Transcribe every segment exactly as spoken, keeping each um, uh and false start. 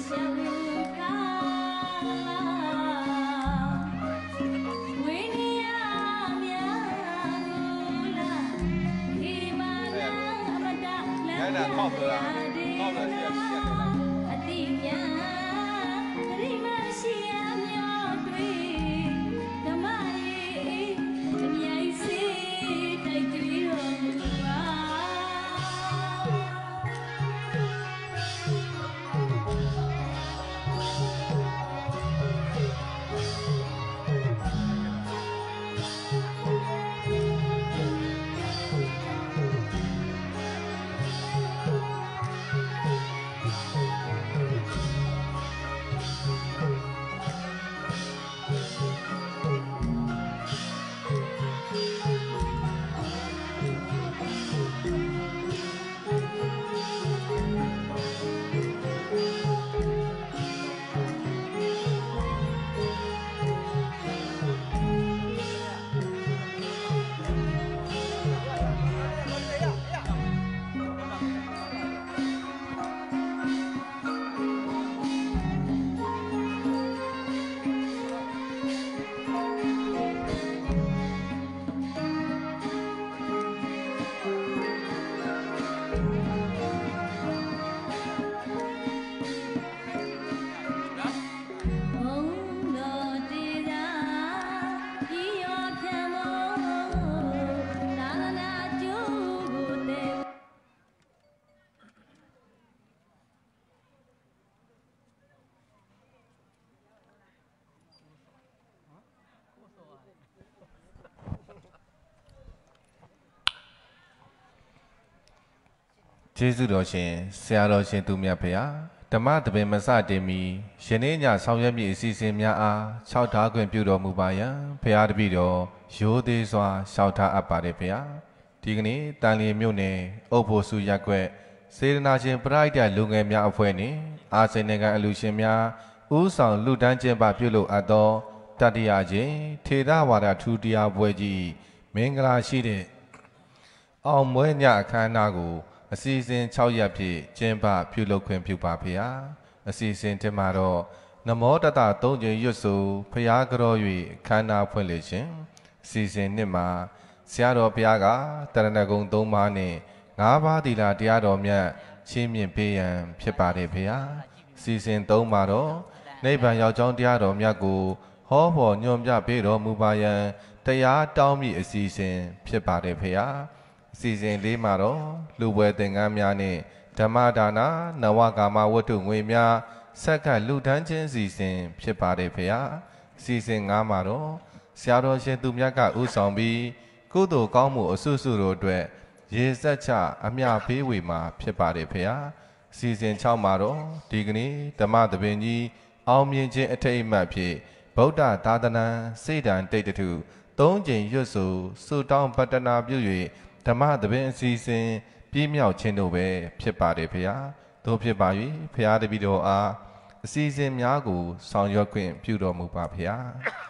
ကျေးဇူးတော်ရှင်ဆရာတော်ရှင်သူမြတ်ဖေဟာဓမ္မတပင်မစတင်မီယနေ့ညဆောင်ရွက်မည့်အစီအစဉ်များအားလျှောက်ထားခွင့်ပြုတော်မူပါယံဖေဟာတပည့်တော်ရိုးသေးစွာလျှောက်ထားအပ်ပါတယ်ဖေဟာဒီကနေ့တန်လျင်မြို့နယ်အုပ်ဖို့စုရပ်ကွက်စေတနာရှင်ပရိဒတ်လူငယ်များအဖွဲ့နှင့်အာစိန်နိုင်ငံအလူရှင်များဦးဆောင်လူတန်းကျင်းပပြုလုပ်အပ်သောတတိယချင်းထေရဝါဒထူးတရားပွဲကြီးမင်္ဂလာရှိတဲ့အောင်မွေးညအခမ်းအနားကိုအစီအစဉ်၆ရက်ဖြင့်ကျင်းပပြုလုပ်ခွင့်ပြုပါဖေဟာအစီအစဉ်တင်မှာတော့နမောတတသုံးကျင်ရွတ်ဆိုဖျားကြော၍ခန္ဓာဖွင့်လေခြင်းအစီအစဉ်နှစ်မှာဆရာတော်ဘုရားကတရဏဂုံသုံးပါးနဲ့ငါးပါးသီလတရားတော်မြတ်ချီးမြှင့်ပေးရန်ဖြစ်ပါတယ်ဖေဟာအစီအစဉ်သုံးမှာတော့နိဗ္ဗာန်ရောက်ကြောင်းတရားတော်မြတ်ကိုဟောပေါ်ညွှန်ပြပေးတော်မူပါရန်တရားတောင်းမိအစီအစဉ်ဖြစ်ပါတယ်ဖေဟာအစီအစဉ်လေးမှာတော့လူပွဲသင်္ကန်းများနဲ့ဓမ္မဒါနနဝကာမဝတ္ထုငွေများဆက်ကလူတန်းချင်းစီစဉ်ဖြစ်ပါတယ်ဖေဟာအစီအစဉ်ငါးမှာတော့ဆရာတော်ရှင်သူမြတ်ကဥဆောင်ပြီးကုသိုလ်ကောင်းမှုအစွစုတို့အတွက်ရေစက်ချအမြဖေးဝေမှာဖြစ်ပါတယ်ဖေဟာအစီအစဉ်၆မှာတော့ဒီကနေ့ဓမ္မသဘင်ကြီးအောင်မြင်ခြင်းအထိတ်အမှတ်ဖြင့်ဗုဒ္ဓသာသနာစေတံတိတ်တုသုံးကြိမ်ရွတ်ဆိုဆုတောင်းပတ္တနာပြု၍ဓမ္မသဘင်အစီအစဉ်ပြည့်မြောက်ခြင်းတို့ပဲဖြစ်ပါတယ်ဖေဟာတို့ဖြစ်ပါ၍ဖရာတပည့်တော်အားအစီအစဉ်များကိုဆောင်ရွက်ခွင့်ပြုတော်မူပါဖေဟာ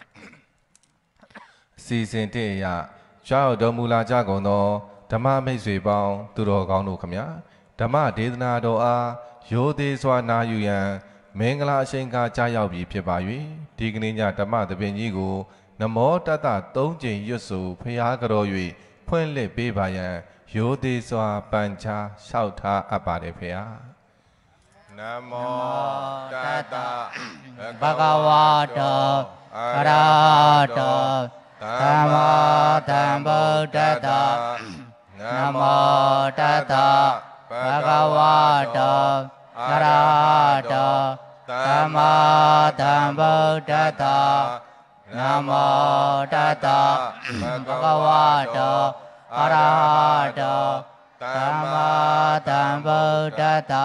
အစီအစဉ်တည်းအရရောက်တော်မူလာကြကုန်သောဓမ္မမိတ်ဆွေပေါင်းသူတော်ကောင်းတို့ခမညာဓမ္မဒေသနာတော်အားရိုသေစွာနာယူရန်မင်္ဂလာအရှိန်ကားကြားရောက်ပြီးဖြစ်ပါ၍ဒီကနေ့ညဓမ္မသဘင်ကြီးကိုနမောတတသုံးကြိမ်ရွတ်ဆိုဖရာကြော၍ဖွင့်လှစ်ပေးပါရန်ရိုသေစွာပန်ချာလျှောက်ထားအပ်ပါတယ်ဖေဟာနမောတတဘဂဝါတောအရဟတောသမ္မာသမ္ဗုဒ္ဓတ္တနမောတတဘဂဝါတောအရဟတောသမ္မာသမ္ဗုဒ္ဓတ္တနမောတတဘဂဝါတောအရဟတောသမ္မာသမ္ဗုဒ္ဓတ္တ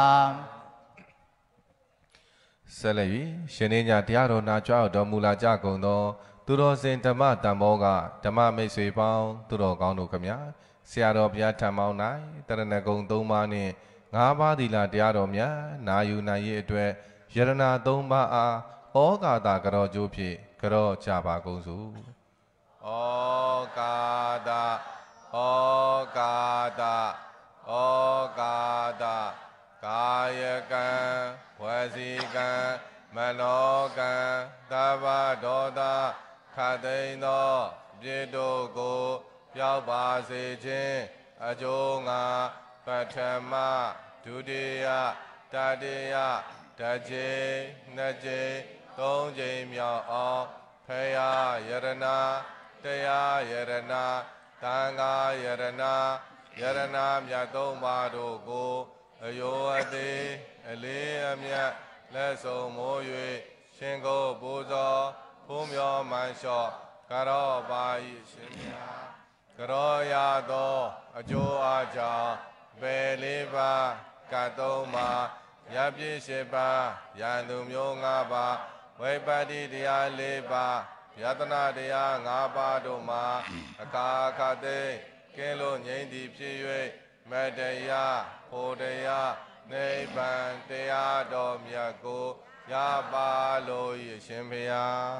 ဆက်လက်၍ရှင်နေညတရားတော်နာကြွတော်မူလာကြကုန်သောသူတော်စင်ဓမ္မတန်ဘောကဓမ္မမိတ်ဆွေပေါင်းသူတော်ကောင်းတို့ခမညာဆရာတော်ဘုရားထံမောင်း၌တရဏဂုံသုံးပါးနှင့်ငါးပါးသီလတရားတော်များနာယူနိုင်ရေးအတွက်ယရနာသုံးပါးအားဩဃာတကြောကျိုးဖြင့်ကြောကြပါကုန်စုဩဃာတဩဃာတဩဃာတကကာယကံဝစီကံမနောကံသဗ္ဗဒောသခတိန်သောပြေတုကိုပျောက်ပါစေခြင်းအကျိုးငါပထမဒုတိယတတိယတစ်ကြိမ်နှစ်ကြိမ်သုံးကြိမ်မြောက်အောင်ဖယားယရနာတရားယရနာသံဃာယရနာယရနာမြတ်သုံးပါးတို့ကိုအယောအသေးအလေးအမြတ်လက်ဆုံးမိုး၍ရှင်ကိုပူဇော်ဖုံးမြော်မှန်လျှော့ကရောပါ၏ရှင်မြတ်ကရောရသောအကျိုးအားကြောင့်ပေလေးပါးကသုံးပါးရပြည့်ရှိပါရန်သူမျိုးငါးပါးဝိပတ္တိတရားလေးပါးယတနာတရားငါးပါးတို့မှာအခါခါသိကင်းလို့ငြိမ့်သည်ဖြစ်၍မတရားဖို့တရားနိဗ္ဗာန်တရားတော်မြတ်ကိုရပါလို့၏ရှင်ဖေယ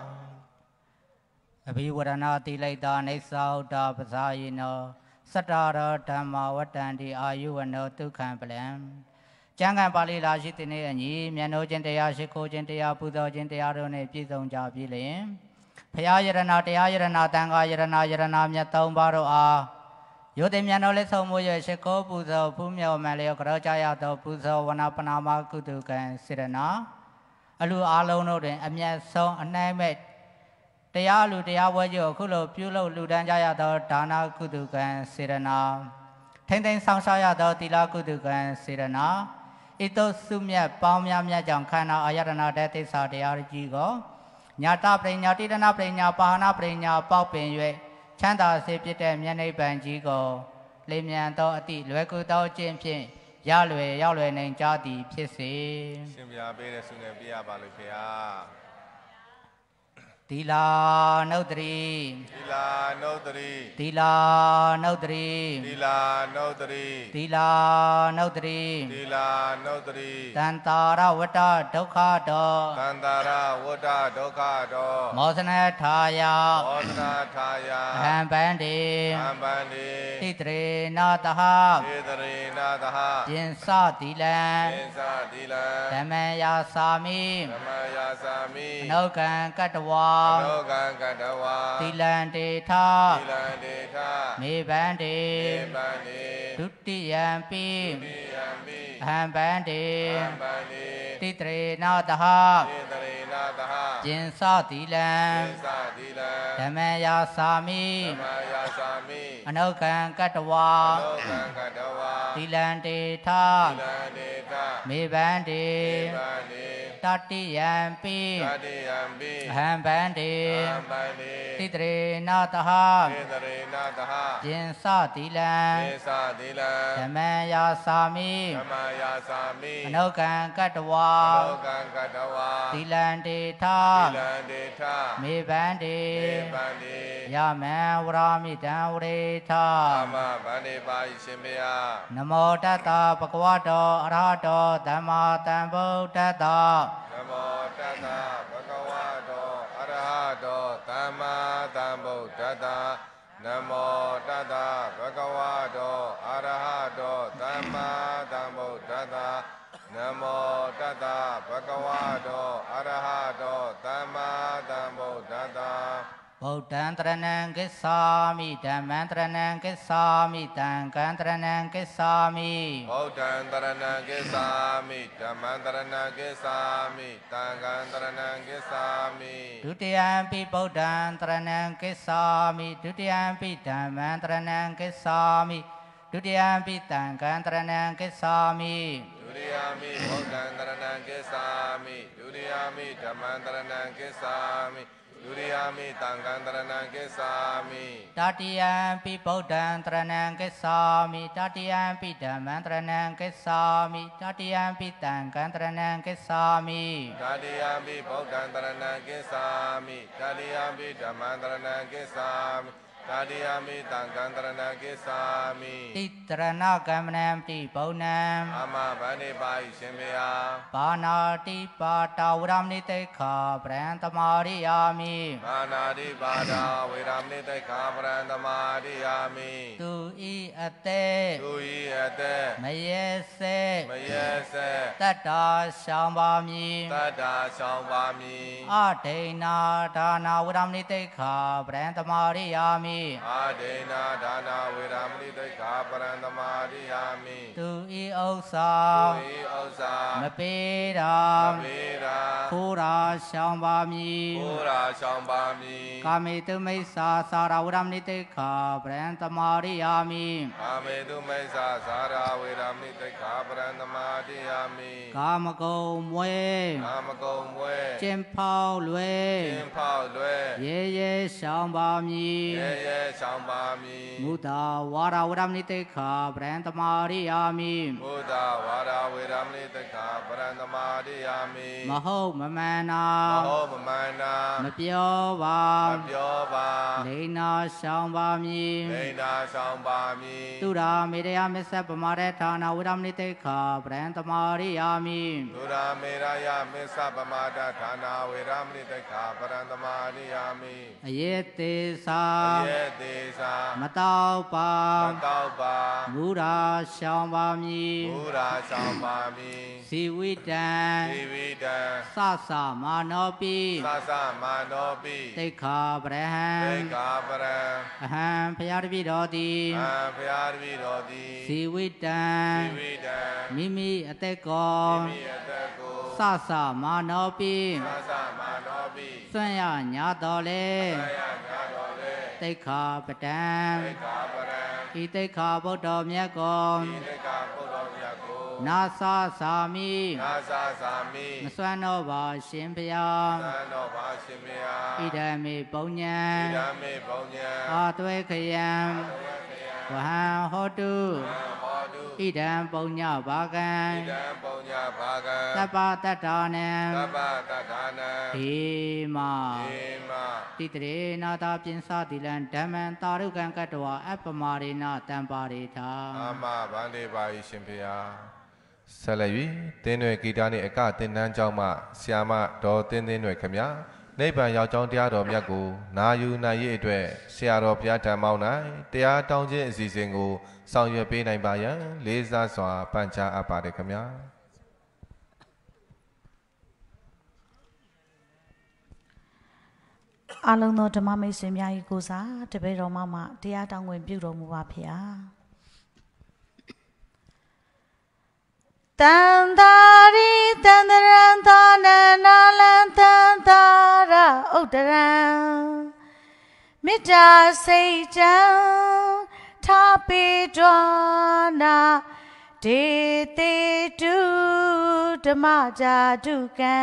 အဘိဝရဏတိလိုက်တာနေသောတာပဇာယိနောစတ္တရောဓမ္မဝတ္တံတိအာယုဝနောဒုက္ခံပလံကျမ်းဂန်ပါဠိလာရှိတဲ့နေ့အညီမျက်နှိုးခြင်းတရားရှိခိုးခြင်းတရားပူဇော်ခြင်းတရားတို့နဲ့ပြည့်စုံကြပြီလျင်ဘုရားယရဏတရားယရဏတန်ခါယရဏယရဏမြတ်သုံးပါးတို့အားယုတ်တိမျက်နှိုးလေးဆုံးမွေရရှိခိုးပူဇော်ဖူးမြော်မှန်လျောကြောကြရသောပူဇော်ဝနာပနာမကုတုကံစေရနာအလူအားလုံးတို့တွင်အမျက်ဆုံးအနှဲ့မဲ့တရားလူတရားပွဲကြီးကိုအခုလိုပြုလုပ်လူတန်းကြရသောဒါနကုတုကံစေရနာထိမ့်သိမ်းဆောင်ရှားရသောသီလကုတုကံစေရနာဣတုစုမြတ်ပေါင်းများများကြောင့်ခန္ဓာအာယတနာတဲ့သစ္စာတရားကြီးကိုညာတပရိညာတိတနာပရိညာပါဟနာပရိညာပေါက်ပင်၍ချမ်းသာစေဖြစ်တဲ့မျက်နှိပ်ပံကြီးကိုလေမြန်သောအတိလွယ်ကူသောအကျင့်ဖြင့်ရလွယ်ရောက်လွယ်နိုင်ကြသည်ဖြစ်စေရှင်ပြပေးတဲ့ဆုနဲ့ပြရပါလို့ဖေဟာသီလာနုဒ္ဓရီသီလာနုဒ္ဓရီသီလာနုဒ္ဓရီသီလာနုဒ္ဓရီသီလာနုဒ္ဓရီသီလာနုဒ္ဓရီတန္တာရဝတ္တဒုက္ခတောတန္တာရဝတ္တဒုက္ခတောမောစနထာယမောစနထာယအဟံပန္တိအဟံပန္တိတိတရေနာတဟတိတရေနာတဟယင်စသီလံယင်စသီလံဓမ္မယာစာမိဓမ္မယာစာမိအနုကံကတ္တဝါအနုကံကတ္တဝါသီလံတေထသီလံတေထမေဗန္တိမေဗန္တိဒုတိယံပိဒုတိယံပိအဟံပန္တိအဟံပန္တိတိတရေနာတဟတိတရေနာတဟယင်စသီလံယင်စသီလံဓမ္မယာစာမိဓမ္မယာစာမိအနုကံကတ္တဝါအနုကံကတ္တဝါသီလံတေထသီလံတေထမေဗန္တိမေဗန္တိတတိယံပိတတိယံပိအဟံပန္တိအဟံပန္တိတိတရေနာတဟတိတရေနာတဟယင်စသီလံယင်စသီလံဓမ္မယာစာမိဓမ္မယာစာမိအနုကံကတ္တဝါအနုကံကတ္တဝါသီလံတေထသီလံတေထမေဗန္တိမေဗန္တိယမံဝရာမိတံဝရေထအာမဗန္တိပါရှင်မေယနမောတတ္တဘဂဝတောအရဟတောသမ္မာသမ္ဗုဒ္ဓတ္တနမောတတ္တဘဂဝတောအရဟတောသမ္မာသမ္ဗုဒ္ဓတ္တနမောတတ္တဘဂဝတောအရဟတောသမ္မာသမ္ဗုဒ္ဓတ္တနမောတတ္တဘဂဝတောအရဟတောသမ္မာသမ္ဗုဒ္ဓတ္တဗုဒ္ဓံတရဏံကိစ္ဆာမိဓမ္မံတရဏံကိစ္ဆာမိသံဃံတရဏံကိစ္ဆာမိဗုဒ္ဓံတရဏံကိစ္ဆာမိဓမ္မံတရဏံကိစ္ဆာမိသံဃံတရဏံကိစ္ဆာမိဒုတိယံပိဗုဒ္ဓံတရဏံကိစ္ဆာမိဒုတိယံပိဓမ္မံတရဏံကိစ္ဆာမိဒုတိယံပိသံဃံတရဏံကိစ္ဆာမိဒုတိယံပိဗုဒ္ဓံတရဏံကိစ္ဆာမိဒုတိယံပိဓမ္မံတရဏံကိစ္ဆာမိဒုတိယမိတံဃံတရဏံကိစ္ဆာမိတတိယံပိဗုဒ္ဓံတရဏံကိစ္ဆာမိတတိယံပိဓမ္မံတရဏံကိစ္ဆာမိတတိယံပိသံဃံတရဏံကိစ္ဆာမိတတိယမိဗုဒ္ဓံတရဏံကိစ္ဆာမိတတိယမိဓမ္မံတရဏံကိစ္ဆာမိတတိယမိတံဃံတရဏံကိစ္ဆာမိတိတตรณกรรมนามติปนามอามาบันเดบายชิมยาปานาติปาตาวรามนิเตขาปรันตมาริยามิปานาติปาตาเวรามนิเตขาปรันตมาริยามิตุอีอเตตุอีอเตมเยเสมเยเสตัตตาสามบามิตัตตาสามบามิอาเทนาดานาวรามนิเตขาปรันตมาริยามิอาเดนาดานาเวรามนิเตขาปรันตมาริยามิตุอีอุสาตุอีอุสามเปรามเปราคูราสามบามิคูราสามบามิกามิตุมิสาสาราวรามนิเตขาปรันตมาริยามิกามิตุมิสาสาราเวรามนิเตขาปรันตมาริยามิกามโกมเวกามโกมเวเจมพาวลเวเจมพาวลเวเยเยสามบามิเยเยสามบามิมุตาวาราวรามนิเตขาปรันตมาริยามิมุตาวาราเวรามนิเตขาปรันตมาริยามิมโหมมานามโหมมานามเปียวบามเปียวบาเลนาสามบามิเลนาสามบามิตุราเมรยามิสัพมาเรธานาวรามนิเตขาปรันตมาริยามิตุราเมรยามิสัพมาเรธานาเวรามนิเตขาปรันตมาริยามิอเยเตสาอเยเตสามตาวปามตาวปามูราสามบามิมูราสามบามิสีวิตังสีวิตังสัสสะมาโนปิสัสสะมาโนปิติขาปะหังติขาปะหังอหังพยาธิโรติอหังพยาธิโรติสีวิตังสีวิตังมิมิอเตโกมิมิอเตโกสัสสะมาโนปิสัสสะมาโนปิစွန့်ရညာတော်လေစွန့်ရညာတော်လေတိခာပတံတိခာပတံဤတိခာဗုဒ္ဓမြတ်ကိုဤတိခာဗုဒ္ဓမြတ်ကိုနာသာသာမိနာသာသာမိမစွမ်းတော့ပါရှင်ဘုရားမစွမ်းတော့ပါရှင်ဘုရားဣဒံမေပုံညာဣဒံမေပုံညာအာသွေခယံဝဟံဟောတုဣဒံပုံညဘာကံဣဒံပုံညဘာကံသဗ္ဗတတ္ထာနံသဗ္ဗတတ္ထာနံဟေမဟေမတိတရေနာတာပိစတိလံဓမ္မံတာရုကံကတ္တဝအပ္ပမာရေနတံပါရေထာအာမဗန္ဒေပါ၏ရှင်ဖေယဆက်လက်၍တင်းနွယ်ဂီတာနှင့်အကတင်တန်းကျောင်းမှဆရာမဒေါ်တင်းတင်းနွယ်ခမနိဗ္ဗာန်ရောက်ကြောင်းတရားတော်မြတ်ကိုနာယူနိုင်ရေးအတွက်ဆရာတော်ဘုရားဓမ္မောင်း၌တရားတောင်းခြင်းအစီအစဉ်ကိုဆောင်ရွက်ပေးနိုင်ပါရန်လေးစားစွာပန်ကြားအပ်ပါတယ်ခင်ဗျာအလုံးသောဓမ္မမိတ်ဆွေများ၏ကိုးစားတပည့်တော်မှတရားတောင်းဝင်ပြုတော်မူပါဖေဟာတန်တာရိတန္တရံသာနနာလံတန်တာရဥဒ္ဒရံမေတ္တာစိတ်ကြံထာပေတော်နာဒေတေတုဓမ္မဇာတုကံ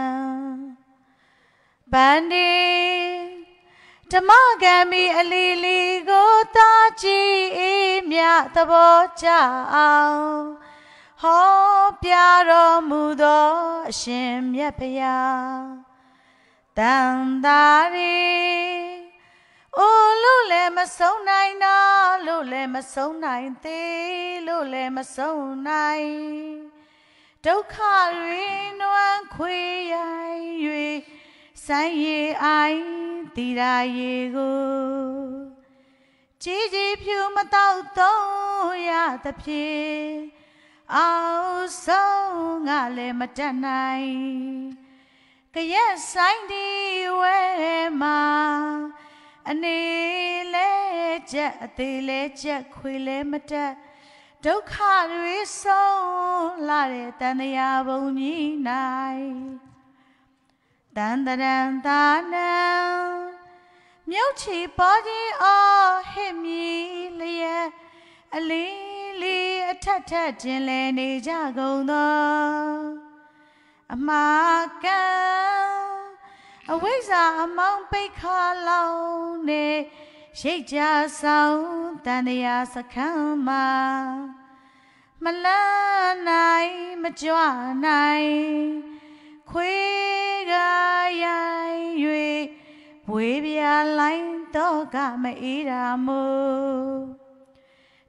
ဗန္ဒီဓမ္မဂံမီအလီလီကိုသာကြည်အေးမြသဘောကြအောင်ဟောပြတော်မူသောအရှင်မြတ်ဖရာတန်တာရီအိုလို့လည်းမဆုံးနိုင်နာလို့လည်းမဆုံးနိုင်သေးလို့လည်းမဆုံးနိုင်ဒုက္ခတွေနွမ်းခွေရိုင်း၍ဆိုင်ရအိုင်တီရာရေကိုကြည်ကြည်ဖြူမတော့သုံးရသဖြင့်အောင်ဆုံးငါလည်းမတတ်နိုင်ကြရက်ဆိုင်ဒီဝဲမှာအနေလဲချက်အသေးလဲချက်ခွေလဲမတက်ဒုက္ခတွေဆုံးလာတဲ့တန်တရားဘုံကြီး၌တန်တရံသာနံမြုပ်ချီပေါ်ခြင်းအောဟစ်မြည်လျက်အလေးလေးအထက်ထက်ခြင်းလဲနေကြကုန်သောအမာကံအဝိဇ္ဇာအမောင်ပိတ်ခါလောင်းနေရိတ်ကြဆောင်တန်တရားစခန်းမှာမလန်းနိုင်မကြွနိုင်ခွေးကရိုင်း၍ဝေးပြလိုင်းတော့ကမအေးတာမို့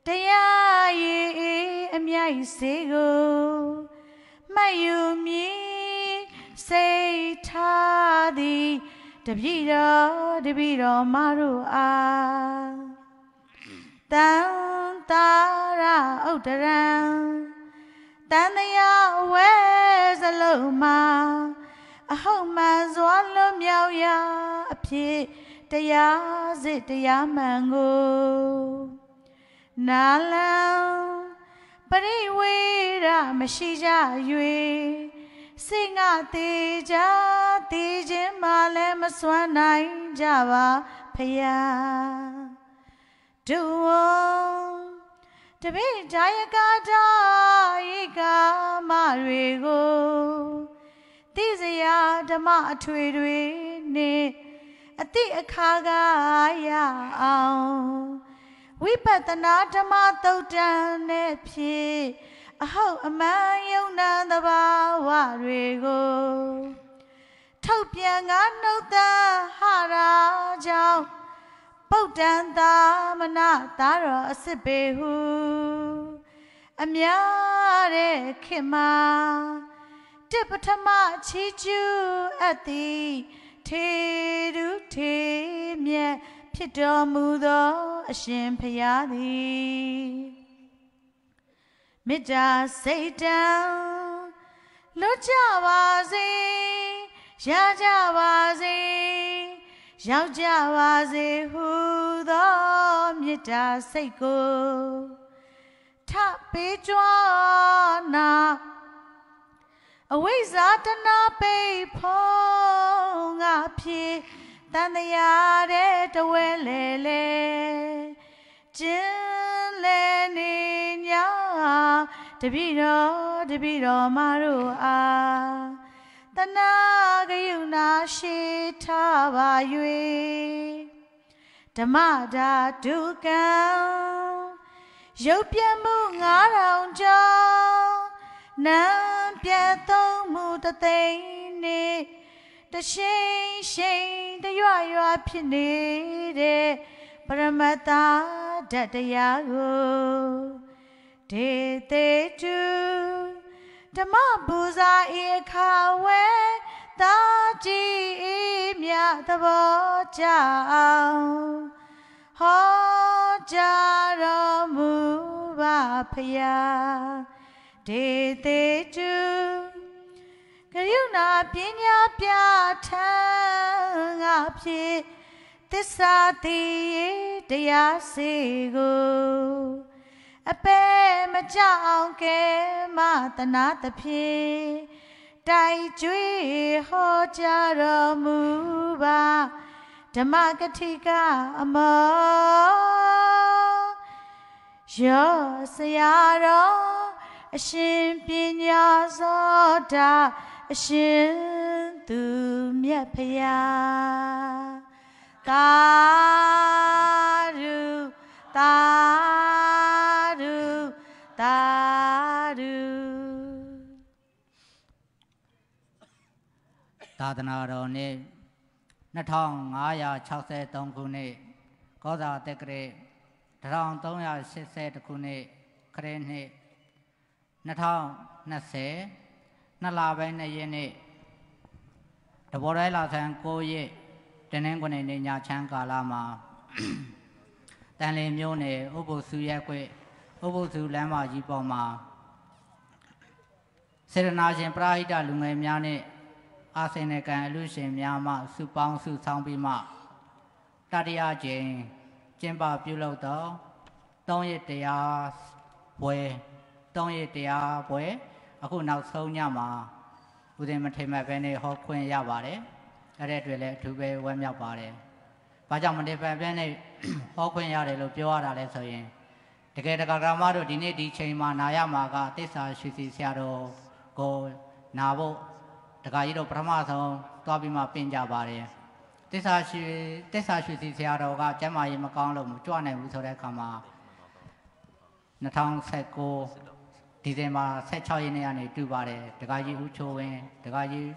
တရားရည်အမြိုက်စေကိုမှတ်ယူမည်စိတ်ထားသည်တပည့်တော်တပည့်တော်မတို့အားတန်တာရဥဒရံတန်တရားအဝဲစလုံးမှာအဟုတ်မှန်စွာလွတ်မြောက်ရာအဖြစ်တရားစစ်တရားမှန်ကိုနာလံပရိဝေရမရှိကြ၍စိတ်ငါသေးကြသေးခြင်းမှလည်းမစွမ်းနိုင်ကြပါဖယားဒုဝံတပိဒါယကတာဧကမတွေကိုသိစရာဓမ္မအထွေတွေနဲ့အတိအခါကရအောင်ဝိပဿနာဓမ္မသုတ်တံနဲ့ဖြစ်အဟုတ်အမှန်ယုံနာသဘာဝတွေကိုထုတ်ပြန်ငါနှုတ်သဟရာကြောင့်ပုဒ္ဒံသာမဏသာတော်အစစ်ပေဟုအများတဲ့ခေတ်မှာတိပထမချီကျူအပ်သည်ထေရုထေမြတ်ဖြစ်တော်မူသောအရှင်ဘုရားသည်မေတ္တာစိတ်တံလွတ်ကြပါစေရကြပါစေရောက်ကြပါစေဟုသောမေတ္တာစိတ်ကိုထပေးကြွနာအဝိဇ္ဇာတဏပိဖုံးငါဖြစ်တန်တရားတဲ့တဝဲလေလေကျင်းလေနေညာတပိတော်တပိတော်မတို့အားတနာဂယုဏရှိထားပါ၍ဓမ္မဒါဒုက္ကံရုပ်ပြမှုငါးထောင်ကျော်နံပြတ်သုံးမှုတသိန်းနဲ့တရှိန်ရှိန်တရွရွဖြစ်နေတဲ့ပရမတ္တဓာတ်တရားကိုဒေသေတုဓမ္မပူဇာဧခါဝဲတာကြည်မြတ်သဘောကြအောင်ဟောကြားတော်မူပါဖယားဒေသေတုကရုဏာပညာပြထံငါဖြစ်သစ္စာတိတရားစေကိုအပေမကြောင်ကဲမတနာသဖြင့်တိုက်ကျွေးဟောကြားတော်မူပါဓမ္မကတိကအမောရောဆရာတော်အရှင်ပညာသောတာအရှင်သူမြတ်ဖယားသာဓုသာဓုသာဓုသာသနာတော်နှစ်နှစ်ထောင်ငါးရာခြောက်ဆယ်သုံးခုနှစ်ကောဇာတက္ကရာတစ်ထောင်သုံးရာရှစ်ဆယ်တစ်ခုနှစ်ခရစ်နှစ်နှစ်ထောင်နှစ်ဆယ်နှစ်လပိုင်းနှစ်ရက်နေ့တဘောတိုင်းလာဆန်းကိုရက်တနင်္ဂနွေနေ့ညချမ်းကာလမှာတန်လင်းမျိုးနယ်ဥပုသ်စုရက်ကွယ်ဥပုသ်စုလမ်းမကြီးပေါ်မှာစေတနာရှင်ပရိဟိတလူငယ်များနဲ့အာစေနကံအလူရှင်များမှစုပေါင်းစုဆောင်ပြီးမှတတိယကျင်းကျင်းပပြုလုပ်သောသုံးရက်တရားပွဲသုံးရက်တရားပွဲအခုနောက်ဆုံးညမှာဦးဇင်းမထိမ့်မဲ့ပဲနဲ့ဟောခွင့်ရပါတယ်အဲ့တဲ့အတွက်လည်းအထူးပဲဝမ်းမြောက်ပါတယ်ဘာကြောင့်မထိမ့်မဲ့ပဲနဲ့ဟောခွင့်ရတယ်လို့ပြောရတာလဲဆိုရင်တကယ်တက္ကရာမတို့ဒီနေ့ဒီချိန်မှာနာရမှာကသစ္စာရှိစီဆရာတော်ကိုနာဖို့တခါကြီးတော့ပထမဆုံးသွားပြီးမှပြင်ကြပါတယ်သစ္စာရှိသစ္စာရှိစီဆရာတော်ကကျမ်းမာရေးမကောင်းလို့မကြွနိုင်ဘူးဆိုတဲ့အခါမှာနှစ်ထောင်ဆယ်ကိုဒီဇင်ဘာဆယ်ခြောက်ရက်နေ့ကနေတူပါတယ်တခါကြီးဦးချိုးဝင်းတခါကြီး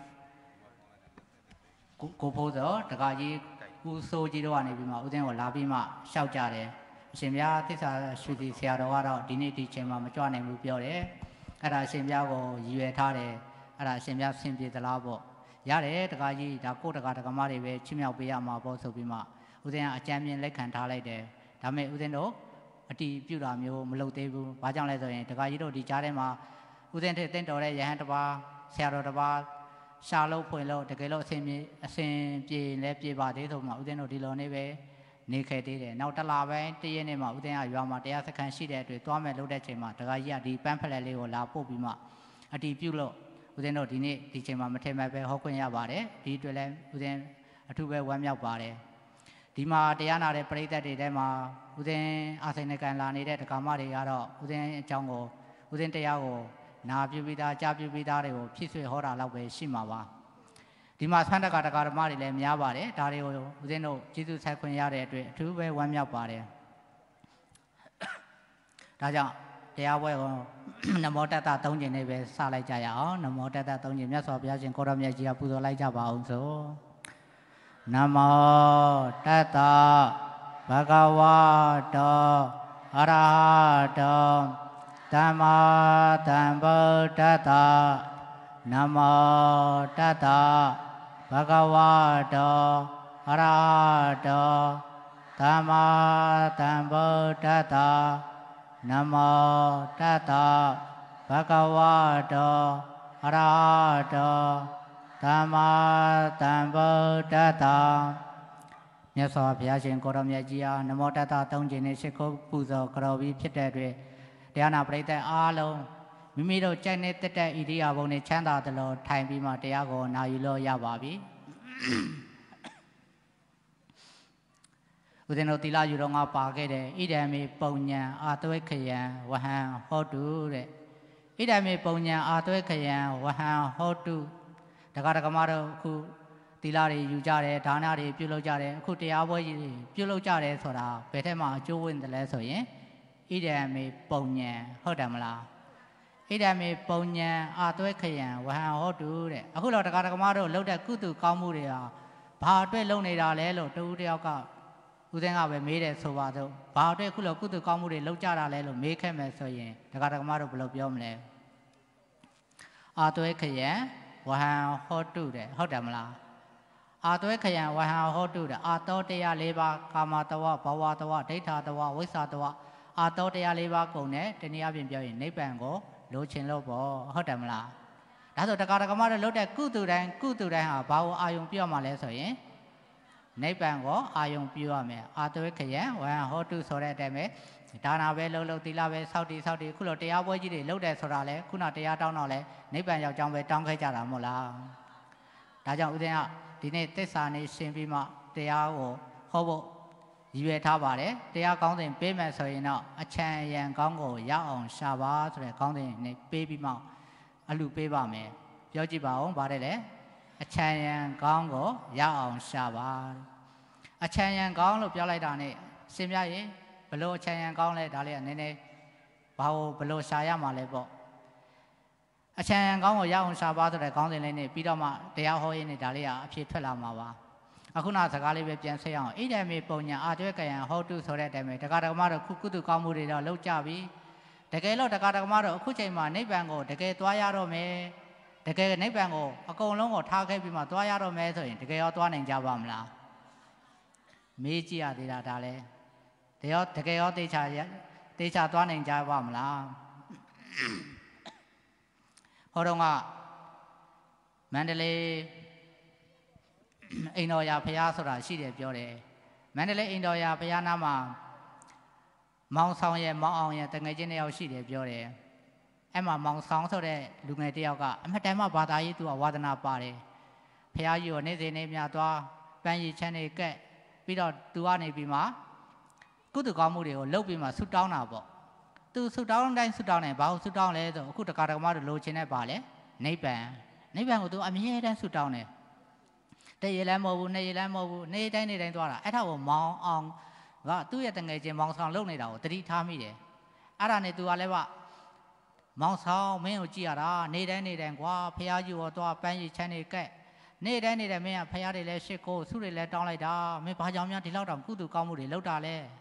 ကိုဖိုးစောတခါကြီးဦးစိုးကြီးတို့ကနေပြီးမှဦးသိန်းကိုလာပြီးမှရှောက်ကြတယ်ရှင်ပြသစ္စာရွှေတီဆရာတော်ကတော့ဒီနေ့ဒီချိန်မှာမကြွနိုင်ဘူးပြောတယ်အဲ့ဒါရှင်ပြကိုရည်ရွယ်ထားတယ်အဲ့ဒါရှင်ပြဆင်ပြေသလားပေါ့ရတယ်တကားကြီးဒါကိုတကားတကမတွေပဲချီးမြှောက်ပေးရမှာပေါ့ဆိုပြီးမှဦးဇင်းကအကြံဉာဏ်လက်ခံထားလိုက်တယ်ဒါပေမဲ့ဦးဇင်းတို့အတီးပြုတာမျိုးမလုပ်သေးဘူးဘာကြောင့်လဲဆိုရင်တကားကြီးတို့ဒီကြားထဲမှာဦးဇင်းထက်တင့်တော်တဲ့ယဟန်တစ်ပါးဆရာတော်တစ်ပါးရှာလို့ဖွင့်လို့တကယ်လို့အစဉ်ပြေအစဉ်ပြေလဲပြေပါသေးဆိုမှဦးဇင်းတို့ဒီလိုနေပဲနေခဲ့သေးတယ်နောက်တစ်လပိုင်းတရက်နေ့မှာဦးဇင်းကရွာမှာတရားစခန်းရှိတဲ့အတွက်သွားမယ်လို့တဲ့ချိန်မှာတကားကြီးကဒီပန်းဖလက်လေးကိုလာပို့ပြီးမှအတီးပြုလို့ဦးဇင်းတို့ဒီနေ့ဒီချိန်မှာမထင်မဲ့ပဲဟောခွင့်ရပါတယ်ဒီအတွက်လည်းဦးဇင်းအထူးပဲဝမ်းမြောက်ပါတယ်ဒီမှာတရားနာတဲ့ပရိသတ်တွေထဲမှာဦးဇင်းအာစိန်ကန်လာနေတဲ့ဒကာမတွေကတော့ဦးဇင်းအကြောင်းကိုဦးဇင်းတရားကိုနာပြုပြီးသားကြားပြုပြီးသားတွေကိုဖြစ်ဆွေဟောတာလောက်ပဲရှိမှာပါဒီမှာဆန္ဒကဒကာဓမ္မတွေလည်းများပါတယ်ဒါတွေကိုဦးဇင်းတို့ကျေးဇူးဆက်ခွင့်ရတဲ့အတွက်အထူးပဲဝမ်းမြောက်ပါတယ်ဒါကြောင့်တရားပွဲကိုနမောတတ္တသုံးကျင်နဲ့ပဲစလိုက်ကြရအောင်နမောတတ္တသုံးကျင်မြတ်စွာဘုရားရှင်ကိုရောမြတ်ကြီးကပူဇော်လိုက်ကြပါအောင်ဆိုနမောတတ္တဘဂဝတောအရဟတောသမ္မာသမ္ဗုဒ္ဓတ္တနမောတတ္တဘဂဝတောအရဟတောသမ္မာသမ္ဗုဒ္ဓတ္တနမောတတ္တဘဂဝတောအရဟတောသမ္မာသမ္ဗုဒ္ဓတ္တမြတ်စွာဘုရားရှင်ကိုရောမြတ်ကြီးအားနမောတတ္တသုံးကျင်နဲ့ရှိခိုးပူဇော်ကြော်ပြီးဖြစ်တဲ့အတွက်တရားနာပရိသတ်အားလုံးမိမိတို့ကြိုက်နေတက်တဲ့ဣရိယာပုနဲ့ချမ်းသာသလိုထိုင်ပြီးမှတရားကိုနာယူလို့ရပါပြီဦးဇင်းတို့သီလယူတော်ငါပါခဲ့တယ်ဣဒံမေပုံညာအာသွဲခယံဝဟံဟောတုတဲ့ဣဒံမေပုံညာအာသွဲခယံဝဟံဟောတုတက္ကရာကမတို့အခုသီလတွေယူကြတယ်ဒါနတွေပြုလုပ်ကြတယ်အခုတရားပွဲကြီးတွေပြုလုပ်ကြတယ်ဆိုတာဘယ်ထက်မှအကျိုးဝင်တယ်လဲဆိုရင်ဣဒံမေပုံညာဟုတ်တယ်မလားဣဒံမေပုံညာအာသွဲခယံဝဟံဟောတုတဲ့အခုတော့တက္ကရာကမတို့လုပ်တဲ့ကုသိုလ်ကောင်းမှုတွေဟာဘာအတွက်လုပ်နေတာလဲလို့တူတယောက်ကဦးဇင်းကပဲမေးတယ်ဆိုပါတော့ဘာအတွက်ခုလိုကုသိုလ်ကောင်းမှုတွေလုပ်ကြတာလဲလို့မေးခဲ့မယ်ဆိုရင်တက္ကရာကမတို့ဘယ်လိုပြောမလဲအာသွဲခယံဝဟံဟောတုတဲ့ဟုတ်တယ်မလားအာသွဲခယံဝဟံဟောတုတဲ့အာတောတရား၄ပါးကာမတဝဘဝတဝဒိဋ္ဌတဝဝိသတဝအာတောတရား၄ပါးကုန်တဲ့တနည်းအားဖြင့်ပြောရင်နိဗ္ဗာန်ကိုလိုချင်လို့ပေါ့ဟုတ်တယ်မလားဒါဆိုတက္ကရာကမတို့လုပ်တဲ့ကုသိုလ်တိုင်းကုသိုလ်တိုင်းဟာဘာကိုအာယုံပြုမှာလဲဆိုရင်နိဗ္ဗာန်ကိုအာယုံပြုရမယ်အာသွဲခယံဝဟံဟောတုဆိုတဲ့အတိုင်းပဲဒါနာပဲလှုပ်လှုပ်သီလပဲစောင့်တည်စောင့်တည်ခုလိုတရားပွဲကြီးတွေလုပ်တယ်ဆိုတာလေခုနတရားတောင်းတော့လေနိဗ္ဗာန်ရောက်ကြောင်းပဲတောင်းခဲ့ကြတာမဟုတ်လားဒါကြောင့်ဦးဇင်းကဒီနေ့သစ္စာနေရှင်းပြီးမှတရားကိုဟောဖို့ရည်ရွယ်ထားပါတယ်တရားကောင်းစဉ်ပေးမယ်ဆိုရင်တော့အချမ်းအယံကောင်းကိုရအောင်ရှာပါဆိုတဲ့ကောင်းစဉ်နဲ့ပေးပြီးမှအလှပေးပါမယ်ပြောကြည့်ပါဦးဗါတယ်လေအချမ်းယံကောင်းကိုရအောင်ရှာပါအချမ်းယံကောင်းလို့ပြောလိုက်တာနဲ့ရှင်ပြရင်ဘလို့အချမ်းယံကောင်းလဲဒါလေးကနည်းနည်းဘာလို့ဘလို့ရှာရမှာလဲပေါ့အချမ်းယံကောင်းကိုရအောင်ရှာပါဆိုတဲ့ကောင်းစဉ်လေးနဲ့ပြီးတော့မှတရားဟောရင်းနဲ့ဒါလေးကအဖြစ်ထွက်လာမှာပါအခုနောက်စကားလေးပဲပြန်ဆက်အောင်ဣဒံမေပုံညာအာတွဲကယံဟောတုဆိုတဲ့အတိုင်းပဲတက္ကရာကမတို့ခုကုသကောင်းမှုတွေတော့လောက်ကြပြီတကယ်လို့တက္ကရာကမတို့အခုချိန်မှာနိဗ္ဗာန်ကိုတကယ်သွားရတော့မယ်တကယ်နိဗ္ဗာန်ကိုအကုန်လုံးကိုထားခဲ့ပြီးမှသွားရတော့မယ်ဆိုရင်တကယ်ရောသွားနိုင်ကြပါမလားမေးကြည့်ရသေးတာဒါလဲတကယ်ရောတကယ်ရောတေချာတေချာသွားနိုင်ကြပါမလားဟောတော့ကမန္တလေးအိမ်တော်ရာဘုရားဆိုတာရှိတယ်ပြောတယ်မန္တလေးအိမ်တော်ရာဘုရားနားမှာမောင်ဆောင်ရဲ့မောင်အောင်ရဲ့တငယ်ချင်းတယောက်ရှိတယ်ပြောတယ်အဲ့မှာမောင်ဆောင်ဆိုတဲ့လူငယ်တယောက်ကအမတန်မှဘာသာရေးသူကဝါဒနာပါတယ်ဘုရားကြီးကိုနေ့စဉ်နေ့မြသွားပန်းရည်ချမ်းတွေကက်ပြီးတော့သူကနေပြီးမှကုသကောင်းမှုတွေကိုလုပ်ပြီးမှဆုတောင်းတာပေါ့သူဆုတောင်းတိုင်းဆုတောင်းတယ်ဘာလို့ဆုတောင်းလဲဆိုအခုတက္ကရာကမတို့လိုချင်တဲ့ပါလေနိဗ္ဗာန်နိဗ္ဗာန်ကိုသူအမြဲတမ်းဆုတောင်းတယ်တရေလည်းမဟုတ်ဘူးနေရေလည်းမဟုတ်ဘူးနေတိုင်းနေတိုင်းသွားတာအဲ့ဒါကိုမောင်းအောင်ကသူ့ရဲ့တငယ်ချင်းမောင်ဆောင်လုပ်နေတာကိုတတိထားမိတယ်အဲ့ဒါနဲ့သူကလည်းကမောင်ဆောင်မင်းကိုကြည့်ရတာနေတိုင်းနေတိုင်းကွာဖះကြီးရောသွားပန်းရည်ချမ်းတွေကက်နေတိုင်းနေတိုင်းမင်းကဖះတွေလည်းရှစ်ကိုဆုတွေလည်းတောင်းလိုက်တာမင်းဘာကြောင့်များဒီလောက်တောင်ကုသကောင်းမှုတွေလုပ်တာလဲဟ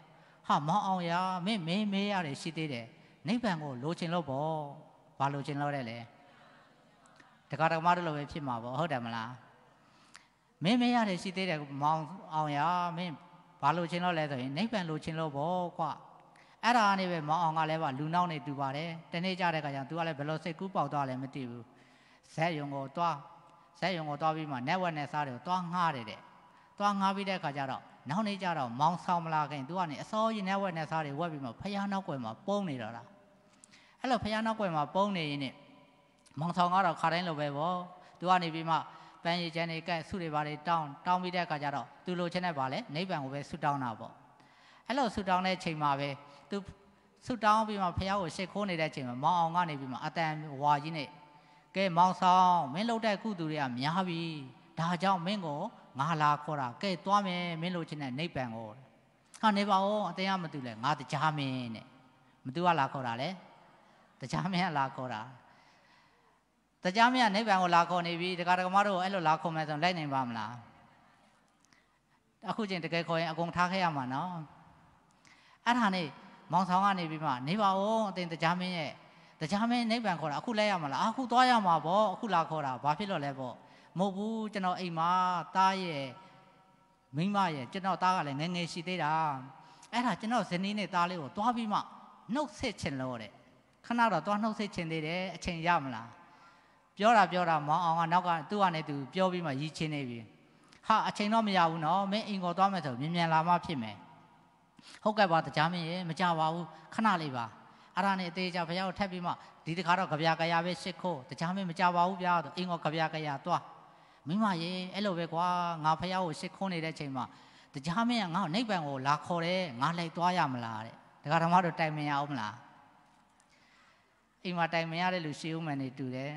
ဟာမောင်အောင်ရမင်းမေးမေးရတယ်ရှိသေးတယ်နိဗ္ဗာန်ကိုလိုချင်လို့ပေါ့ဘာလိုချင်လို့လဲလေတက္ကရာမတို့လိုပဲဖြစ်မှာပေါ့ဟုတ်တယ်မလားမင်းမေးရတယ်ရှိသေးတယ်မောင်အောင်ရမင်းဘာလိုချင်လို့လဲဆိုရင်နိဗ္ဗာန်လိုချင်လို့ပေါ့ကွာအဲ့ဒါကနေပဲမောင်အောင်ကလည်းပါလူနောက်နေတူပါတယ်တနေ့ကြတဲ့ခါကျ तू ကလည်းဘယ်လိုစိတ်ကူးပေါက်သွားလဲမသိဘူးဇက်ယုံကိုတွားဇက်ယုံကိုတွားပြီးမှ network နဲ့စားတယ်တွားငှားတယ်တဲ့တွားငှားပြီးတဲ့ခါကျတော့နောက်နေ့ကျတော့မောင်ဆောင်မလာခင် तू ကနေအစောကြီး network နဲ့စားတယ်ဝက်ပြီးမှဖယားနောက်ွယ်မှာပုံးနေတော့တာအဲ့လိုဖယားနောက်ွယ်မှာပုံးနေရင်မောင်ဆောင်ကတော့ခါတိုင်းလိုပဲပေါ့ तू ကနေပြီးမှပန်းရည်ချမ်းတွေကဲဆုတွေပါတယ်တောင်းတောင်းပြီးတဲ့ခါကျတော့ तू လိုချင်တဲ့ပါလေနိဗ္ဗာန်ကိုပဲဆုတောင်းတာပေါ့အဲ့လိုဆုတောင်းတဲ့ချိန်မှာပဲ तू ဆုတောင်းပြီးမှဖယားကိုရှစ်ခိုးနေတဲ့အချိန်မှာမောင်အောင်ကနေပြီးမှအတန်ဝါကြီးနဲ့ကဲမောင်ဆောင်မင်းလှုပ်တဲ့ကုသူတွေကများပြီဒါကြောင့်မင်းကိုငါလာခေါ်တာကဲသွားမယ်မင်းလိုချင်တဲ့နိဗ္ဗာန်ကိုဟာနေပါဦးအတရားမတူလဲငါတရားမင်းနဲ့မတူကလာခေါ်တာလေတရားမင်းကလာခေါ်တာတရားမင်းကနိဗ္ဗာန်ကိုလာခေါ်နေပြီဒကာဒကမတို့အဲ့လိုလာခေါ်မယ်ဆိုလိုက်နိုင်ပါမလားအခုချင်းတကယ်ခေါ်ရင်အကုန်ထားခဲ့ရမှာနော်အဲ့ဒါနဲ့မောင်ဆောင်ကနေပြီးမှနေပါဦးအတင်းတရားမင်းရဲ့တရားမင်းနိဗ္ဗာန်ခေါ်တာအခုလဲရမှာလားအခုသွားရမှာပေါ့အခုလာခေါ်တာဘာဖြစ်လို့လဲပေါ့မဟုတ်ဘူးကျွန်တော်အိမ်မှာသားရဲ့မိမရဲ့ကျွန်တော်သားကလည်းငယ်ငယ်ရှိသေးတာအဲ့ဒါကျွန်တော်ဇနီးနဲ့သားလေးကိုသွားပြီးမှနှုတ်ဆက်ချင်လို့တဲ့ခဏတော့သွားနှုတ်ဆက်ချင်သေးတယ်အချိန်ရမလားပြောတာပြောတာမောင်အောင်ကနောက်ကသူ့ကနေသူပြောပြီးမှရည်ချင်းနေပြီဟာအချိန်တော့မရဘူးနော်မင်းအိမ်ကိုသွားမယ်ဆိုမြင်မြန်လာမှဖြစ်မယ်ဟုတ်ကဲ့ပါတရားမင်းရေမကြပါဘူးခဏလေးပါအဲ့ဒါနဲ့အသေးချာဘုရားကိုထပ်ပြီးမှဒီတခါတော့ကြပြကြရပဲရှစ်ခိုးတရားမင်းမကြပါဘူးဗျာဆိုအိမ်ကိုကြပြကြရသွားမိမရေအဲ့လိုပဲကွာငါဖះကိုရှစ်ခိုးနေတဲ့ချိန်မှာတရားမင်းကငါ့ကိုနိဗ္ဗာန်ကိုလာခေါ်တယ်ငါလိုက်သွားရမလားတဲ့ဒကာဓမ္မတို့တိုင်မင်ရအောင်မလားအိမ်မှာတိုင်မင်ရတဲ့လူရှိဦးမယ်နေတူတယ်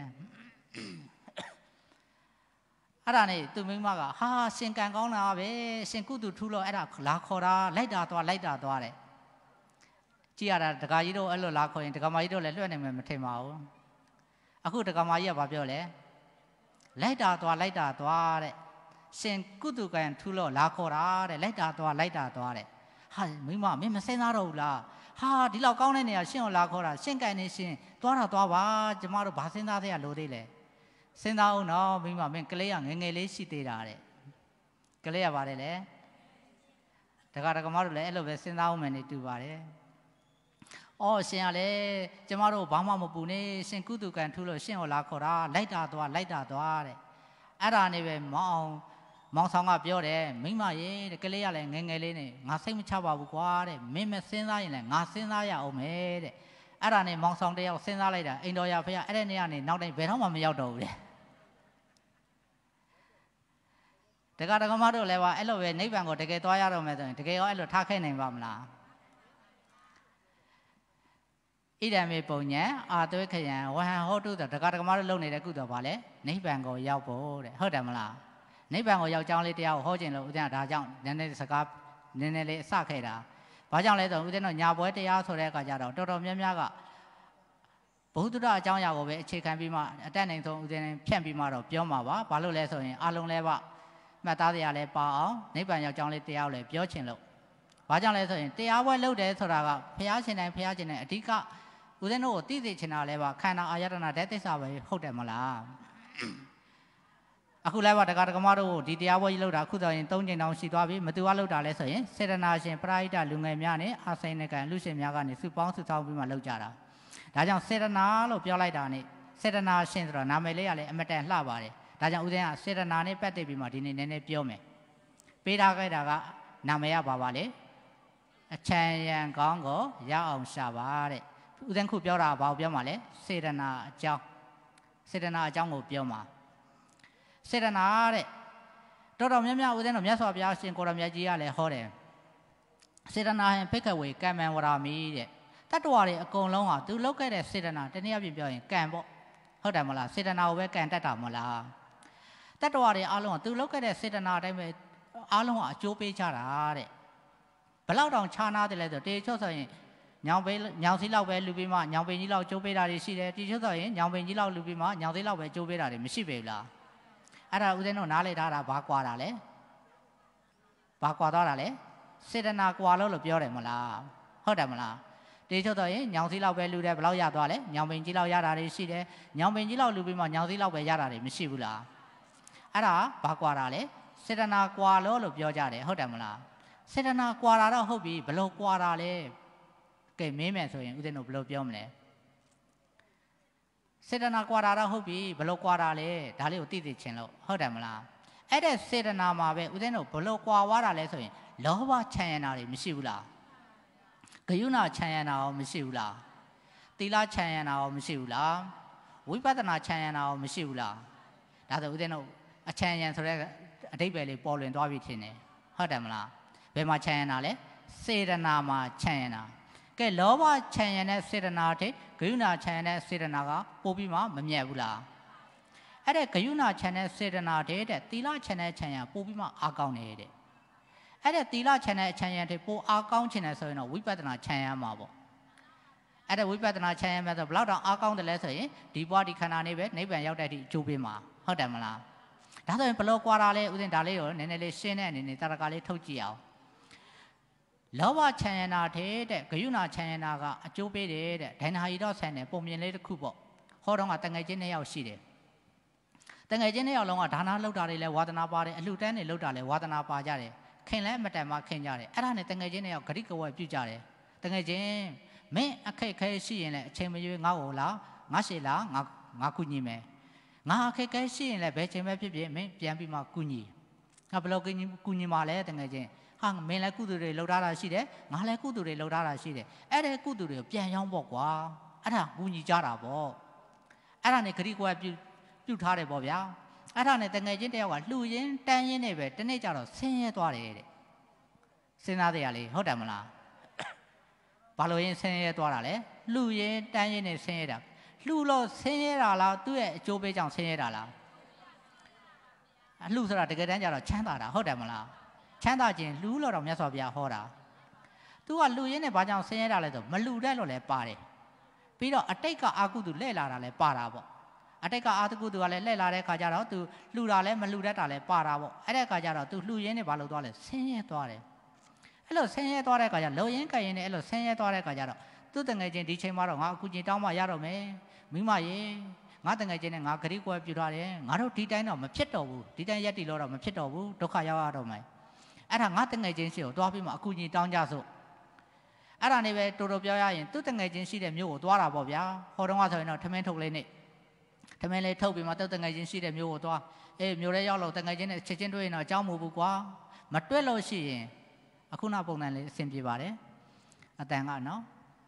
အဲ့ဒါနဲ့သူမိမကဟာရှင်ကံကောင်းတာပဲရှင်ကုသူထူးလို့အဲ့ဒါလာခေါ်တာလိုက်တာသွားလိုက်တာသွားတယ်ကြည့်ရတာဒကာကြီးတို့အဲ့လိုလာခေါ်ရင်ဒကာမကြီးတို့လည်းလွှတ်နိုင်မယ်မထင်ပါဘူးအခုဒကာမကြီးကဘာပြောလဲလိုက်တာသွားလိုက်တာသွားတဲ့ရှင်ကုသကံထူးလို့လာခေါ်တာတဲ့လိုက်တာသွားလိုက်တာသွားတဲ့ဟာမိမမင်းမစင်းသားတော့ဘူးလားဟာဒီလောက်ကောင်းတဲ့နေရာရှင်ကိုလာခေါ်တာရှင်ကံနေရှင်သွားတာသွားပါကျမတို့ဘာစင်းသားသေးရလို့သေးလဲစဉ်းစားအောင်နော်မိမမင်းကလေးကငယ်ငယ်လေးရှိသေးတာတဲ့ကလေးရပါတယ်လေတခါတခါမတို့လည်းအဲ့လိုပဲစဉ်းစားအောင်မယ်နေတူပါတယ်အော်ရှင်ကလည်းကျမတို့ဘာမှမပူနဲ့ရှင်ကုသကံထူးလို့ရှင်ကိုလာခေါ်တာလိုက်တာသွားလိုက်တာသွားတဲ့အဲ့ဒါနဲ့ပဲမောင်အောင်မောင်ဆောင်ကပြောတယ်မိမရေတဲ့ကလေးကလည်းငယ်ငယ်လေးနဲ့ငါစိတ်မချပါဘူးကွာတဲ့မင်းမစဉ်းစားရင်လည်းငါစဉ်းစားရအောင်မယ်တဲ့အဲ့ဒါနဲ့မောင်ဆောင်တယောက်စဉ်းစားလိုက်တာအိမ်တော်ရဖေအဲ့ဒီနေ့ကနေနောက်တိုင်းဘယ်တော့မှမရောက်တော့ဘူးတဲ့တက္ကရာမတို့လည်းပါအဲ့လိုပဲနိဗ္ဗာန်ကိုတကယ်သွားရတော့မယ်ဆိုရင်တကယ်ရောအဲ့လိုထားခဲ့နိုင်ပါမလားဣဒံမေပုံညံအာသွေးခယံဝဟံဟောတုဆိုတက္ကရာမတို့လုံနေတဲ့ကုသိုလ်ပါလေနိဗ္ဗာန်ကိုရောက်ဖို့တဲ့ဟုတ်တယ်မလားနိဗ္ဗာန်ကိုရောက်ကြောင်းလေးတရားကိုဟောခြင်းလို့ဦးဇင်းကဒါကြောင့်နည်းနည်းစကားနည်းနည်းလေးအစခဲ့တာဘာကြောင့်လဲဆိုတော့ဦးဇင်းတို့ညာပွဲတရားဆိုတဲ့အခါကျတော့တော်တော်များများကဘုဒ္ဓအကြောင်းအရာကိုပဲအခြေခံပြီးမှအတတ်နိုင်ဆုံးဦးဇင်းဖြန့်ပြီးမှတော့ပြောမှာပါဘာလို့လဲဆိုရင်အလုံးလဲပါမှတ်သားတရားလဲပါအောင်နိဗ္ဗာန်ရောက်ကြောင်းလေးတရားကိုလည်းပြောခြင်းလို့ဘာကြောင့်လဲဆိုရင်တရားပွဲလုပ်တယ်ဆိုတာကဘုရားရှင်တိုင်းဘုရားရှင်တိုင်းအဓိကဦးဇင်းတို့ကိုသိသိချင်တာလဲပါခန္ဓာအာယတနာဓာတ်သစ္စာပဲဟုတ်တယ်မလားအခုလဲပါတက္ကရာမတို့ဒီတရားပွဲကြီးလုပ်တာအခုဆိုရင်သုံးချိန်တောင်ရှိသွားပြီမတူကလုပ်တာလဲဆိုရင်စေတနာရှင်ပရိဟိတလူငယ်များနဲ့အာဆိုင်နဲ့ကံလူရှင်များကနေစုပေါင်းစုဆောင်းပြီးမှလုပ်ကြတာဒါကြောင့်စေတနာလို့ပြောလိုက်တာနဲ့စေတနာရှင်ဆိုတော့နာမည်လေးကလည်းအမတန်လှပါတယ်ဒါကြောင့်ဦးဇင်းကစေတနာနဲ့ပတ်သက်ပြီးမှဒီနေ့နည်းနည်းပြောမယ်ပေးထားခဲ့တာကနာမည်ရပါပါလေအချမ်းရံကောင်းကိုရအောင်ရှာပါတဲ့ဦးဇင်းခုပြောတာဘာကိုပြောမှာလဲစေတနာအကြောင်းစေတနာအကြောင်းကိုပြောမှာစေတနာတဲ့တော်တော်များများဦးဇင်းတို့မြတ်စွာဘုရားရှင်ကိုရမြတ်ကြီးကလည်းဟောတယ်စေတနာဟင်ဖိက္ခဝေကမ္မံဝရမိတဲ့တတ္တဝါတွေအကုန်လုံးဟာသူလောက်ခဲ့တဲ့စေတနာတနည်းအားဖြင့်ပြောရင်ကံပေါ့ဟုတ်တယ်မလားစေတနာကိုပဲကံတတ်တာမလားတတ္တဝါတွေအားလုံးကသူလောက်ခဲ့တဲ့စေတနာအတိုင်းပဲအားလုံးကအကျိုးပေးကြတာတဲ့ဘယ်လောက်တောင်ခြားနာတယ်လဲဆိုတေချော့ဆိုရင်ညောင်ပေးညောင်စီလောက်ပဲလူပြီးမှညောင်ပင်ကြီးလောက်ကျိုးပေးတာတွေရှိတယ်တေချော့ဆိုရင်ညောင်ပင်ကြီးလောက်လူပြီးမှညောင်သေးလောက်ပဲကျိုးပေးတာတွေမရှိပေဘူးလားအဲ့ဒါဦးဇင်းတို့နားလေထားတာဘာကွာတာလဲဘာကွာသွားတာလဲစေတနာကွာလို့လို့ပြောတယ်မလားဟုတ်တယ်မလားတေချုပ်တော့ရင်ညောင်စည်းလောက်ပဲလူတယ်ဘယ်လောက်ရသွားလဲညောင်ပင်ကြီးလောက်ရတာတွေရှိတယ်ညောင်ပင်ကြီးလောက်လူပြီးမှညောင်စည်းလောက်ပဲရတာတွေမရှိဘူးလားအဲ့ဒါဘာကွာတာလဲစေတနာကွာလို့လို့ပြောကြတယ်ဟုတ်တယ်မလားစေတနာကွာတာတော့ဟုတ်ပြီဘယ်လိုကွာတာလဲကဲမင်းမယ်ဆိုရင်ဦးဇင်းတို့ဘယ်လိုပြောမလဲစေတနာကွာတာတော့ဟုတ်ပြီဘယ်လိုကွာတာလဲဒါလေးကိုသိသိချင်းလို့ဟုတ်တယ်မလားအဲ့တဲ့စေတနာမှာပဲဦးဇင်းတို့ဘယ်လိုကွာဝါတာလဲဆိုရင်လောဘချမ်းရနာတွေမရှိဘူးလားဂယုဏချမ်းရနာရောမရှိဘူးလားသီလချမ်းရနာရောမရှိဘူးလားဝိပဿနာချမ်းရနာရောမရှိဘူးလားဒါဆိုဦးဇင်းတို့အချမ်းရံဆိုတဲ့အဓိပ္ပာယ်လေးပေါ်လွင်သွားပြီထင်တယ်ဟုတ်တယ်မလားဘယ်မှာချမ်းရနာလဲစေတနာမှာချမ်းရနာကဲလောဘချမ်းရတဲ့စေတနာတဲ့ဂယုဏချမ်းရတဲ့စေတနာကပို့ပြီးမှမမြတ်ဘူးလားအဲ့တဲ့ဂယုဏချမ်းတဲ့စေတနာတဲ့သီလချမ်းတဲ့ချမ်းရပို့ပြီးမှအားကောင်းနေတဲ့အဲ့တဲ့သီလချမ်းတဲ့အချမ်းရတဲ့ပို့အားကောင်းချင်တယ်ဆိုရင်တော့ဝိပဿနာချမ်းရမှာပေါ့အဲ့တဲ့ဝိပဿနာချမ်းရမှာဆိုဘလောက်တော့အားကောင်းတယ်လဲဆိုရင်ဒီဘဝဒီခန္ဓာနေပဲနိဗ္ဗာန်ရောက်တဲ့အထိအကျိုးပေးမှာဟုတ်တယ်မလားဒါဆိုရင်ဘလို့ကွာတာလဲဥစဉ်ဒါလေးကိုနည်းနည်းလေးရှင်းတဲ့အနေနဲ့တာရကလေးထုတ်ကြည့်အောင်လောဘချမ်းရနာတဲ့တဲ့ဂယုဏချမ်းရနာကအကျိုးပေးတယ်တဲ့ဒိုင်နာဟီတော့ဆန်တယ်ပုံမြင်လေးတစ်ခုပေါ့ဟောတော့ကတငယ်ချင်းနှစ်ယောက်ရှိတယ်တငယ်ချင်းနှစ်ယောက်လုံးကဒါနလောက်တာတွေလဲဝါသနာပါတယ်အလှတန်းတွေလောက်တာလဲဝါသနာပါကြတယ်ခင်လဲမတန်မှခင်ကြတယ်အဲ့ဒါနဲ့တငယ်ချင်းနှစ်ယောက်ဂရိကဝယ်ပြုကြတယ်တငယ်ချင်းမင်းအခက်ခဲရှိရင်လဲအချိန်မရွေးငါ့ကိုလားငါရှေ့လားငါငါကူညီမယ်ငါအခက်ခဲရှိရင်လည်းဘယ်ချိန်ပဲဖြစ်ဖြစ်မင်းပြန်ပြီးမှကူညီငါဘယ်လိုကူညီကူညီမှာလဲတကယ်ချင်းဟာမင်းလည်းကုသိုလ်တွေလုပ်ထားတာရှိတယ်ငါလည်းကုသိုလ်တွေလုပ်ထားတာရှိတယ်အဲ့ဒီကုသိုလ်တွေကိုပြန်ရောင်းပေါ့ကွာအဲ့ဒါကူညီကြတာပေါ့အဲ့ဒါနဲ့ဂရိကွယ်ပြုပြုထားတယ်ပေါ့ဗျာအဲ့ဒါနဲ့တကယ်ချင်းတယောက်ကလှူရင်းတန်းရင်းနဲ့ပဲတနေ့ကျတော့ဆင်းရဲသွားတယ်တဲ့စဉ်းစားတရားလေးဟုတ်တယ်မလားဘာလို့ရင်ဆင်းရဲသွားတာလဲလှူရင်းတန်းရင်းနဲ့ဆင်းရဲတာလှူလို့ဆင်းရဲတာလားသူ့ရဲ့အကျိုးပေးကြောင့်ဆင်းရဲတာလားအလှူဆိုတာတကယ်တမ်းကျတော့ချမ်းသာတာဟုတ်တယ်မလားချမ်းသာခြင်းလှူလို့တော့မြတ်စွာဘုရားဟောတာသူကလှူရင်းနဲ့ဘာကြောင့်ဆင်းရဲတာလဲဆိုမလှူတတ်လို့လည်းပါတယ်ပြီးတော့အတိတ်ကအာကုသူလှည့်လာတာလည်းပါတာပေါ့အတိတ်ကအာကုသူကလည်းလှည့်လာတဲ့ခါကျတော့သူလှူတာလည်းမလှူတတ်တာလည်းပါတာပေါ့အဲ့တဲ့ခါကျတော့သူလှူရင်းနဲ့ဘာလို့သွားလဲဆင်းရဲသွားတယ်အဲ့လိုဆင်းရဲသွားတဲ့ခါကျလုံရင်းကြရင်နဲ့အဲ့လိုဆင်းရဲသွားတဲ့ခါကျတော့သူတငယ်ချင်းဒီချိန်မှာတော့ငါအခုချင်းတောင်းမှရတော့မယ်မိမရေငါတငယ်ချင်းနဲ့ငါဂရိကွယ်ပြုထားတယ်ငါတို့ဒီတိုင်းတော့မဖြစ်တော့ဘူးဒီတိုင်းရက်တီလို့တော့မဖြစ်တော့ဘူးဒုက္ခရောက်ရတော့မယ်အဲ့ဒါငါတငယ်ချင်းရှိကိုသွားပြီးမှအခုချင်းတောင်းကြစို့အဲ့ဒါနဲ့ပဲတော်တော်ပြောရရင်သူတငယ်ချင်းရှိတဲ့မျိုးကိုသွားတာပေါ့ဗျာဟောတော့ကဆိုရင်တော့ထမင်းထုတ်လေးနဲ့ထမင်းလေးထုတ်ပြီးမှသူတငယ်ချင်းရှိတဲ့မျိုးကိုသွားအေးမျိုးလေးရောက်လို့တငယ်ချင်းနဲ့ချက်ချင်းတွေ့ရင်တော့အကြောင်းမဟုတ်ဘူးကွာမတွက်လို့ရှိရင်အခုနောက်ပုံစံလေးအဆင်ပြေပါတယ်အတန်ကနော်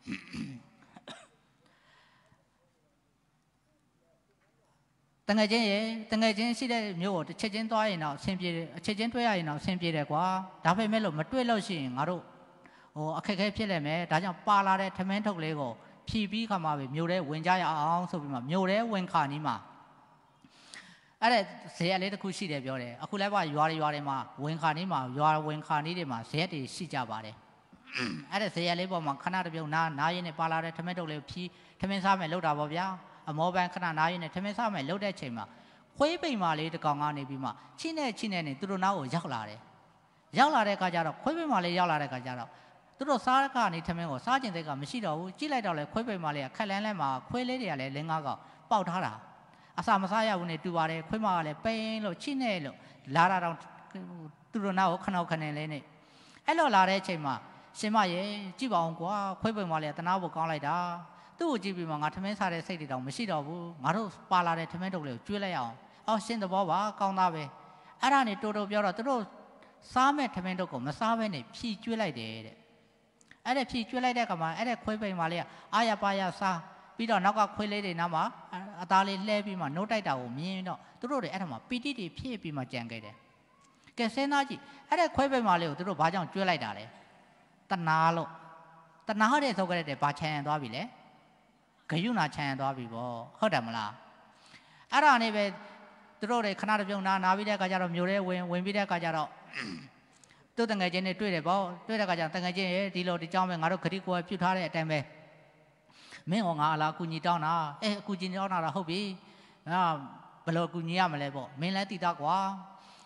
တငယ်ချင်းရေတငယ်ချင်းရှိတဲ့မျိုးကိုတစ်ချက်ချင်းသွားရင်တော့ဆင်ပြေတယ်အချက်ချင်းတွေ့ရရင်တော့ဆင်ပြေတယ်ကွာဒါပေမဲ့လို့မတွေ့လို့ရှိရင်ငါတို့ဟိုအခက်အခဲဖြစ်လိမ့်မယ်ဒါကြောင့်ပါလာတဲ့ထမင်းထုတ်လေးကိုဖြီးပြီးခါမှပဲမျိုးထဲဝင်ကြရအောင်ဆိုပြီးမှမျိုးထဲဝင်ခါနီးမှာအဲ့ဒါဇေယျလေးတစ်ခုရှိတယ်ပြောတယ်အခုလည်းပါရွာတွေရွာတွေမှာဝင်ခါနီးမှာရွာဝင်ခါနီးတွေမှာဇေယျတွေရှိကြပါတယ်အဲ့ဒါဇေယျလေးပေါ်မှာခဏတစ်ပြုံနားနားရင်းနဲ့ပါလာတဲ့ထမင်းထုတ်လေးကိုဖြီးထမင်းစားမယ်လောက်တာပေါ့ဗျာအမောပန်းခဏနားရင်းနဲ့ထမင်းစားမယ်လှုပ်တဲ့ချိန်မှာခွေးပိန်မာလေးတစ်ကောင်ကနေပြီးမှချင်းနဲ့ချင်းနဲ့နေသူတို့နားကိုရောက်လာတယ်ရောက်လာတဲ့အခါကျတော့ခွေးပိန်မာလေးရောက်လာတဲ့အခါကျတော့သူတို့စားကနေထမင်းကိုစားကျင်တဲ့ကမရှိတော့ဘူးကြည့်လိုက်တော့လေခွေးပိန်မာလေးကခက်လန်းလန်းမှာခွေးလေးတွေကလည်းလင်းကားကောက်ပေါက်ထားတာအစာမစားရဘူးနဲ့တူပါတယ်ခွေးမကလည်းပိန်လို့ချင်းနဲ့လို့လာတာတော့သူတို့နားကိုခဏခဏလေးနဲ့အဲ့လိုလာတဲ့အချိန်မှာရှင်မရေကြည့်ပါအောင်ကွာခွေးပိန်မာလေးကတနာဖို့ကောင်းလိုက်တာသူ့ကိုကြည့်ပြီးမှငါထမင်းစားတဲ့စိတ်တွေတောင်မရှိတော့ဘူးငါတို့ပါလာတဲ့ထမင်းတုပ်လေးကိုကျွေးလိုက်အောင်အော်ရှင်းသဘောပါကောင်းသားပဲအဲ့ဒါနဲ့တိုးတိုးပြောတော့သူတို့စားမဲ့ထမင်းတုပ်ကိုမစားဘဲနဲ့ဖြီးကျွေးလိုက်တယ်တဲ့အဲ့ဒါဖြီးကျွေးလိုက်တဲ့ကမှအဲ့ဒါခွေးပိန်မာလေးကအာရပါရစားပြီးတော့နောက်ကခွေးလေးတွေနားမှာအသားလေးလှဲပြီးမှနှုတ်တိုက်တာကိုမြင်တော့သူတို့တွေအဲ့ဒါမှာပီတိတွေဖြည့်ပြီးမှကြံခဲ့တယ်ကဲစဉ်းစားကြည့်အဲ့ဒါခွေးပိန်မာလေးကိုသူတို့ဘာကြောင့်ကျွေးလိုက်တာလဲတနာလို့တနာတဲ့ဆိုကြတဲ့ဘာချမ်းရံသွားပြီလဲဂယုဏချမ်းရံသွားပြီပေါ့ဟုတ်တယ်မလားအဲ့ဒါနဲ့ပဲသူတို့တွေခဏတပြုံနာနာပြီးတဲ့အခါကျတော့မျိုးရဲဝင်ဝင်ပြီးတဲ့အခါကျတော့သူ့တငယ်ချင်းတွေတွေ့တယ်ပေါ့တွေ့တဲ့အခါကျတော့တငယ်ချင်းရဲ့ဒီလိုဒီကြောင်းပဲငါတို့ဂရိကိုပြုထားတဲ့အတိုင်းပဲမင်းဟောငါအလားအကူညီတောင်းတာအဲအကူညီတောင်းတာတော့ဟုတ်ပြီငါဘယ်လိုအကူညီရမလဲပေါ့မင်းလည်းတည်တာကွာ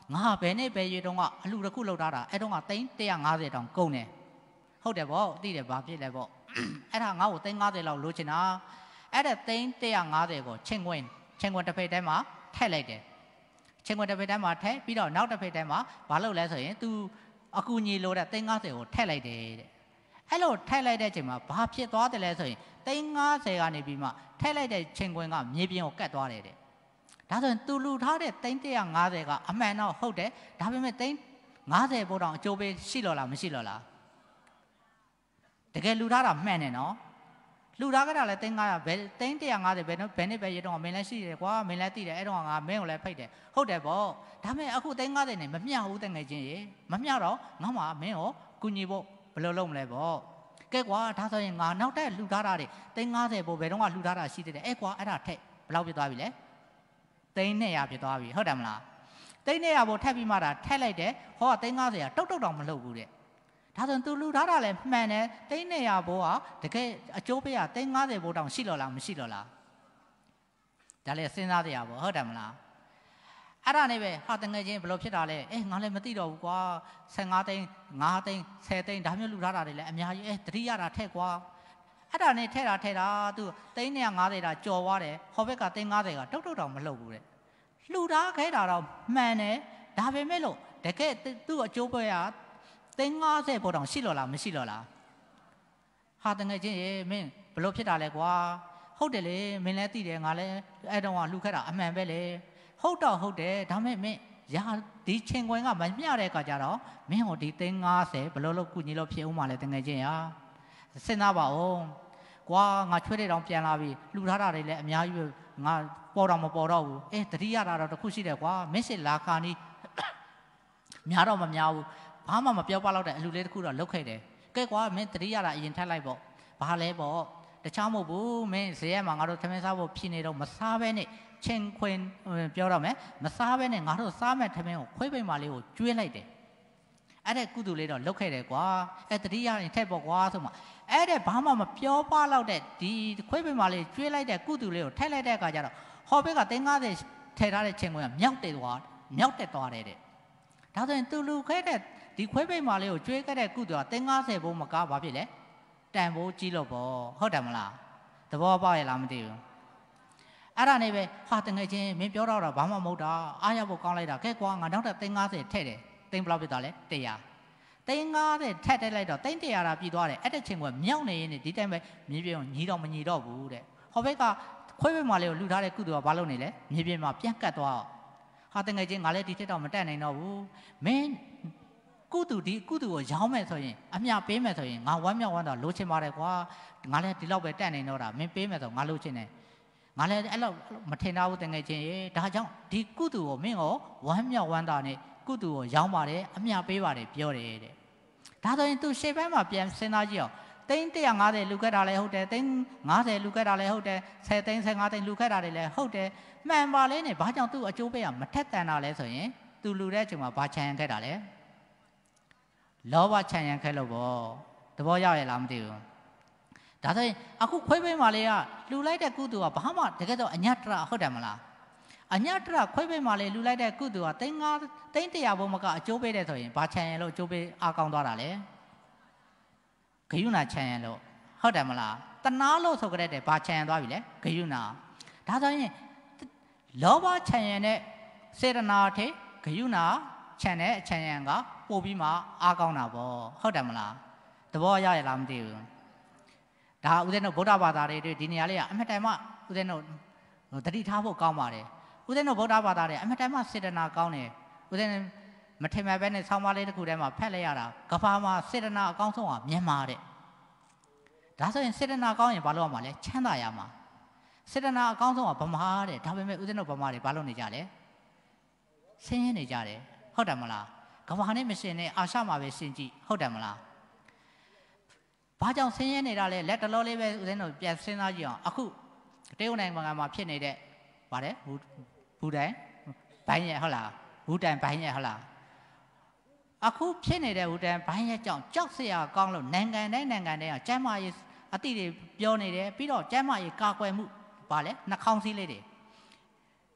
ငါဘယ်နဲ့ဘယ်ရေတုံးကအလှတစ်ခုလောက်ထားတာအဲ့တုံးကသိန်းတစ်ရာငါးဆယ်တောင်ကုန်တယ်ဟုတ်တယ်ဗောသိတယ်ဘာဖြစ်လဲဗောအဲ့ဒါငါ့ကိုသိန်းငါးဆယ်လောက်လိုချင်တာအဲ့ဒါသိန်းတစ်ရာငါးဆယ်ကိုချင်းခွင်းချင်းခွင်းတစ်ဖက်ထဲမှာထည့်လိုက်တယ်ချင်းခွင်းတစ်ဖက်ထဲမှာထည့်ပြီးတော့နောက်တစ်ဖက်ထဲမှာဘာလုပ်လဲဆိုရင် तू အကူညီလိုတဲ့သိန်းငါးဆယ်ကိုထည့်လိုက်တယ်တဲ့အဲ့လိုထည့်လိုက်တဲ့အချိန်မှာဘာဖြစ်သွားတယ်လဲဆိုရင်သိန်းငါးဆယ်ကနေပြီးမှထည့်လိုက်တဲ့ချင်းခွင်းကမြေပြင်ကိုကတ်သွားတယ်တဲ့ဒါဆိုရင် तू လူထားတဲ့သိန်းတစ်ရာငါးဆယ်ကအမှန်တော့ဟုတ်တယ်ဒါပေမဲ့သိန်းငါးဆယ်ပို့တော့အကျိုးပေးရှိလို့လားမရှိလို့လားတကယ်လူထားတာမှန်တယ်နော်လူထားကြတာလဲသိန်းငါးဆယ်ဘယ်သိန်းတစ်ရာငါးဆယ်ဘယ်နော်ဘယ်နှစ်ပဲရတော့မင်းလည်းရှိတယ်ကွာမင်းလည်းသိတယ်အဲ့တော့ငါမင်းကိုလည်းဖိတ်တယ်ဟုတ်တယ်ပေါ့ဒါပေမဲ့အခုသိန်းငါးဆယ်နဲ့မမျှဘူးတကယ်ချင်းရေမမျှတော့ငါမှမင်းကိုကူညီဖို့ဘယ်လိုလုပ်မလဲပေါ့ကဲကွာဒါဆိုရင်ငါနောက်တဲ့လူထားတာတွေသိန်းငါးဆယ်ပို့ဘယ်တော့ကလူထားတာရှိသေးတယ်အဲ့ကွာအဲ့ဒါထက်ဘယ်လောက်ပြသွားပြီလဲသိန်းနှစ်ရာပြသွားပြီဟုတ်တယ်မလားသိန်းနှစ်ရာပို့ထက်ပြီးမှတာထက်လိုက်တယ်ဟောသိန်းငါးဆယ်ကတုတ်တုတ်တောင်မလုပ်ဘူးတဲ့ဒါဆိုရင် तू လူထားတာလဲမှန်တယ်သိန်းနှစ်ရာပို့ကတကယ်အကျိုးပေးရသိန်းငါးဆယ်ပို့တောင်ရှိလို့လားမရှိလို့လားဒါလည်းစဉ်းစားကြရပါဟုတ်တယ်မလားအဲ့ဒါနဲ့ပဲဟာတငယ်ချင်းဘယ်လိုဖြစ်တာလဲအေးငါလည်းမသိတော့ဘူးကွာဆယ်ငါးသိန်းငါးသိန်းဆယ်သိန်းဒါမျိုးလူထားတာတွေလည်းအများကြီးအေးတတိယတာထက်ကွာအဲ့ဒါနဲ့ထဲတာထဲတာ तू သိန်းနှစ်ရာငါးဆယ်တာကြော်သွားတယ်ဟောဘက်ကသိန်းငါးဆယ်ကတုတ်တုတ်တောင်မလှုပ်ဘူးတဲ့လူထားခဲတာတော့မှန်တယ်ဒါပေမဲ့လို့တကယ်သူ့အကျိုးပေးရသိန်းငါးဆယ်ပို့တောင်ရှိလို့လားမရှိလို့လားဟာတငယ်ချင်းရေမင်းဘယ်လိုဖြစ်တာလဲကွာဟုတ်တယ်လေမင်းလည်းသိတယ်ငါလည်းအဲ့တော့ကလှူခဲ့တာအမှန်ပဲလေဟုတ်တော့ဟုတ်တယ်ဒါမဲ့မင်းရာဒီချင်းခွင်ကမမျှတဲ့အခါကျတော့မင်းဟိုဒီသိန်းငါးဆယ်ဘယ်လိုလုပ်ကုညီလို့ဖြစ်ဦးမှာလဲတငယ်ချင်းရာစဉ်းစားပါဦးကွာငါချွေးတဲ့တောင်ပြန်လာပြီလှူထားတာတွေလည်းအများကြီးပဲငါပေါ်တော့မပေါ်တော့ဘူးအေးတတိယတာတော့တစ်ခုရှိတယ်ကွာမင်းစစ်လာခါနီးများတော့မများဘူးဘာမှမပြောပါတော့တဲ့အလှူလေးတစ်ခုတော့လုပ်ခဲ့တယ်ကဲကွာမင်းတတိယတာအရင်ထပ်လိုက်ပေါ့ဘာလဲပေါ့တခြားမဟုတ်ဘူးမင်းဇေယျမှာငါတို့သမင်းစားဖို့ဖြစ်နေတော့မစားဘဲနဲ့ချင်းခွင်ပြောတော့မယ်မစားဘဲနဲ့ငါတို့စားမဲ့သမင်းကိုခွေးပိန်မာလေးကိုကျွေးလိုက်တယ်အဲ့တဲ့ကုသိုလ်လေးတော့လုပ်ခဲ့တယ်ကွာအဲ့တတိယရင်ထက်ပေါ့ကွာဆိုမှအဲ့တဲ့ဘာမှမပြောပါတော့တဲ့ဒီခွေးပိန်မာလေးကျွေးလိုက်တဲ့ကုသိုလ်လေးကိုထည့်လိုက်တဲ့အခါကျတော့ဟောဘက်ကသိန်းငါးဆယ်ထည့်ထားတဲ့ချင်းခွင်ကမြောက်တယ်သွားမြောက်တက်သွားတယ်တဲ့ဒါဆိုရင်သူလူခဲတဲ့ဒီခွေးပိန်မာလေးကိုကျွေးခဲ့တဲ့ကုသိုလ်ကသိန်းငါးဆယ်ဘုံမကားဘာဖြစ်လဲတန်ဖိုးကြီးလို့ပေါ့ဟုတ်တယ်မလားသဘောပေါက်ရလားမသိဘူးအဲ့ဒါနဲ့ပဲဟာတငယ်ချင်းမင်းပြောတော့တာဘာမှမဟုတ်တာအားရဖို့ကောင်းလိုက်တာကဲကွာငါနောက်ထပ်သိန်းငါးဆယ်ထည့်တယ်သိန်းဘယ်လောက်ဖြစ်သွားလဲတစ်ရာသိန်းငါးဆယ်ထည့်တက်လိုက်တော့သိန်းတစ်ရာတာပြည်သွားတယ်အဲ့တဲ့ချင်းကမြောက်နေရင်ဒီတိုင်းပဲမြေပြင်ကိုညီတော့မညီတော့ဘူးတဲ့ဟောဘက်ကခွေးပိန်မာလေးကိုလှူထားတဲ့ကုသိုလ်ကဘာလုပ်နေလဲမြေပြင်မှာပြန်ကတ်သွားဟာတငယ်ချင်းငါလည်းဒီထက်တော့မတက်နိုင်တော့ဘူးမင်းကုတူဒီကုတူကိုရောင်းမယ်ဆိုရင်အမျှပေးမယ်ဆိုရင်ငါဝမ်းမြောက်ဝမ်းသာလိုချင်ပါတယ်ကွာငါလည်းဒီလောက်ပဲတက်နိုင်တော့တာမင်းပေးမယ်ဆိုငါလိုချင်တယ်ငါလည်းအဲ့လောက်မထင်တော့ဘူးတကယ်ချင်းရေဒါကြောင့်ဒီကုတူကိုမင်းကိုဝမ်းမြောက်ဝမ်းသာနဲ့ကုတူကိုရောင်းပါတယ်အမျှပေးပါတယ်ပြောတယ်တဲ့ဒါဆိုရင်သူရှေ့ဘက်မှာပြန်စဉ်းစားကြည့်အောင်သိန်းတစ်ရာငါးဆယ်လူခဲ့တာလည်းဟုတ်တယ်သိန်းငါးဆယ်လူခဲ့တာလည်းဟုတ်တယ်ဆယ်သိန်းဆယ်ငါးသိန်းလူခဲ့တာတွေလည်းဟုတ်တယ်မှန်ပါလေနဲ့ဘာကြောင့်သူ့အကျိုးပေးရမထက်တန်တာလဲဆိုရင်သူလူတဲ့အချိန်မှာဘာချန်ခဲ့တာလဲလောဘချန်ရန်ခဲလို့ပေါ့သဘောရောက်ရလားမသိဘူးဒါဆိုရင်အခုခွေးပိန်မာလေးကလှူလိုက်တဲ့ကုသိုလ်ကဘာမှတကယ်တော့အညတရဟုတ်တယ်မလားအညတရခွေးပိန်မာလေးလှူလိုက်တဲ့ကုသိုလ်ကသိန်းငါးသိန်းတစ်ရာဘုံမကအကျိုးပေးတယ်ဆိုရင်ဘာချန်ရန်လို့အကျိုးပေးအားကောင်းသွားတာလဲဂယုဏချန်ရန်လို့ဟုတ်တယ်မလားတနာလို့ဆိုကြတဲ့ဘာချန်ရန်သွားပြီလဲဂယုဏဒါဆိုရင်လောဘချန်ရန်နဲ့စေတနာထေဂယုဏချန်တဲ့အချန်ရန်ကပို့ပြီးမှအားကောင်းတာပေါ့ဟုတ်တယ်မလားသဘောရရလားမသိဘူးဒါဦးဇင်းတို့ဗုဒ္ဓဘာသာတွေဒီနေရာလေးကအမှတ်တမ်းမှဦးဇင်းတို့တတိထားဖို့ကောင်းပါတယ်ဦးဇင်းတို့ဗုဒ္ဓဘာသာတွေအမှတ်တမ်းမှစေတနာကောင်းတယ်ဦးဇင်းမထင်မှပဲနဲ့ဆောင်းပါးလေးတစ်ခုထဲမှာဖက်လိုက်ရတာကဘာမှာစေတနာအကောင်းဆုံးကမြန်မာတဲ့ဒါဆိုရင်စေတနာကောင်းရင်ဘာလုပ်ရမှာလဲချမ်းသာရမှာစေတနာအကောင်းဆုံးကဗမာတဲ့ဒါပေမဲ့ဦးဇင်းတို့ဗမာတွေဘာလုပ်နေကြလဲဆင်းရဲနေကြတယ်ဟုတ်တယ်မလားကဘာနဲ့မရှင်နဲ့အာရှမှာပဲရှင်ကြည့်ဟုတ်တယ်မလားဘာကြောင့်ဆင်းရဲနေတာလဲလက်တလောလေးပဲဦးဇင်းတို့ပြန်စဉ်းစားကြည့်အောင်အခုတရုတ်နိုင်ငံမှာဖြစ်နေတဲ့ဗါတယ်ဘူတိုင်ဘိုင်းရဲ့ဟုတ်လားဘူတိုင်ဘိုင်းရဲ့ဟုတ်လားအခုဖြစ်နေတဲ့ဘူတိုင်ဘိုင်းရဲ့ကြောင့်ကြောက်စရာကောင်းလို့နိုင်ငံတိုင်းနိုင်ငံတိုင်းကကျမ်းမာရေးအတိတွေပြောနေတယ်ပြီးတော့ကျမ်းမာရေးကာကွယ်မှုဗါလဲနှာခေါင်းစည်းလေးတွေ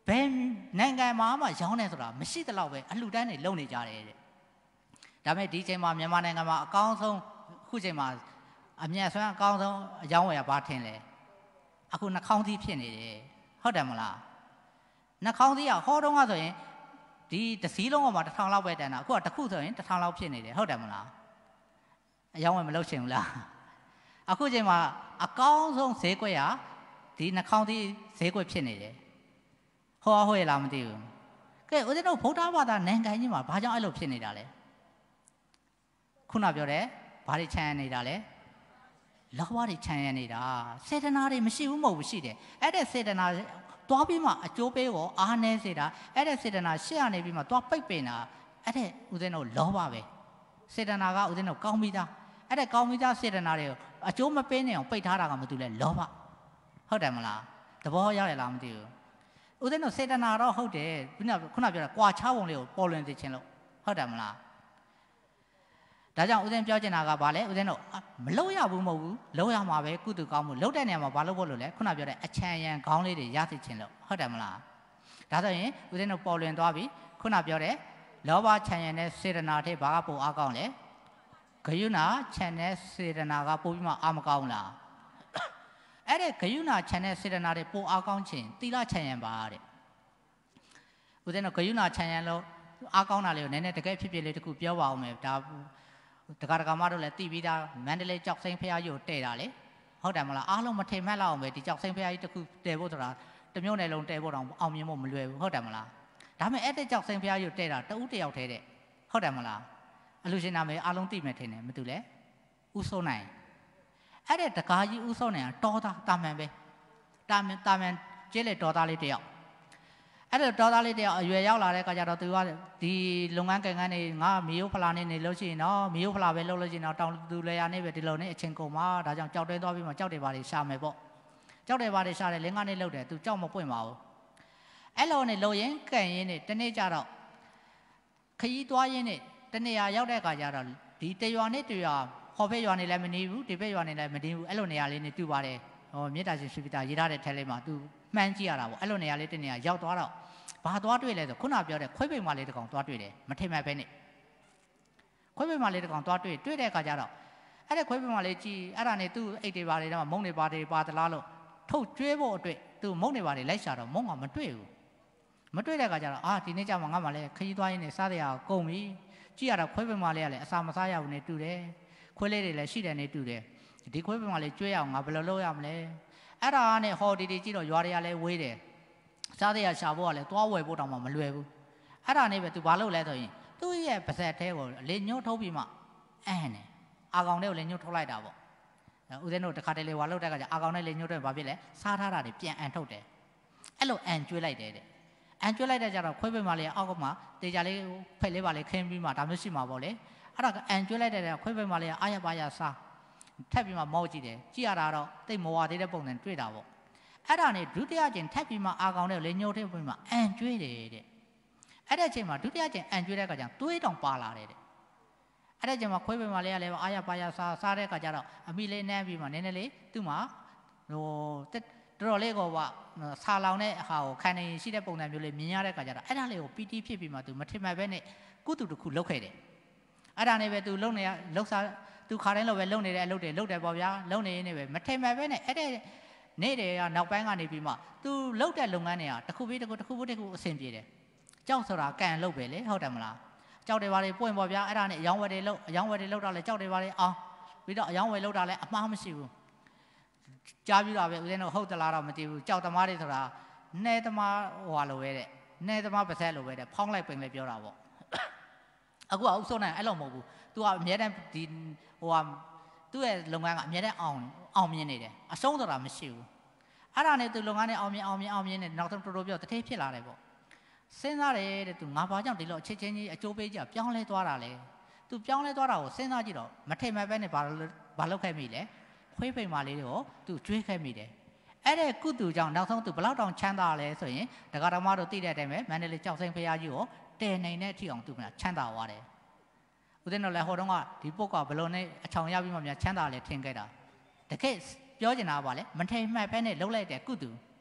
ဘယ်နိုင်ငံမှာမှရောင်းနေဆိုတာမရှိသလောက်ပဲအလှူဒန်းတွေလုပ်နေကြတယ်တဲ့ဒါပေမဲ့ဒီချိန်မှာမြန်မာနိုင်ငံမှာအကောင်းဆုံးအခုချိန်မှာအမြတ်ဆွမ်းအကောင်းဆုံးအကြောင်းဝယ်ဘာထင်လဲအခုနှာခေါင်းသီးဖြစ်နေတယ်ဟုတ်တယ်မလားနှာခေါင်းသီးကဟောတော့ကဆိုရင်ဒီတစည်းလုံးကမှတစ်ထောင်လောက်ပဲတန်တာအခုကတစ်ခုဆိုရင်တစ်ထောင်လောက်ဖြစ်နေတယ်ဟုတ်တယ်မလားအကြောင်းဝယ်မလုပ်ချင်ဘူးလားအခုချိန်မှာအကောင်းဆုံးဈေးကွက်ဟာဒီနှာခေါင်းသီးဈေးကွက်ဖြစ်နေတယ်ဟောဟောရလားမသိဘူးကဲဦးဇင်းတို့ဗုဒ္ဓဘာသာနိုင်ငံကြီးမှာဘာကြောင့်အဲ့လိုဖြစ်နေတာလဲခုနပြောတယ်ဘာတွေခြံရနေတာလဲလောဘတွေခြံရနေတာစေတနာတွေမရှိဘူးမဟုတ်ဘူးရှိတယ်အဲ့တဲ့စေတနာသွားပြီးမှအကျိုးပေးကိုအားနည်းစေတာအဲ့တဲ့စေတနာရှေ့ရနေပြီးမှသွားပိတ်ပင်တာအဲ့တဲ့ဦးဇင်းတို့လောဘပဲစေတနာကဦးဇင်းတို့ကောင်းပြီးသားအဲ့တဲ့ကောင်းပြီးသားစေတနာတွေကိုအကျိုးမပေးနိုင်အောင်ပိတ်ထားတာကမတူလဲလောဘဟုတ်တယ်မလားသဘောရောက်ရလားမသိဘူးဦးဇင်းတို့စေတနာတော့ဟုတ်တယ်ခုနခုနပြောတာကွာခြားပုံလေးကိုပေါ်လွင်သိချင်းလို့ဟုတ်တယ်မလားဒါကြောင့်ဦးဇင်းပြောချင်တာကဘာလဲဦးဇင်းတို့မလုပ်ရဘူးမဟုတ်ဘူးလုပ်ရမှာပဲကုသိုလ်ကောင်းမှုလုပ်တဲ့နေရာမှာဘာလုပ်ဖို့လို့လဲခုနပြောတဲ့အချမ်းရံခေါင်းလေးတွေရသိချင်းလို့ဟုတ်တယ်မလားဒါဆိုရင်ဦးဇင်းတို့ပေါ်လွင်သွားပြီခုနပြောတဲ့လောဘချမ်းရံတဲ့စေတနာတွေဘာကပိုအားကောင်းလဲဂယုဏချမ်းတဲ့စေတနာကပိုပြီးမှအားမကောင်းလားအဲ့ဒီဂယုဏချမ်းတဲ့စေတနာတွေပိုအားကောင်းခြင်းသီလချမ်းရံပါတဲ့ဦးဇင်းတို့ဂယုဏချမ်းရံလို့အားကောင်းတာလေးကိုနည်းနည်းတကယ်ဖြစ်ဖြစ်လေးတခုပြောပါအောင်မယ်ဒါတက္ကရာမတို့လည်းတည်ပြီးသားမန္တလေးကြောက်စိမ်းဖရားကြီးကိုတည်တာလေဟုတ်တယ်မလားအားလုံးမထိမ်မှတ်လောက်အောင်ပဲဒီကြောက်စိမ်းဖရားကြီးတခုတည်ဖို့ဆိုတာတမျိုးနယ်လုံးတည်ဖို့တော့အောင်မြင်ဖို့မလွယ်ဘူးဟုတ်တယ်မလားဒါပေမဲ့အဲ့တဲ့ကြောက်စိမ်းဖရားကြီးကိုတည်တာတဦးတယောက်တည်းတဲ့ဟုတ်တယ်မလားအလူရှင်နာမည်အားလုံးသိမယ်ထင်တယ်မတူလဲဥဆုံးနိုင်အဲ့တဲ့တကားကြီးဥဆုံးနိုင်တော်သားတာမန်ပဲတာမန်တာမန်ကျဲလေတော်သားလေးတယောက်အဲ့တော့တော်သားလေးတယောက်အရွယ်ရောက်လာတဲ့အခါကျတော့သူကဒီလုပ်ငန်းကံကန်းနေငါမီယိုဖလာနေနေလို့ရှိရင်တော့မီယိုဖလာပဲလုပ်လို့ရှိရင်တော့တောင်သူလေယာနေပဲဒီလိုနဲ့အချင်းကုန်မှာဒါကြောင့်ကြောက်တဲသွားပြီးမှကြောက်တယ်ပါတွေရှာမယ်ပေါ့ကြောက်တယ်ပါတွေရှာတယ်လင်းကားနေလောက်တယ်သူကြောက်မပွင့်ပါဘူးအဲ့လိုနဲ့လုံရင်ကံရင်နဲ့တနေ့ကျတော့ခရီးသွားရင်းနဲ့တနေရာရောက်တဲ့အခါကျတော့ဒီတရွာနဲ့တရွာဟော်ဖက်ရွာနေလည်းမနေဘူးဒီဘက်ရွာနေလည်းမနေဘူးအဲ့လိုနေရာလေးနဲ့တူပါတယ်ဟောမြေတာရှင်ရှိပိတာရေးထားတဲ့ထဲလေးမှာသူမှန်းကြည့်ရတာပေါ့အဲ့လိုနေရာလေးတနေရာရောက်သွားတော့ဘာသွားတွေ့လဲဆိုခုနပြောတဲ့ခွေးပိန်မလေးတစ်ကောင်သွားတွေ့တယ်မထိမှတ်ပဲနဲ့ခွေးပိန်မလေးတစ်ကောင်သွားတွေ့တွေ့တဲ့အခါကျတော့အဲ့ဒီခွေးပိန်မလေးကြည်အဲ့ဒါနဲ့သူ့အိတ်တွေပါတွေတော့မုံတွေပါတွေပါသလားလို့ထုတ်ကျွေးဖို့အတွက်သူမုံတွေပါတွေလိုက်ရှာတော့မုံကမတွေ့ဘူးမတွေ့တဲ့အခါကျတော့အာဒီနေ့ကျမှငါမှလည်းခရီးသွားရင်းနဲ့စားတရားကုန်ပြီကြည့်ရတော့ခွေးပိန်မလေးကလည်းအစာမစားရဘူးနဲ့တူတယ်ခွေးလေးတွေလည်းရှိတယ်နဲ့တူတယ်ဒီခွေးပိန်မလေးကျွေးရအောင်ငါဘယ်လိုလုပ်ရမလဲအဲ့ဒါနဲ့ဟောဒီဒီကြည့်တော့ရွာတွေကလည်းဝေးတယ်စားတဲ့ရရှာဖို့ကလည်းသွားဝယ်ဖို့တောင်မှမလွယ်ဘူးအဲ့ဒါနဲ့ပဲသူဘာလုပ်လဲဆိုရင်သူ့ရဲ့ပါဇက်သေးကိုလေညှို့ထုတ်ပြီးမှအန်တယ်အာကောင်တွေကိုလေညှို့ထုတ်လိုက်တာပေါ့ဦးဇင်းတို့တစ်ခါတလေဝါလုပ်တဲ့အခါကျအာကောင်နဲ့လေညှို့ထုတ်ရင်ဘာဖြစ်လဲစားထားတာတွေပြန်အန်ထုတ်တယ်အဲ့လိုအန်ကျွေးလိုက်တယ်တဲ့အန်ကျွေးလိုက်တဲ့ကြတော့ခွေးပိန်မလေးအောက်ကမှတေချာလေးဖက်လေးပါလေးခင်းပြီးမှဒါမျိုးရှိမှာပေါ့လေအဲ့ဒါကအန်ကျွေးလိုက်တဲ့ခွေးပိန်မလေးကအာရပါရစားထပ်ပြီးမှမောက်ကြည့်တယ်ကြည့်ရတာတော့တိတ်မဝသေးတဲ့ပုံစံတွေ့တာပေါ့အဲ့ဒါနဲ့ဒုတိယကျင်ထပ်ပြီးမှအာကောင်နဲ့လေညှို့ထုတ်ပြီးမှအန်ကျွေးတယ်တဲ့အဲ့တဲ့အချိန်မှာဒုတိယကျင်အန်ကျွေးတဲ့အခါကျသွေးတောင်ပါလာတယ်တဲ့အဲ့တဲ့အချိန်မှာခွေးပိန်မလေးကလည်းအာရပါရစားစားတဲ့အခါကျတော့အမိလေးနမ်းပြီးမှနည်းနည်းလေးသူ့မှာဟိုတော်တော်လေးကောဆာလောင်တဲ့ဟာကိုခံနေရှိတဲ့ပုံစံမျိုးလေးမြင်ရတဲ့အခါကျတော့အဲ့ဒါလေးကိုပီတီဖြစ်ပြီးမှသူမထင်မှတ်ပဲနဲ့ကုသူတစ်ခုလုပ်ခဲ့တယ်အဲ့ဒါနဲ့ပဲသူလုံနေလှုပ်စားသူခါတိုင်းလိုပဲလုံနေတဲ့အလုပ်တွေလုပ်တယ်ပေါ့ဗျာလုံနေရင်းနဲ့ပဲမထင်မှတ်ပဲနဲ့အဲ့တဲ့နေ့တွေကနောက်ပိုင်းကနေပြီးမှသူလှုပ်တဲ့လုပ်ငန်းတွေကတစ်ခုပြီးတစ်ခုတစ်ခုပြီးတစ်ခုအဆင်ပြေတယ်ကြောက်ဆိုတာကန်လှုပ်ပဲလေဟုတ်တယ်မလားကြောက်တွေပါလေပွင့်ပေါ့ဗျာအဲ့ဒါနဲ့အယောင်းဝယ်တွေလှုပ်အယောင်းဝယ်တွေလှုပ်တာလေကြောက်တွေပါလေအောင်ပြီးတော့အယောင်းဝယ်လှုပ်တာလေအမှားမရှိဘူးကြားပြီးတော့ပဲဦးဇင်းတို့ဟုတ်သလားတော့မသိဘူးကြောက်သမားတွေဆိုတာနှဲသမားဟိုဟာလိုပဲတဲ့နှဲသမားပါဆက်လိုပဲတဲ့ဖောင်းလိုက်ပင်လည်းပြောတာပေါ့အခုကဥဆုံးနိုင်အဲ့လိုမဟုတ်ဘူး तू ကအများတန်းဒီဟိုဟာသူ့ရဲ့လုပ်ငန်းကအများတန်းအောင်အောင်မြင်နေတယ်အဆုံးဆိုတာမရှိဘူးအဲ့ဒါနဲ့ तू လုပ်ငန်းနဲ့အောင်မြင်အောင်မြင်အောင်မြင်နေနောက်ဆုံးတော်တော်ပြောတတိဖြစ်လာတယ်ပေါ့စဉ်းစားတယ်တဲ့ तू ငါဘာကြောင့်ဒီလိုအချစ်ချင်းကြီးအကျိုးပေးကြပြောင်းလဲသွားတာလဲ तू ပြောင်းလဲသွားတာကိုစဉ်းစားကြည့်တော့မထိတ်မဲ့ပဲနဲ့ဘာဘာလုပ်ခဲ့မိလဲခွေးပိန်မာလေးတွေကို तू ကျွေးခဲ့မိတယ်အဲ့ဒီကုသူကြောင့်နောက်ဆုံး तू ဘလောက်တောင်ချမ်းသာလဲဆိုရင်ဒကာတော်မတို့သိတဲ့အတိုင်းပဲမန္တလေးကြောက်စိမ်းဖရားကြီးကိုတည်နိုင်တဲ့အထိအောင် तू ကချမ်းသာသွားတယ်ဦးဇင်းတို့လည်းဟိုတုန်းကဒီပုတ်ကဘလုံးနဲ့အချောင်ရပြီးမှများချမ်းသာလဲထင်ခဲ့တာတကယ်ပြောချင်တာကဘာလဲမထိတ်မှတ်ပဲနဲ့လှုပ်လိုက်တဲ့ကုသူဘ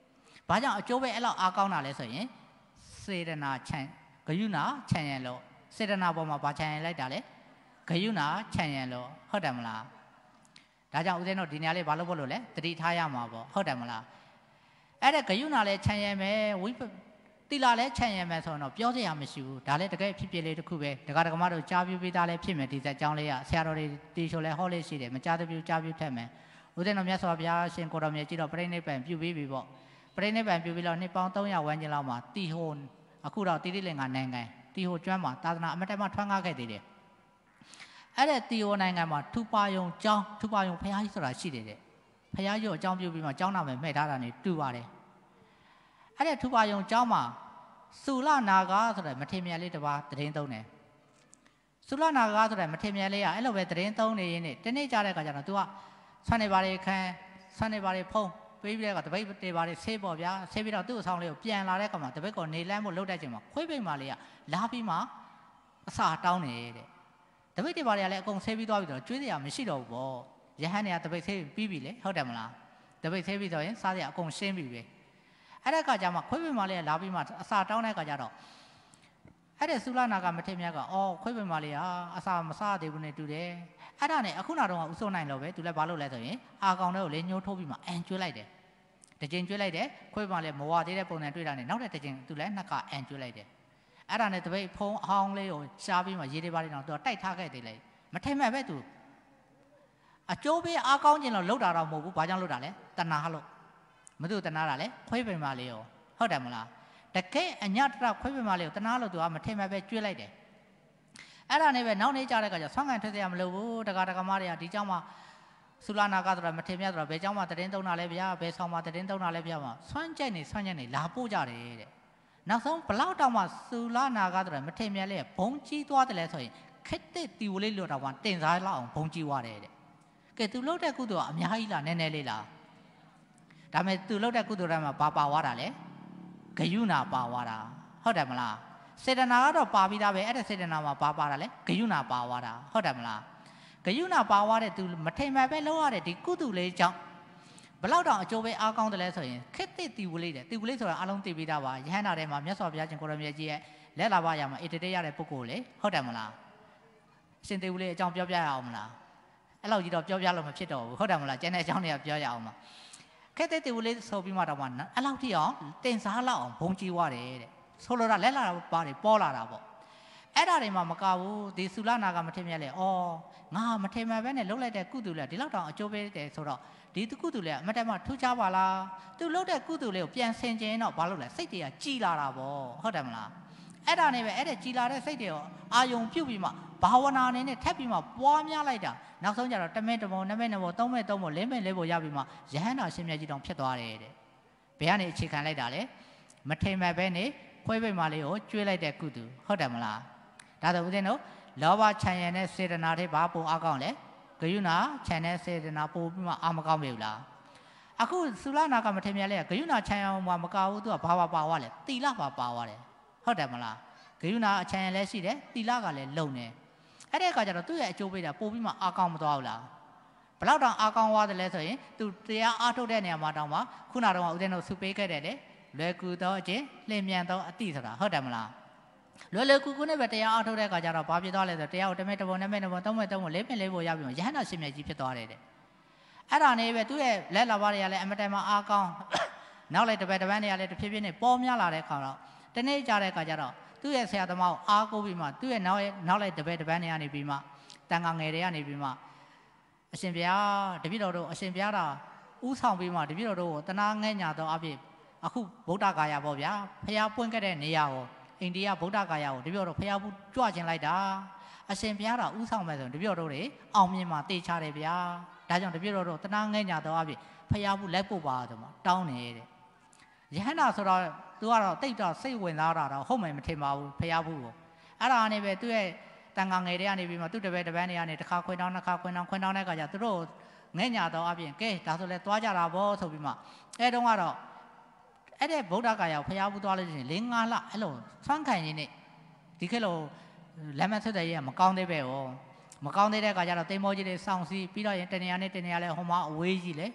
ဘာကြောင့်အကျိုးပဲအဲ့လောက်အားကောင်းတာလဲဆိုရင်စေတနာချမ်းဂယုဏချမ်းရလို့စေတနာပေါ်မှာဘာချမ်းရလိုက်တာလဲဂယုဏချမ်းရလို့ဟုတ်တယ်မလားဒါကြောင့်ဦးဇင်းတို့ဒီနေရာလေးဘာလို့ဖို့လို့လဲတတိထားရမှာပေါ့ဟုတ်တယ်မလားအဲ့ဒါဂယုဏလည်းချမ်းရမယ်ဝိတိလာလည်းချမ်းရမယ်ဆိုတော့ပြောစရာမရှိဘူးဒါလည်းတကယ်ဖြစ်ဖြစ်လေးတစ်ခုပဲဒကာဒကမတို့ကြားပြပြီးသားလည်းဖြစ်မယ်ဒီစက်ကြောင်းလေးကဆရာတော်တွေတီချိုလည်းဟောလေးရှိတယ်မကြားတပြူကြားပြထက်မယ်ဦးဇင်းတော်မြတ်စွာဘုရားရှင်ကိုတော်မြတ်ကြီးတော့ပြိဋိဘံပြုပြီးပြီပေါ့ပြိဋိဘံပြုပြီးတော့နှစ်ပေါင်းသုံးရာဝန်းကျင်လောက်မှာတီဟိုအခုတော့တိတိလင်္ကာနိုင်ငံတီဟိုကျွမ်းမှာသာသနာအမတမထွန်းကားခဲ့သေးတယ်အဲ့ဒါတီဟိုနိုင်ငံမှာထူပါယုံကျောင်းထူပါယုံဘုရားကြီးဆိုတာရှိတယ်တဲ့ဘုရားကြီးကိုအကြောင်းပြုပြီးမှကျောင်းနာမယ်မှဲ့ထားတာနေတူပါတယ်အဲ့ဒါထူပါယုံကျောင်းမှာစုလနာဂါဆိုတဲ့မထေမြတ်လေးတစ်ပါးတရင်သုံးတယ်စုလနာဂါဆိုတဲ့မထေမြတ်လေးကအဲ့လိုပဲတရင်သုံးနေရင်းနဲ့တနေ့ကြတဲ့အခါကျတော့ तू ကဆွမ်းနေပါလေခန်းဆွမ်းနေပါလေဖုံးပေးပြီးတဲ့ကတပိတ်တေပါလေဆေးပေါ့ဗျာဆေးပြီးတော့သူ့အဆောင်လေးကိုပြန်လာတဲ့အခါမှာတပိတ်ကနေလန်းဖို့လှုပ်တဲ့ချိန်မှာခွေးပိတ်မာလေးကလာပြီးမှအစာတောင်းနေတဲ့တပိတ်တေပါလေကလည်းအကုန်ဆေးပြီးသွားပြီးတော့ကျွေးစရာမရှိတော့ဘူးပေါ့ရဟန်းတွေကတပိတ်ဆေးပြီးပြီလေဟုတ်တယ်မလားတပိတ်ဆေးပြီးတော့ရင်စားစရာအကုန်ရှင်းပြီပဲအဲ့တဲ့အခါကျမှခွေးပိတ်မာလေးကလာပြီးမှအစာတောင်းတဲ့အခါကျတော့အဲ့တဲ့သုလနာကမထေမြတ်ကအော်ခွေးပိတ်မာလေးကအစာမစားသေးဘူးနဲ့တူတယ်အဲ့ဒါနဲ့အခုနောက်တော့ဥစိုးနိုင်လို့ပဲသူလည်းဘာလုပ်လဲဆိုရင်အာကောင်တွေကိုလေညှိုးထိုးပြီးမှအန်ကျွေးလိုက်တယ်တစ်ချိန်ကျွေးလိုက်တယ်ခွေးပိတ်မာလေးမဝသေးတဲ့ပုံစံတွေ့တာနဲ့နောက်တဲ့တစ်ချိန်သူလည်းနှစ်ကအန်ကျွေးလိုက်တယ်အဲ့ဒါနဲ့တပိတ်ဖုံးအဟောင်းလေးကိုရှားပြီးမှရေတွေပါလေးတော့သူကတိုက်ထားခဲ့သေးလေမထေမြတ်ပဲသူအကျိုးပေးအာကောင်းခြင်းလို့လှုပ်တာတော့မဟုတ်ဘူးဘာကြောင့်လှုပ်တာလဲတဏှာလို့မသူတဏှာတာလဲခွေးပိတ်မာလေးရောဟုတ်တယ်မလားတကယ်အညတရခွေးပိတ်မာလေးကိုတဏှာလို့သူကမထေမြတ်ပဲကျွေးလိုက်တယ်အဲ့ဒါနဲ့ပဲနောက်နေ့ကြတဲ့အခါကျဆွမ်းခံထွက်ရမလို့ဘူးတက္ကတက္ကမတွေကဒီเจ้าမှာသုလနာကဆိုတာမထေမြတ်ဆိုတာဘယ်เจ้าမှာတရင်သုံးတာလဲဗျာဘယ်ဆောင်မှာတရင်သုံးတာလဲဗျာမှာဆွမ်းကြိုက်နေဆွမ်းကြိုက်နေလာပို့ကြတယ်တဲ့နောက်ဆုံးဘလောက်တောင်မှသုလနာကဆိုတာမထေမြတ်လေးဘုံကြီးသွားတယ်လဲဆိုရင်ခက်တဲ့တီဝလေးလွတ်တော့မှတင်စားလောက်အောင်ဘုံကြီးသွားတယ်တဲ့ကဲသူလှုပ်တဲ့ကုသိုလ်ကအများကြီးလားနည်းနည်းလေးလားဒါပေမဲ့သူလှုပ်တဲ့ကုသိုလ်တိုင်းမှာဘာပါသွားတာလဲဂယုဏပါသွားတာဟုတ်တယ်မလားစေတနာကတော့ပါပြီးသားပဲအဲ့ဒါစေတနာမှာပါပါတာလေဂယုဏပါသွားတာဟုတ်တယ်မလားဂယုဏပါသွားတဲ့သူမထိန်မှန်ပဲလောက်ရတဲ့ဒီကုသလေးကြောင့်ဘလောက်တောင်အကျိုးပဲအားကောင်းတယ်လဲဆိုရင်ခက်တဲ့တီဝလေးတဲ့တီဝလေးဆိုတာအလုံးသိပြီးသားပါယဟန္တာထဲမှာမြတ်စွာဘုရားရှင်ကိုရမြတ်ကြီးရဲ့လက်လာပါရမှာအေတတေရတဲ့ပုဂ္ဂိုလ်လေဟုတ်တယ်မလားအရှင်တီဝလေးအကြောင်းပြောပြရအောင်မလားအဲ့လောက်ကြီးတော့ပြောပြလို့မဖြစ်တော့ဘူးဟုတ်တယ်မလားကျန်တဲ့အကြောင်းတွေကပြောရအောင်ပါခက်တဲ့တီဝလေးဆိုပြီးမှတော့မှအဲ့လောက်ထိအောင်တင်စားလောက်အောင်ဘုံကြီးွားတယ်တဲ့ဆိုလိုတာလက်လာပါတယ်ပေါ်လာတာပေါ့အဲ့ဒါတွေမှမကဘူးဒီသုလနာကမထင်မြတ်လေဩငါမထင်မှန်ပဲနဲ့လှုပ်လိုက်တဲ့ကုသိုလ်လေဒီလောက်တောင်အကျိုးပေးတယ်ဆိုတော့ဒီကုသိုလ်လေအမတမထူးခြားပါလားသူလှုပ်တဲ့ကုသိုလ်လေးကိုပြန်ဆင်ခြင်တော့ဘာလို့လဲစိတ်တွေကကြည်လာတာပေါ့ဟုတ်တယ်မလားအဲ့ဒါနဲ့ပဲအဲ့ဒါကြည်လာတဲ့စိတ်တွေကိုအာယုံပြုတ်ပြီးမှဘာဝနာအနေနဲ့ထပ်ပြီးမှပွားများလိုက်တာနောက်ဆုံးကျတော့တမဲတပုံနမဲနဘသုံးမဲသုံးဖို့လေးမဲလေးဖို့ရပြီးမှယဟန္တာရှင်မြတ်ကြီးတောင်ဖြစ်သွားတယ်တဲ့ဘယ်ကနေအခြေခံလိုက်တာလဲမထင်မှန်ပဲနဲ့ခွေးပိတ်မာလေးကိုကျွေးလိုက်တဲ့ကုသိုလ်ဟုတ်တယ်မလားဒါဆိုဦးဇင်းတို့လောဘခြံရံတဲ့စေတနာတွေဘာပိုအားကောင်းလဲဂယုဏခြံတဲ့စေတနာပိုပြီးမှအာမကောင်းပြီလားအခုသုလနာကမထေမြတ်လေးကဂယုဏခြံရံမှာမကဘူးသူကဘာဘာပါသွားလဲတိလပါပါသွားတယ်ဟုတ်တယ်မလားဂယုဏအခြံရံလည်းရှိတယ်တိလကလည်းလုံနေအဲ့ဒီအခါကျတော့သူ့ရဲ့အကျိုးပေးတာပိုပြီးမှအားကောင်းမသွားဘူးလားဘလောက်တောင်အားကောင်းသွားတယ်လဲဆိုရင်သူတရားအားထုတ်တဲ့နေရာမှာတောင်မှခုနကတော့ဦးဇင်းတို့စုပေးခဲ့တယ်လေလွယ်ကူသောအခြင်းလျင်မြန်သောအတိဆိုတာဟုတ်တယ်မလားလွယ်လွယ်ကူကူနဲ့ပဲတရားအားထုတ်တဲ့အခါကျတော့ဘာဖြစ်သွားလဲဆိုတရားကိုတမဲတပုံနဲ့မဲနဲ့ပုံသုံးမဲသုံးပုံလေးမဲလေးပုံရပြီးမှယဟန္တာရှင်မြတ်ကြီးဖြစ်သွားတယ်တဲ့အဲ့ဒါနဲ့ပဲသူ့ရဲ့လက်လာပါတွေကလည်းအမတန်မှအားကောင်းနောက်လိုက်တပည့်တပန်းတွေကလည်းတဖြည်းဖြည်းနဲ့ပေါ်များလာတဲ့အခါတော့တနေ့ကြတဲ့အခါကျတော့သူ့ရဲ့ဆရာသမားကိုအားကိုးပြီးမှသူ့ရဲ့နောက်ရဲ့နောက်လိုက်တပည့်တပန်းတွေကနေပြီးမှတန်ခါငယ်တွေကနေပြီးမှအရှင်ဘုရားတပည့်တော်တို့အရှင်ဘုရားတာဥဆောင်ပြီးမှတပည့်တော်တို့ကိုတနာငဲ့ညာသောအဖြစ်အခုဗုဒ္ဓဂါယာပေါ့ဗျာဖះပွင့်ခဲ့တဲ့နေရာကိုအိန္ဒိယဗုဒ္ဓဂါယာကိုတပည့်တော်ဖះဘူးကြွကျင်လိုက်တာအရှင်ဘုရားတော်ဥဆောင်မယ်ဆိုရင်တပည့်တော်တွေအောင်မြင်မှာတေချတယ်ဗျာဒါကြောင့်တပည့်တော်တို့တနာငဲ့ညာတော့အဖြစ်ဖះဘူးလိုက်ပို့ပါဆိုမှတောင်းနေတဲ့ယဟန္တာဆိုတော့သူကတော့တိတ်တော့စိတ်ဝင်စားတာတော့ဟုတ်မှမထင်ပါဘူးဖះဘူးကိုအဲ့ဒါနဲ့ပဲသူ့ရဲ့တန်ခါငယ်တွေကနေပြီးမှသူ့တပည့်တပန်းတွေကနေတစ်ခါခွင်းတောင်းနှစ်ခါခွင်းတောင်းခွင်းတောင်းတဲ့အခါကျသူတို့ငဲ့ညာတော့အပြင်ကဲဒါဆိုလဲသွားကြတာဗောဆိုပြီးမှအဲတုန်းကတော့အဲ့တဲ့ဗုဒ္ဓဂါယာကိုဖျားဘူးသွားလို့ရှိရင်၄၅လအဲ့လိုဆွမ်းခံရင်းနဲ့ဒီခေတ်လိုလက်မဆက်တဲ့ရေးကမကောင်းသေးပဲဟောမကောင်းသေးတဲ့အခါကျတော့တိမ်မောကြီးတွေစောင့်စီးပြီးတော့ရင်တနေရာနဲ့တနေရာလဲဟိုမှာအဝေးကြီးလေ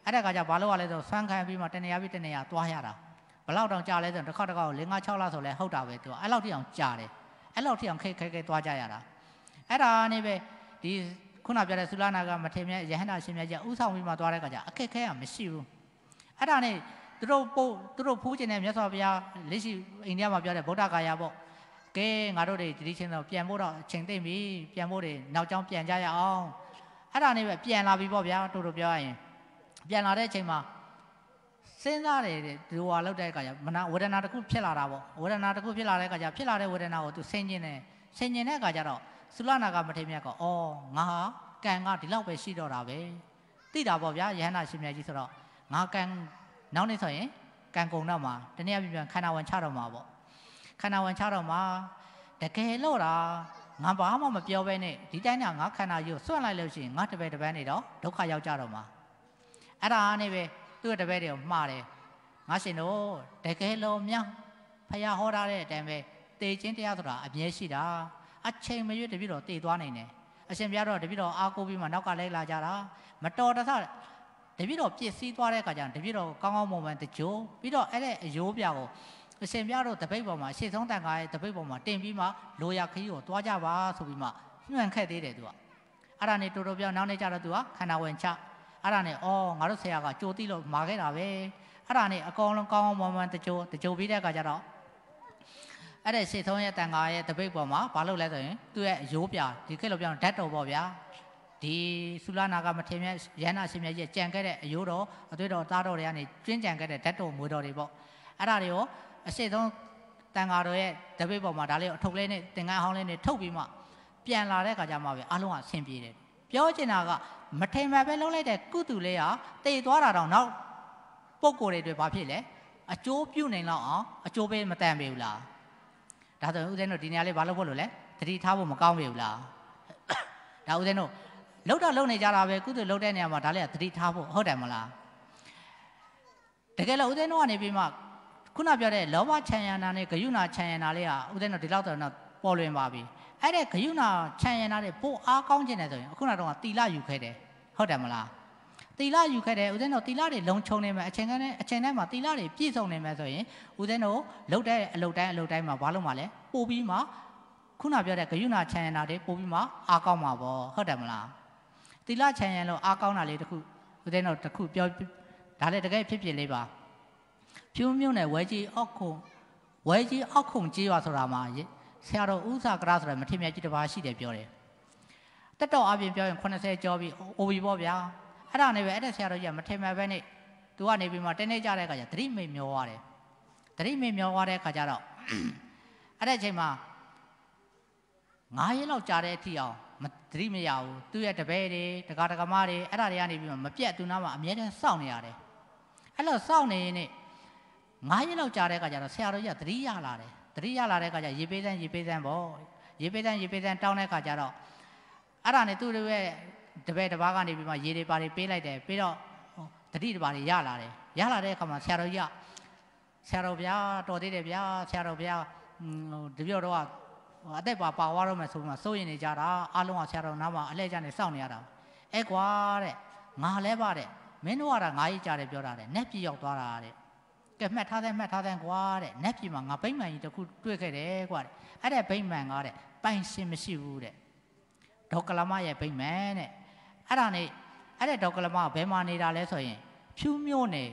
အဲ့ဒါကကြဘာလို့ရလဲဆိုဆွမ်းခံပြီးမှတနေရာပြီးတနေရာသွားရတာဘလောက်တောင်ကြာလဲဆိုတစ်ခါတစ်ခါကို၄၅၆လဆိုလဲဟုတ်တာပဲသူကအဲ့လောက်ထိအောင်ကြာတယ်အဲ့လောက်ထိအောင်ခဲခဲခဲသွားကြရတာအဲ့ဒါနေပဲဒီခုနပြောတဲ့သုလနာကမထေရမြတ်ယဟန္တာရှင်မြတ်ကြီးဥဆောင်ပြီးမှသွားတဲ့ခါကျအခက်ခဲကမရှိဘူးအဲ့ဒါနဲ့သူတို့ပို့သူတို့ဖူးကျင်တဲ့မြတ်စွာဘုရားလက်ရှိအိန္ဒိယမှာပြောတဲ့ဗုဒ္ဓဂါယာပေါ့ကဲငါတို့တွေဒီချင်းတော့ပြန်ဖို့တော့အချိန်သိမ့်ပြီပြန်ဖို့တွေနောက်ကျောင်းပြန်ကြရအောင်အဲ့ဒါနဲ့ပဲပြန်လာပြီပေါ့ဗျာတို့တို့ပြောရရင်ပြန်လာတဲ့အချိန်မှာစဉ်းစားတယ်ဒီဟွာလောက်တဲ့အခါကျမနာဝေဒနာတစ်ခုဖြစ်လာတာပေါ့ဝေဒနာတစ်ခုဖြစ်လာတဲ့အခါကျဖြစ်လာတဲ့ဝေဒနာကိုသူဆင်ញင်တယ်ဆင်ញင်တဲ့အခါကျတော့သုလနာကမထေရမြတ်ကအော်ငါဟာကံကဒီလောက်ပဲရှိတော့တာပဲသိတာပေါ့ဗျာယဟန္တာရှင်မြတ်ကြီးဆိုတော့ငါကံနောက်နေ့ဆိုရင်ကံကုန်တော့မှာတနည်းအားဖြင့်ခန္ဓာဝင်ချတော့မှာပေါ့ခန္ဓာဝင်ချတော့မှာတကယ်လို့တာငါဘာမှမပြောဘဲနဲ့ဒီတိုင်းကငါခန္ဓာကြီးကိုစွန့်လိုက်လို့ရှိရင်ငါတပည့်တပန်းနေတော့ဒုက္ခရောက်ကြတော့မှာအဲ့ဒါနဲ့ပဲသူ့ရဲ့တပည့်တွေကိုမှားတယ်ငါရှင်တို့တကယ်လို့များဖယားဟောထားတဲ့အတိုင်းပဲတေခြင်းတရားဆိုတာအမြဲရှိတာအချိန်မရွေးတပြည့်တော့တည်သွားနိုင်တယ်အရှင်ဘုရားတော့တပြည့်တော့အားကိုးပြီးမှနောက်ကလိုက်လာကြတာမတော်တဆတပြည့်တော့ပြည့်စည်သွားတဲ့အခါကျရင်တပြည့်တော့ကောင်းကောင်းမွန်မွန်တကြိုးပြီးတော့အဲ့တဲ့အယိုးပြကိုအရှင်ဘုရားတို့တပိတ်ပေါ်မှာရှေ့ဆုံးတန်ခါရဲ့တပိတ်ပေါ်မှာတင်ပြီးမှလိုရာခရီးကိုသွားကြပါဆိုပြီးမှညွှန်ခဲ့သေးတယ်သူကအဲ့ဒါနဲ့တူတူပြောနောက်နေ့ကျတော့သူကခန္ဓာဝင်ချအဲ့ဒါနဲ့အော်ငါတို့ဆရာကကြိုးသိလို့မာခဲ့တာပဲအဲ့ဒါနဲ့အကောင်လုံးကောင်းကောင်းမွန်မွန်တကြိုးတကြိုးပြီးတဲ့အခါကျတော့အဲ့တဲ့ရှေ့ဆုံးရဲ့တန်ခါရဲ့တပိတ်ပေါ်မှာဘာလုပ်လဲဆိုရင်သူ့ရဲ့အယိုးပြဒီခေတ်လိုပြောဓာတ်တော်ပေါ့ဗျာဒီသုလနာကမထေရမြတ်ယန္တာရှင်မြတ်ကြီးကြံခဲ့တဲ့အယိုးတော်အသွေးတော်သားတော်တွေကနေကျွင်းကြံခဲ့တဲ့ဓာတ်တော်မွေးတော်တွေပေါ့အဲ့ဒါတွေကိုအရှိဆုံးတန်ဃာတော်ရဲ့တပိတ်ပေါ်မှာဒါလေးကိုအထုပ်လေးနဲ့သင်္ကန်းဟောင်းလေးနဲ့ထုတ်ပြီးမှပြန်လာတဲ့အခါကျမှပဲအားလုံးကဆင်ပြေတယ်ပြောချင်တာကမထိန်မှပဲလုံးလိုက်တဲ့ကုတုလေးဟာတည်သွားတာတော့နောက်ပုံကိုယ်တွေတွေဘာဖြစ်လဲအကျိုးပြုနိုင်တော့အောင်အကျိုးပေးမတန်ပေဘူးလားဒါဆိုရင်ဦးဇင်းတို့ဒီနေရာလေးဘာလို့ဖို့လို့လဲသတိထားဖို့မကောင်းပေဘူးလားဒါဦးဇင်းတို့လှုပ်တော့လှုပ်နေကြတာပဲကုတုလှုပ်တဲ့နေရာမှာဒါလေးကသတိထားဖို့ဟုတ်တယ်မလားတကယ်လို့ဦးဇင်းတို့ကနေပြီးမှခုနပြောတဲ့လောဘချမ်းရနာနဲ့ဂယုဏချမ်းရနာလေးဟာဦးဇင်းတို့ဒီလောက်တော့ပေါ်လွင်ပါပြီအဲ့တဲ့ဂယုဏချမ်းရနာတွေပိုအားကောင်းခြင်းတယ်ဆိုရင်အခုနကတော့တီလယူခဲ့တယ်ဟုတ်တယ်မလားတီလယူခဲ့တယ်ဦးဇင်းတို့တီလတွေလုံခြုံနေမယ်အချိန်ကနေအချိန်တိုင်းမှာတီလတွေပြည့်စုံနေမယ်ဆိုရင်ဦးဇင်းတို့လှုပ်တဲ့အလုပ်တိုင်းအလုပ်တိုင်းမှာဘာလို့မှလဲပို့ပြီးမှခုနပြောတဲ့ဂယုဏချမ်းရနာတွေပို့ပြီးမှအားကောင်းမှာပေါ့ဟုတ်တယ်မလားတီလချမ်းရလို့အားကောင်းတာလေးတစ်ခုဦးဇင်းတို့တစ်ခုပြောဒါလည်းတကယ်ဖြစ်ဖြစ်လေးပါဖြူးမြုံနဲ့ဝဲကြီးအောက်ခုံဝဲကြီးအောက်ခုံကြီးရွာဆိုတာမှာဆရာတော်ဥစ္စာကရဆိုတဲ့မထေရမြတ်ကြီးတစ်ပါးရှိတယ်ပြောတယ်တက်တော့အပြင်ပြောရင်80ကျော်ပြီအိုပြီပေါ့ဗျာအဲ့ဒါနဲ့ပဲအဲ့တဲ့ဆရာတော်ကြီးကမထေရမြတ်ပဲနဲ့သူကနေပြီးမှတင်းနေကြတဲ့အခါကျသတိမိတ်မျောသွားတယ်သတိမိတ်မျောသွားတဲ့အခါကျတော့အဲ့တဲ့အချိန်မှာငါးရက်လောက်ကြာတဲ့အထိအောင်မသတိမရဘူးသူ့ရဲ့တပည့်တွေတကားတကားမတွေအဲ့ဒါတွေကနေပြီးမှမပြတ်သူနာမှာအမြဲတမ်းစောင့်နေရတယ်အဲ့လိုစောင့်နေရင်ငါးရက်လောက်ကြာတဲ့အခါကျတော့ဆရာတော်ကြီးကသတိရလာတယ်သတိရလာတဲ့အခါကျရေပေးစမ်းရေပေးစမ်းပေါ့ရေပေးစမ်းရေပေးစမ်းတောင်းတဲ့အခါကျတော့အဲ့ဒါနဲ့သူ့ရဲ့တပည့်တစ်ပါးကနေပြီးမှရေတွေပါတွေပေးလိုက်တယ်ပြီးတော့သတိတစ်ပါးတွေရလာတယ်ရလာတဲ့အခါမှာဆရာတော်ကြီးကဆရာတော်ဗျာတော်သေးတယ်ဗျာဆရာတော်ဗျာတပြည့်တော့အသက်ပါပါသွားတော့မယ်ဆိုမှစိုးရင်နေကြတာအားလုံးကဆရာတော်နားမှာအလှည့်ကျနေစောင့်နေရတာအဲကွာတဲ့ငါလဲပါတဲ့မင်းတို့ကငါကြီးကြားတယ်ပြောတာတဲ့နက်ပြည်ရောက်သွားတာတဲ့ကဲမှတ်ထားတဲ့မှတ်ထားတဲ့ကွာတဲ့နက်ပြည်မှာငါဗိမ္မာန်ကြီးတစ်ခုတွေ့ခဲ့တယ်ကွာတဲ့အဲ့တဲ့ဗိမ္မာန်ကတဲ့ပိုင်ရှင်မရှိဘူးတဲ့ဒေါကလမရဲ့ဗိမ္မာန်တဲ့အဲ့ဒါနဲ့အဲ့တဲ့ဒေါကလမဘယ်မှာနေတာလဲဆိုရင်ဖြူးမျိုးနေ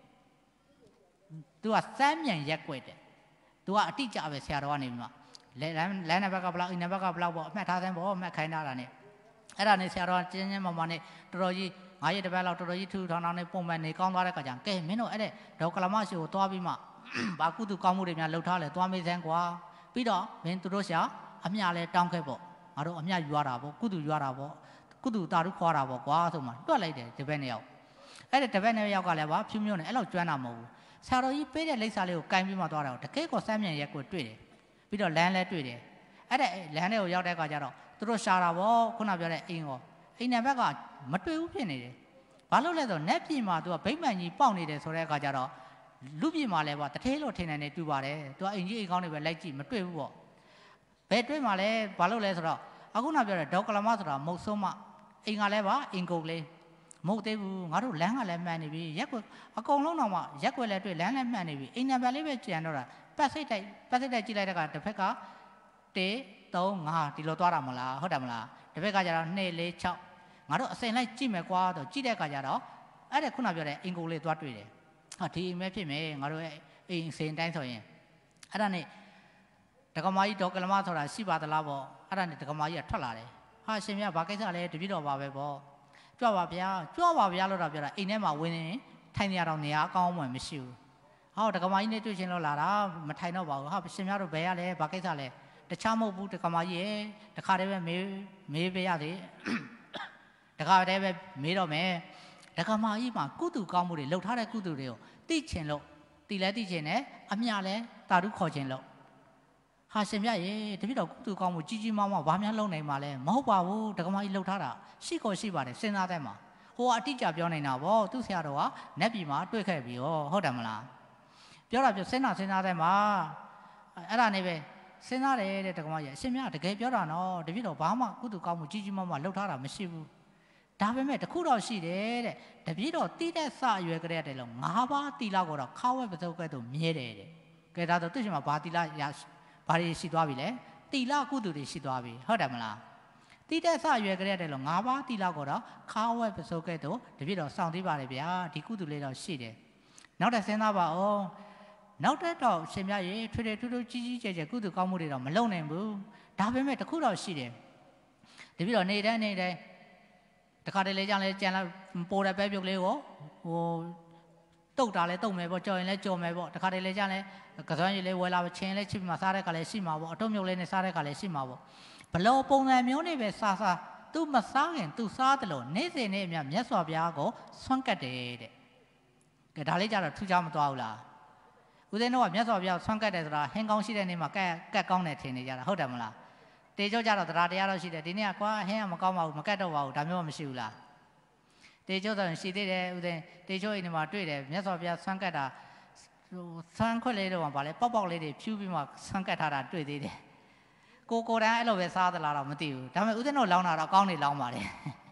သူကစမ်းမြန်ရက်ွက်တယ်သူကအတိအကျပဲဆရာတော်ကနေပြီးမှလဲလမ်းလမ်းဘက်ကဘလောက်အင်းဘက်ကဘလောက်ပေါ့အမှတ်ထားတဲ့ဘောအမှတ်ခိုင်းထားတာနဲ့အဲ့ဒါနဲ့ဆရာတော်ကျင်းချင်းမမနဲ့တော်တော်ကြီးငါးရက်တပတ်လောက်တော်တော်ကြီးထူထောင်ထောင်နဲ့ပုံမှန်နေကောင်းသွားတဲ့ခါကျကဲမင်းတို့အဲ့တဲ့ဒေါကလမရှိကိုသွားပြီးမှဘာကုသကောင်းမှုတွေများလှုပ်ထားလဲသွားမေးစမ်းကွာပြီးတော့မင်းတို့ရှာအမြလဲတောင်းခဲ့ပေါ့ငါတို့အမြယူရတာပေါ့ကုသယူရတာပေါ့ကုသတာတို့ခွာတာပေါ့ကွာဆိုမှတွက်လိုက်တယ်ဒီဘက်နှစ်ယောက်အဲ့တဲ့ဒီဘက်နှစ်ယောက်ကလည်းပါဖြူးမျိုးနဲ့အဲ့လောက်ကျွမ်းတာမဟုတ်ဘူးဆရာတော်ကြီးပေးတဲ့လိပ်စာလေးကိုကင်ပြီးမှသွားတာတကယ်ကိုစမ်းမြန်ရက်ကိုတွေ့တယ်ပြီးတော့လမ်းလဲတွေ့တယ်အဲ့တဲ့လမ်းထဲကိုရောက်တဲ့အခါကျတော့သူတို့ရှာတာပေါ့ခုနပြောတဲ့အိမ်ရောအိမ်နယ်ဘက်ကမတွေ့ဘူးဖြစ်နေတယ်ဘာလို့လဲဆိုတော့နက်ပြည်မှာသူကဗိမ္မာန်ကြီးပေါက်နေတယ်ဆိုတဲ့အခါကျတော့လူပြည်မှာလည်းပေါ့တထဲလို့ထင်တယ်နေတူပါတယ်သူကအိမ်ကြီးအိမ်ကောင်းတွေပဲလိုက်ကြည့်မတွေ့ဘူးပေါ့ဘယ်တွေ့မှာလဲဘာလို့လဲဆိုတော့အခုနပြောတဲ့ဒေါကလမဆိုတာမုတ်ဆုံးမအိမ်ကလည်းပါအင်ကုတ်လေးမဟုတ်သေးဘူးငါတို့လမ်းကလည်းမှန်နေပြီရက်ကွက်အကုန်လုံးတော့မှရက်ကွက်လည်းတွေ့လမ်းလည်းမှန်နေပြီအိမ်နံပါတ်လေးပဲကြံတော့တာပတ်စိတ်တိုက်ပတ်စိတ်တိုက်ကြည့်လိုက်တဲ့ကတစ်ဖက်ကတစ်သုံးငါဒီလိုသွားတာမလားဟုတ်တယ်မလားတစ်ဖက်ကကျတော့နှစ်လေးခြောက်ငါတို့အစင်လိုက်ကြည့်မယ်ကွာတော့ကြည့်တဲ့အခါကျတော့အဲ့ဒါခုနပြောတဲ့အင်ကိုလေးသွားတွေ့တယ်ဟာဒီအိမ်ပဲဖြစ်မယ်ငါတို့ရဲ့အိမ်စင်တိုင်းဆိုရင်အဲ့ဒါနဲ့ဒကမာကြီးဒေါကလမဆိုတာရှိပါသလားပေါ့အဲ့ဒါနဲ့ဒကမာကြီးကထွက်လာတယ်ဟာရှင်မြတ်ဘာကိစ္စလဲတပြည့်တော်ပါပဲပေါ့ကြွပါဗျာကြွပါဗျာလို့တော့ပြောတာအိမ်ထဲမှာဝင်နေထိုင်နေရတော့နေရာအကောင်းမှမရှိဘူးဟောဒကမာကြီးနဲ့တွေ့ချင်းလို့လာတာမထိုင်တော့ပါဘူးဟာရှင်မြတ်တို့ဘယ်ရလဲဘာကိစ္စလဲတခြားမဟုတ်ဘူးဒကမာကြီးရဲ့တခါတည်းပဲမေးမေးပေးရသေးတခါတည်းပဲမေးတော့မယ်ဒကမာကြီးမှာကုသကောင်းမှုတွေလှုပ်ထားတဲ့ကုသတွေကိုသိချင်လို့သိလဲသိချင်တယ်အမြလဲတာဓုခေါ်ချင်လို့ဟာရှင်မြတ်ရေတပည့်တော်ကုသကောင်းမှုကြီးကြီးမားမားဘာများလုံးနိုင်မှာလဲမဟုတ်ပါဘူးဒကမာကြီးလှုပ်ထားတာရှိကိုရှိပါတယ်စဉ်းစားတဲ့မှာဟိုအတိအကျပြောနေတာဗောသူ့ဆရာတော်ကနက်ပြည်မှာတွေ့ခဲ့ပြီဟောဟုတ်တယ်မလားပြောတာပြောစဉ်းစားစဉ်းစားတဲ့မှာအဲ့ဒါနေပဲစဉ်းစားတယ်တဲ့ဒကမာကြီးအရှင်မြတ်တကယ်ပြောတာနော်တပည့်တော်ဘာမှကုသကောင်းမှုကြီးကြီးမားမားလှုပ်ထားတာမရှိဘူးဒါပေမဲ့တခုတော့ရှိတယ်တဲ့တပည့်တော်တိတဲ့စအရွယ်ကလေးတဲ့လို့ငါးပါးတီလာကိုတော့ခါဝဲပစုပ်ကဲ့သို့မြဲတယ်တဲ့ကဲဒါဆိုသူရှင်မှာဘာတီလာရဘာတွေရှိသွားပြီလဲတီလာကုသတွေရှိသွားပြီဟုတ်တယ်မလားတိတဲ့စရွယ်ကလေးတဲ့လို့ငါးပါးတီလာကိုတော့ခါဝဲပစုပ်ကဲ့သို့တပည့်တော်စောင့်သေးပါတယ်ဗျာဒီကုသလေးတော့ရှိတယ်နောက်တစ်စဉ်းစားပါအောင်နောက်တဲ့တော့ရှင်မြတ်ရေထွေထွေထူးထူးကြီးကြီးကျယ်ကျယ်ကုသကောင်းမှုတွေတော့မလုံနိုင်ဘူးဒါပေမဲ့တခုတော့ရှိတယ်တပည့်တော်နေတဲ့နေတဲ့တခါတလေကြောင့်လဲကြံလာပိုတဲ့ပဲပြုတ်လေးကိုဟိုတုတ်တာလဲတုတ်မယ်ပေါ့ကြော်ရင်လဲကြော်မယ်ပေါ့တခါတလေကြောင့်လဲကစွမ်းရည်လေးဝယ်လာချင်းလဲချစ်ပြီးမှစားတဲ့ခါလဲရှိမှာပေါ့အထုံးမြုပ်လေးနဲ့စားတဲ့ခါလဲရှိမှာပေါ့ဘလောပုံစံမျိုးနဲ့ပဲစားစားသူမစားခင်သူစားတယ်လို့နေ့စဉ်နေ့အမြတ်မြတ်စွာဘုရားကိုဆွမ်းကတ်တယ်တဲ့ကဲဒါလေးကြတော့ထူးခြားမသွားဘူးလားဦးဇင်းတို့ကမြတ်စွာဘုရားဆွမ်းကတ်တယ်ဆိုတာဟင်းကောင်းရှိတဲ့နေ့မှာကက်ကက်ကောင်းတယ်ထင်နေကြတာဟုတ်တယ်မလားတေကျိုးကြတော့တရားတရားတော့ရှိတယ်ဒီနေ့ကွာဟင်းကမကောင်းပါဘူးမကတ်တော့ပါဘူးဒါမျိုးမရှိဘူးလားတေကျိုးဆိုရင်ရှိသေးတယ်ဦးသိန်းတေကျိုးအိမ်မှာတွေ့တယ်မြတ်စွာဘုရားဆွမ်းကတ်တာဟိုဆွမ်းခွက်လေးတော့ဗာလဲပေါက်ပေါက်လေးတွေဖြူးပြီးမှဆွမ်းကတ်ထားတာတွေ့သေးတယ်ကိုကိုတန်းအဲ့လိုပဲစားသလားတော့မသိဘူးဒါပေမဲ့ဦးသိန်းတို့လောင်းတာတော့ကောင်းနေလောင်းပါတယ်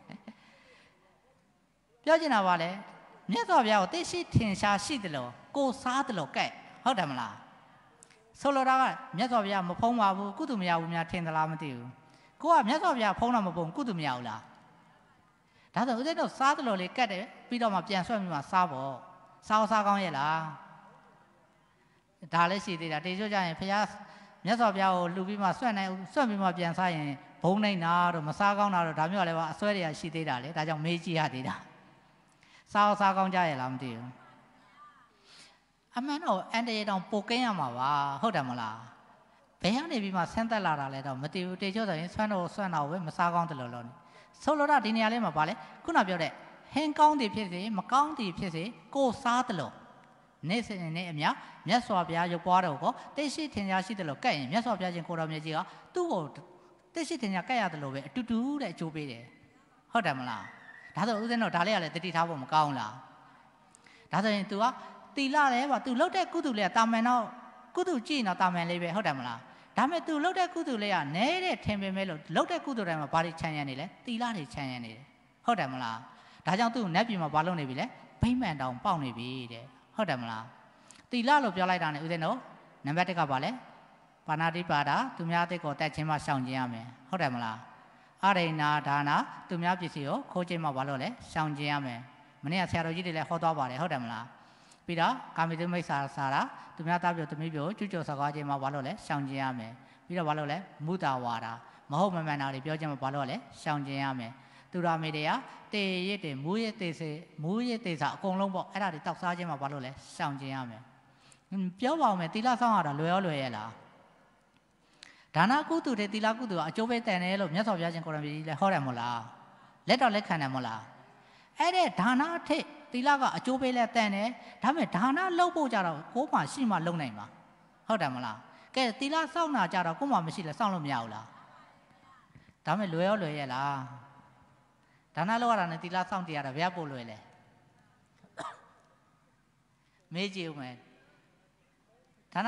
ပြောချင်တာဗာလဲမြတ်စွာဘုရားကိုသိရှိထင်ရှားရှိတယ်လို့ကိုစားတယ်လို့ကဲဟုတ်တယ်မလားဆိုလိုတာကမြတ်စွာဘုရားမဖုံးပါဘူးကုသမရဘူးများထင်သလားမသိဘူးကိုကမြတ်စွာဘုရားဖုံးတော့မဖုံးကုသမရဘူးလားဒါဆိုဦးဇင်းတို့စားတယ်လို့လေကတ်တယ်ပြီးတော့မှပြန်ဆွဲပြီးမှစားဖို့စားစားကောင်းရဲ့လားဒါလည်းရှိသေးတာတေချိုးကြရင်ဘုရားမြတ်စွာဘုရားကိုလှူပြီးမှဆွဲနိုင်ဆွဲပြီးမှပြန်စားရင်ဘုံနိုင်တာတော့မစားကောင်းတာတော့ဒါမျိုးလည်းပါအစွဲတွေကရှိသေးတာလေဒါကြောင့်မေးကြည့်ရသေးတာစားစားကောင်းကြရဲ့လားမသိဘူးအမှန်တော့အန်တရေတောင်ပိုကင်းရမှာပါဟုတ်တယ်မလားဘယ်ကနေပြီးမှဆင်းသက်လာတာလဲတော့မသိဘူးတေချိုးဆိုရင်ဆွမ်းတော့ဆွမ်းတော့ပဲမစားကောင်းတယ်လို့လို့ဆိုလိုတာဒီနေရာလေးမှာပါလေခုနပြောတဲ့ဟင်းကောင်းသည်ဖြစ်စေမကောင်းသည်ဖြစ်စေကိုစားတယ်လို့နေ့စဉ်နေ့အမြမြတ်စွာဘုရားရုပ်ပွားတော်ကိုသိရှိထင်ရှားရှိတယ်လို့ကဲ့ရင်မြတ်စွာဘုရားရှင်ကိုတော်မြတ်ကြီးကသူ့ကိုသိရှိထင်ရှားကဲ့ရတယ်လို့ပဲအတူတူတဲ့အကျိုးပေးတယ်ဟုတ်တယ်မလားဒါဆိုဦးဇင်းတို့ဒါလေးကလည်းတတိထားဖို့မကောင်းလားဒါဆိုရင် तू ကတီလာတယ်ပါ तू လှုပ်တဲ့ကုသလေးကတာမန်တော့ကုသကြည့်တော့တာမန်လေးပဲဟုတ်တယ်မလားဒါမဲ့ तू လှုပ်တဲ့ကုသလေးကနဲတဲ့ထင်ပေမဲ့လို့လှုပ်တဲ့ကုသတိုင်းမှာဘာတွေခြံရံနေလဲတီလာတွေခြံရံနေတယ်ဟုတ်တယ်မလားဒါကြောင့် तू နတ်ပြည်မှာဘာလုပ်နေပြီလဲဗိမ္မာန်တောင်ပေါက်နေပြီတဲ့ဟုတ်တယ်မလားတီလာလို့ပြောလိုက်တာ ਨੇ ဦးဇင်းတို့နံပါတ်တစ်ကဘာလဲပါဏာတိပါဒသူများတိတ်ကိုတက်ချင်းမှရှောင်ကျင်ရမယ်ဟုတ်တယ်မလားအရိဏာဒါနာသူများပစ္စည်းကိုခိုးချင်းမှဘာလို့လဲရှောင်ကျင်ရမယ်မနေ့ကဆရာတော်ကြီးတွေလည်းဟောသွားပါတယ်ဟုတ်တယ်မလားပြီးတော့ကာမိတုမိတ်စာစာတာသူများသားပြောသမီးပြောကျွတ်ကျော်စကားချင်းမှဘာလို့လဲရှောင်ကျင်ရမယ်ပြီးတော့ဘာလို့လဲမုတာဝါဒမဟုတ်မမှန်တာတွေပြောချင်းမှဘာလို့လဲရှောင်ကျင်ရမယ်သူတော်မေတွေကတေရစ်တွေမူးရစ်သေးစေမူးရစ်သေးစာအကုန်လုံးပေါ့အဲ့ဒါတွေတောက်စားခြင်းမှဘာလို့လဲရှောင်ကျင်ရမယ်ပြောပါဦးမယ်သီလဆောင်ရတာလွယ်ရောလွယ်ရဲ့လားဒါနကုသိုလ်တွေသီလကုသိုလ်ကအကျိုးပေးတန်တယ်လို့မြတ်စွာဘုရားရှင်ကိုရမကြီးလည်းဟောတယ်မို့လားလက်တော့လက်ခံတယ်မို့လားအဲ့တဲ့ဒါနအထိပ်သီလကအကျိုးပေးလဲတန်တယ်ဒါပေမဲ့ဒါနလုပ်ဖို့ကြတော့ကိုယ်မှရှိမှလုပ်နိုင်မှာဟုတ်တယ်မလားကဲသီလစောင့်တာကြတော့ကိုယ်မှမရှိလဲစောင့်လို့မရဘူးလားဒါပေမဲ့လွယ်ရောလွယ်ရဲ့လားဒါနလောက်ရတာနဲ့သီလစောင့်တရားတာဘယ်ပို့လွယ်လဲမေးကြည့်ဦးမယ်ဒါန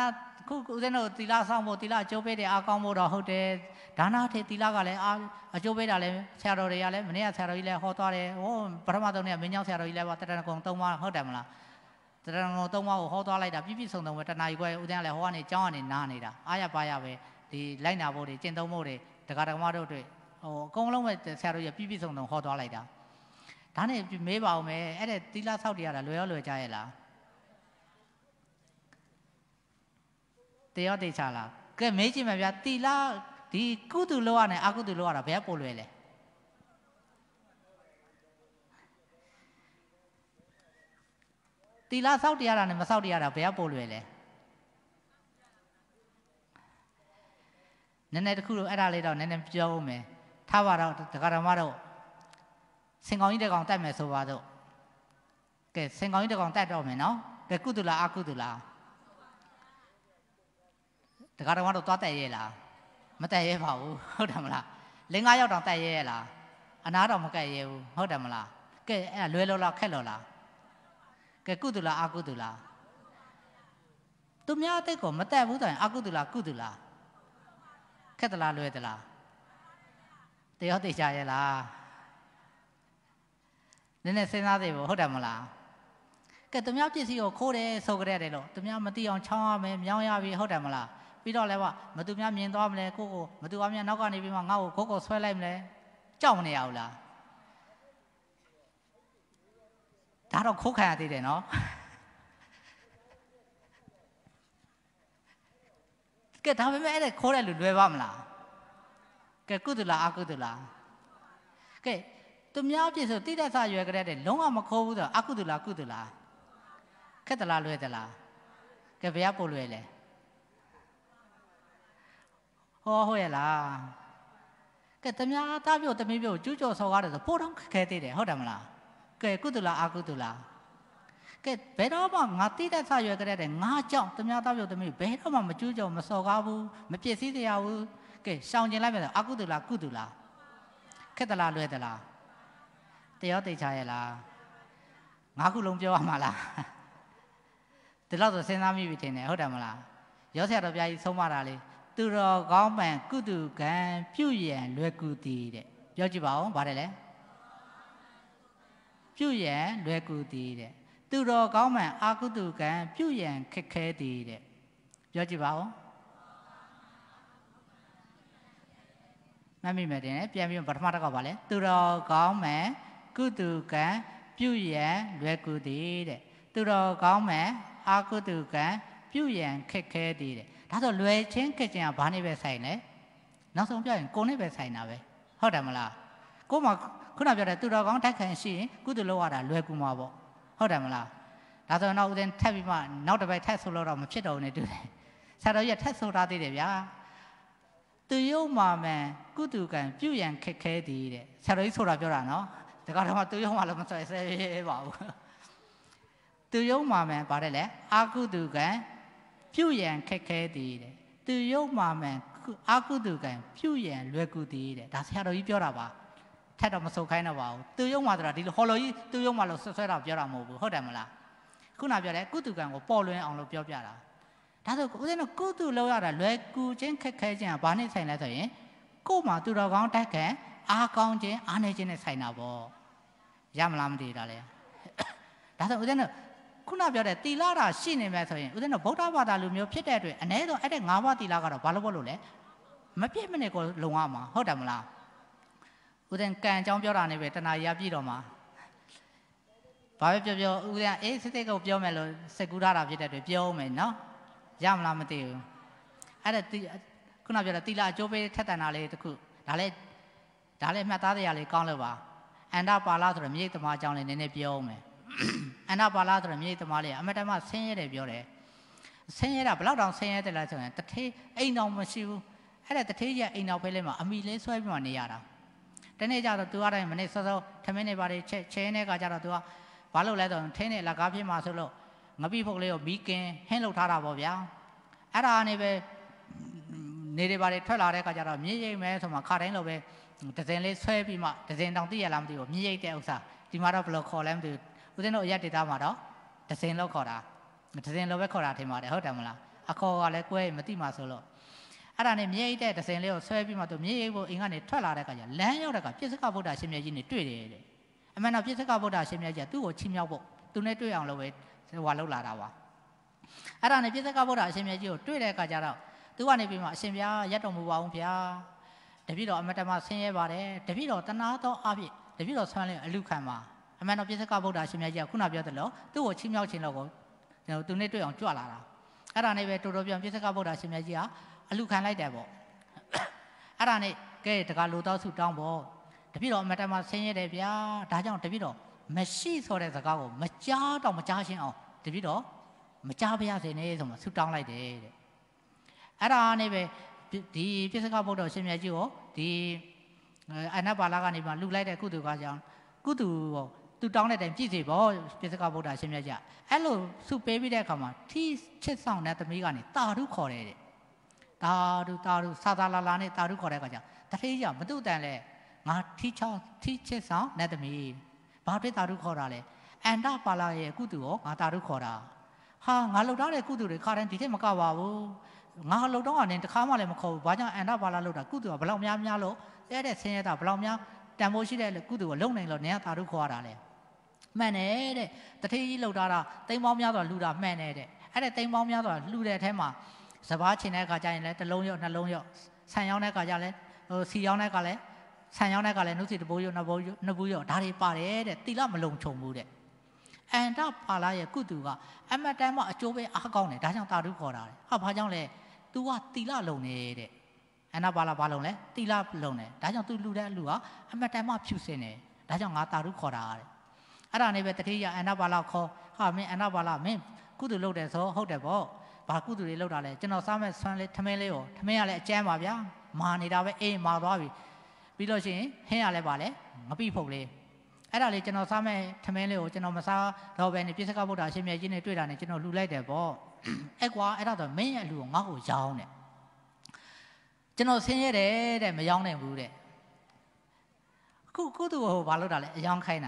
ခုဦးဇင်းတို့တီလာဆောင်ဖို့တီလာအကျိုးပေးတယ်အားကောင်းဖို့တော့ဟုတ်တယ်ဒါနာထေတီလာကလည်းအားအကျိုးပေးတာလည်းဆရာတော်တွေကလည်းမနေ့ကဆရာတော်ကြီးလည်းဟောသွားတယ်ဟိုပထမဆုံးနေ့ကမင်းကြောင့်ဆရာတော်ကြီးလည်းပါတရဏဂုံသုံးပါးဟုတ်တယ်မလားတရဏဂုံသုံးပါးကိုဟောသွားလိုက်တာပြည့်ပြည့်စုံစုံပဲတဏှာကြီးကွယ်ဦးဇင်းကလည်းဟောကနေကြောင်းကနေနားနေတာအားရပါရပဲဒီလိုက်နာဖို့တွေကျင့်သုံးဖို့တွေဒကာဒကမတို့တွေဟိုအကုန်လုံးပဲဆရာတော်ကြီးပြည့်ပြည့်စုံစုံဟောသွားလိုက်တာဒါနဲ့မေးပါအောင်မယ်အဲ့ဒါတီလာဆောက်တရားတာလွယ်ရောလွယ်ကြရဲ့လားတရားတေချာလားကဲမေးကြည့်မယ်ဗျာတီလာဒီကုသိုလ်လောက်ရနဲ့အကုသိုလ်လောက်ရတာဘယ်ပို့လွယ်လဲတီလာဆောက်တရားတာနဲ့မဆောက်တရားတာဘယ်ပို့လွယ်လဲနည်းနည်းတခုလို့အဲ့ဒါလေးတော့နည်းနည်းပြောဦးမယ်ထားပါတော့ဒကာဓမ္မတို့စင်ကောင်းကြီးတကောင်တက်မယ်ဆိုပါတော့ကဲစင်ကောင်းကြီးတကောင်တက်တော့မယ်နော်ကဲကုသိုလ်လားအကုသိုလ်လားတခါတော့တော့သွားတက်ရဲလားမတက်ရဲပါဘူးဟုတ်တယ်မလားလင်းငါးယောက်တောင်တက်ရဲရဲ့လားအနာတော့မကက်ရဲဘူးဟုတ်တယ်မလားကဲအဲ့လွယ်လို့လားခက်လို့လားကဲကုသလားအကုသလားသူများအသက်ကိုမတက်ဘူးဆိုရင်အကုသလားကုသလားခက်သလားလွယ်သလားတရားသိကြရဲ့လားနည်းနည်းစဉ်းစားသေးဘူးဟုတ်တယ်မလားကဲသူများပစ္စည်းကိုခိုးတယ်ဆိုကြတယ်လို့သူများမသိအောင်ချောင်းရမယ်မြောင်းရပြီဟုတ်တယ်မလားပြီးတော့လည်းကမသူများမြင်သွားမလဲကိုကိုမသူအများနောက်ကနေပြီးမှငါ့ကိုကိုကိုဆွဲလိုက်မလဲကြောက်မနေရဘူးလားဒါတော့ခိုးခံရသေးတယ်နော်ကဲဒါပေမဲ့အဲ့ဒါခိုးတယ်လို့လွယ်ပါမလားကဲကုသလားအကုသလားကဲသူများပြည့်စုံတိတ္တဆရွယ်ကြတဲ့လုံးဝမခိုးဘူးဆိုအကုသလားကုသလားခက်သလားလွယ်သလားကဲဘယ်ကပို့လွယ်လဲဟောဟုတ်ရဲ့လားကဲတမယာသားပြုတ်တမီးပြုတ်ကျူးကျော်ဆော်ကားတယ်ဆိုပို့တော့ခဲသေးတယ်ဟုတ်တယ်မလားကဲကုသလားအကုသလားကဲဘယ်တော့မှငါတိတတ်ဆရွယ်ကြတဲ့ငါကြောင့်တမယာသားပြုတ်တမီးဘယ်တော့မှမကျူးကျော်မဆော်ကားဘူးမပြည့်စည်တရားဘူးကဲရှောင်ကျင်လိုက်မယ်ဆိုအကုသလားကုသလားခက်သလားလွယ်သလားတရားသိချရဲ့လားငါခုလုံးပြောရမှာလားဒီလောက်ဆိုစဉ်းစားမိပြီထင်တယ်ဟုတ်တယ်မလားရောဆရာတော်ဘုရားကြီးဆုံးမတာလေသူတော်ကောင်းမှန်ကုသကံပြုရန်လွယ်ကူသည်တဲ့ပြောကြည့်ပါဦးဗါတယ်လေပြုရန်လွယ်ကူသည်တဲ့သူတော်ကောင်းမှန်အာကုသကံပြုရန်ခက်ခဲသည်တဲ့ပြောကြည့်ပါဦးမမိမယ်တင်ပြန်ပြီးပထမတစ်ခေါက်ပါလေသူတော်ကောင်းမှန်ကုသကံပြုရန်လွယ်ကူသည်တဲ့သူတော်ကောင်းမှန်အာကုသကံပြုရန်ခက်ခဲသည်တဲ့ဒါဆိုလွယ်ချင်းခက်ချင်းကဘာနဲ့ပဲဆိုင်လဲနောက်ဆုံးပြောရင်ကိုယ်နဲ့ပဲဆိုင်တာပဲဟုတ်တယ်မလားကိုယ်မှခုနပြောတဲ့သူတော်ကောင်းတိုက်ခံရှိရင်ကုသလုပ်ရတာလွယ်ကူမှာပေါ့ဟုတ်တယ်မလားဒါဆိုတော့ဦးဇင်းထပ်ပြီးမှနောက်တစ်ပိုက်ထပ်ဆိုလို့တော့မဖြစ်တော့ဘူးနဲ့တူတယ်ဆရာတော်ကြီးထပ်ဆိုထားသေးတယ်ဗျာသူယုံမှာမှန်ကုသကံပြုရန်ခက်ခဲသည်တဲ့ဆရာတော်ကြီးဆိုတာပြောတာနော်ဒါကတော့သူယုံမှာလည်းမဆွဲဆဲပါဘူးသူယုံမှာမှန်ပါတယ်လေအာကုသကံပြုရန်ခက်ခဲသည်တဲ့သူယုံမှာမှန်အာကုသကံပြုရန်လွယ်ကူသည်တဲ့ဒါဆရာတော်ကြီးပြောတာပါထက်တော့မဆုတ်ခိုင်းတော့ပါဘူးသူယုံမှာဆိုတာဒီလိုဟောလို့ကြီးသူယုံမှာလို့ဆွဆွဲတာပြောတာမဟုတ်ဘူးဟုတ်တယ်မလားခုနပြောတယ်ကုသကံကိုပေါ်လွင်အောင်လို့ပြောပြတာဒါဆိုဦးဇင်းတို့ကုသလောက်ရတာလွယ်ကူခြင်းခက်ခဲခြင်းကဘာနဲ့ဆိုင်လဲဆိုရင်ကို့မှာသူတော်ကောင်းတိုက်ခံအားကောင်းခြင်းအားနေခြင်းနဲ့ဆိုင်တာပေါ့ရမလားမသိတာလေဒါဆိုဦးဇင်းတို့ခုနပြောတဲ့တီလာတာရှိနေမယ်ဆိုရင်ဦးဇင်းတို့ဗုဒ္ဓဘာသာလူမျိုးဖြစ်တဲ့အတွက်အ ਨੇ တော့အဲ့တဲ့၅ပါးတီလာကတော့ဘာလို့ပေါ့လို့လဲမပြည့်မနေကိုလုံရမှာဟုတ်တယ်မလားဦးဇင်းကံအကြောင်းပြောတာနေပဲတဏှာရပြည့်တော့မှာဘာပဲပြောပြောဦးဇင်းအေးစိတ်စိတ်ကိုပြောမယ်လို့စက်ကူထားတာဖြစ်တဲ့အတွက်ပြောအောင်မယ်နော်ရမလားမသိဘူးအဲ့ဒါခုနပြောတဲ့တီလာအကျိုးပေးထက်တန်တာလေးတစ်ခုဒါလည်းဒါလည်းမှတ်သားတရားလေးကောင်းလို့ပါအန္တပါဠဆိုတော့မြေသမားအကြောင်းလေးနည်းနည်းပြောအောင်မယ်အန္တပါဠဆိုတော့မြေသမားလေးအမတမဆင်းရဲတယ်ပြောတယ်ဆင်းရဲတာဘယ်လောက်တောင်ဆင်းရဲတယ်လဲဆိုရင်တထေးအိမ်တော်မရှိဘူးအဲ့ဒါတထေးကြီးအိမ်တော်ဖေးလေးမှာအမိလေးဆွဲပြီးမှနေရတာတနေ့ကျတော့သူအားတိုင်းမနေ့စောစောထမင်းနေပါလေချက်ချဲနေကကြတော့သူကဘာလို့လဲဆိုရင်ထင်းနေလက်ကားပြင်းမှာဆိုလို့ငပိဖုတ်လေးကိုမီးကင်ဟင်းလုပ်ထားတာပေါ့ဗျာအဲ့ဒါကနေပဲနေတွေပါလေထွက်လာတဲ့ကကြတော့မြေရိပ်မယ်ဆိုမှခါတိုင်းလိုပဲဒဇင်လေးဆွဲပြီးမှဒဇင်တောင်သိရလားမသိဘူးမြေရိပ်တဲ့ဥစ္စာဒီမှာတော့ဘယ်လိုခေါ်လဲမသိဘူးဦးဇင်းတို့အရက်ဒေတာမှာတော့ဒဇင်လို့ခေါ်တာဒဇင်လိုပဲခေါ်တာထင်ပါတယ်ဟုတ်တယ်မလားအခေါ်ကလည်းကွဲမသိမှဆိုလို့အဲ့ဒါနဲ့မြေအိတ်တဲ့ဒဇင်လေးကိုဆွဲပြီးမှသူမြေအိတ်ကိုအိမ်ကနေထွက်လာတဲ့အခါကျလမ်းရောက်တဲ့အခါပြစ္ဆကဗုဒ္ဓရှင်မြတ်ကြီးနဲ့တွေ့တယ်တဲ့အမှန်တော့ပြစ္ဆကဗုဒ္ဓရှင်မြတ်ကြီးကသူ့ကိုချီးမြှောက်ဖို့သူနဲ့တွေ့အောင်လို့ပဲဟိုလောက်လာတာပါအဲ့ဒါနဲ့ပြစ္ဆကဗုဒ္ဓရှင်မြတ်ကြီးကိုတွေ့တဲ့အခါကျတော့သူကနေပြီးမှအရှင်ဘုရားရက်တော်မူပါအောင်ဗျာတပည့်တော်အမတမဆင်းရဲပါတယ်တပည့်တော်တနာသောအဖြစ်တပည့်တော်ဆွမ်းလင်းအလူခံပါအမှန်တော့ပြစ္ဆကဗုဒ္ဓရှင်မြတ်ကြီးကခုနပြောသလိုသူ့ကိုချီးမြှောက်ခြင်းတော့ကိုသူနဲ့တွေ့အောင်ကြွလာတာအဲ့ဒါနဲ့ပဲတော်တော်ပြန်ပြစ္ဆကဗုဒ္ဓရှင်မြတ်ကြီးကအလူခံလိုက်တယ်ပေါ့အဲ့ဒါနဲ့ကဲတကားလူတော်စုတောင်းပေါ့တပည့်တော်အမတမဆင်းရဲတယ်ဗျာဒါကြောင့်တပည့်တော်မရှိဆိုတဲ့စကားကိုမကြားတော့မကြားရှင်းအောင်တပည့်တော်မကြားပါရစေနဲ့ဆိုမှဆုတောင်းလိုက်တယ်တဲ့အဲ့ဒါနဲ့ပဲဒီပြစ္ဆကဗုဒ္ဓရှင်မြတ်ကြီးကိုဒီအနတ်ပါဠကနေမှလှူလိုက်တဲ့ကုသိုလ်ကကြောင့်ကုသိုလ်ကိုသူတောင်းတဲ့တိုင်ပြည့်စေပေါ့ပြစ္ဆကဗုဒ္ဓရှင်မြတ်ကြီးအဲ့လိုဆုပေးပြီးတဲ့အခါမှာထီးချစ်ဆောင်တဲ့သမီးကနေတာရုခေါ်တယ်တဲ့တာရုတာရုစာသာလာလာနဲ့တာရုခေါ်တဲ့အခါကျတထေးကြီးကမတူတန်လဲငါထီးချောင်းထီးချစ်ဆောင်တဲ့သမီးဘာဖြစ်တာရုခေါ်တာလဲအန္တပါဠရဲ့ကုသိုလ်ကိုငါတာရုခေါ်တာဟာငါလှုပ်ထားတဲ့ကုသိုလ်တွေခါတိုင်းဒီထက်မကပါဘူးငါလှုပ်တော့ကနေတခါမှလည်းမခေါ်ဘူးဘာကြောင့်အန္တပါဠလှုပ်တာကုသိုလ်ကဘလောက်များများလို့တဲ့တဲ့ဆင်းရဲတာဘလောက်များတန်ဖိုးရှိတဲ့ကုသိုလ်ကိုလုံနိုင်လို့နင်ကတာရုခေါ်ရတာလဲမှန်တယ်တဲ့တထေးကြီးလှုပ်ထားတာတိမ်ပေါင်းများစွာလှူတာမှန်တယ်တဲ့အဲ့ဒါတိမ်ပေါင်းများစွာလှူတဲ့အထဲမှာစပားချင်တဲ့အခါကျရင်လည်းတစ်လုံးရော့နှလုံးရော့ဆန်ရောင်းတဲ့အခါကျလည်းဟိုစီရောင်းတဲ့အခါလည်းဆန်ရောင်းတဲ့အခါလည်းနှုတ်စီတပိုးရော့နှစ်ပိုးရော့နှစ်ဘူးရော့ဒါတွေပါတယ်တဲ့တိလမလုံခြုံဘူးတဲ့အန္တပါဠရဲ့ကုသိုလ်ကအမတ်တမ်းမှာအကျိုးပဲအားကောင်းတယ်ဒါကြောင့်တာရုခေါ်တာတဲ့ဟာဘာကြောင့်လဲ तू ကတိလလုံနေတဲ့အန္တပါဠဘာလုံလဲတိလလုံနေဒါကြောင့် तू လှူတဲ့လူကအမတ်တမ်းမှာဖြူစင်တယ်ဒါကြောင့်ငါတာရုခေါ်တာတဲ့အဲ့ဒါနဲ့ပဲတတိယအန္တပါဠခေါ်ဟာမင်းအန္တပါဠမင်းကုသိုလ်လုပ်တယ်ဆိုဟုတ်တယ်ပေါ့ဘာကုသိုလ်တွေလုပ်တာလဲကျွန်တော်စားမဲ့ဆွမ်းလေးထမင်းလေးကိုထမင်းကလည်းအကျမ်းပါဗျာမာနေတာပဲအေးမာသွားပြီပြီးလို့ရှိရင်ဟင်းရလဲပါလဲငပိဖုတ်လေးအဲ့ဒါလေးကျွန်တော်စားမဲ့ထမင်းလေးကိုကျွန်တော်မစားတော့ဘဲနဲ့ပြစ္ဆကဗုဒ္ဓရှင်မြတ်ကြီးနဲ့တွေ့တာနဲ့ကျွန်တော်လှူလိုက်တယ်ပေါ့အဲ့ကွာအဲ့ဒါတော့မင်းရဲ့အလှူကိုငါ့ကိုရောင်းတယ်ကျွန်တော်ဆင်းရဲတယ်တဲ့မရောင်းနိုင်ဘူးတဲ့အခုကုသိုလ်ကိုဘာလုပ်တာလဲအယောင်းခိုင်းတာ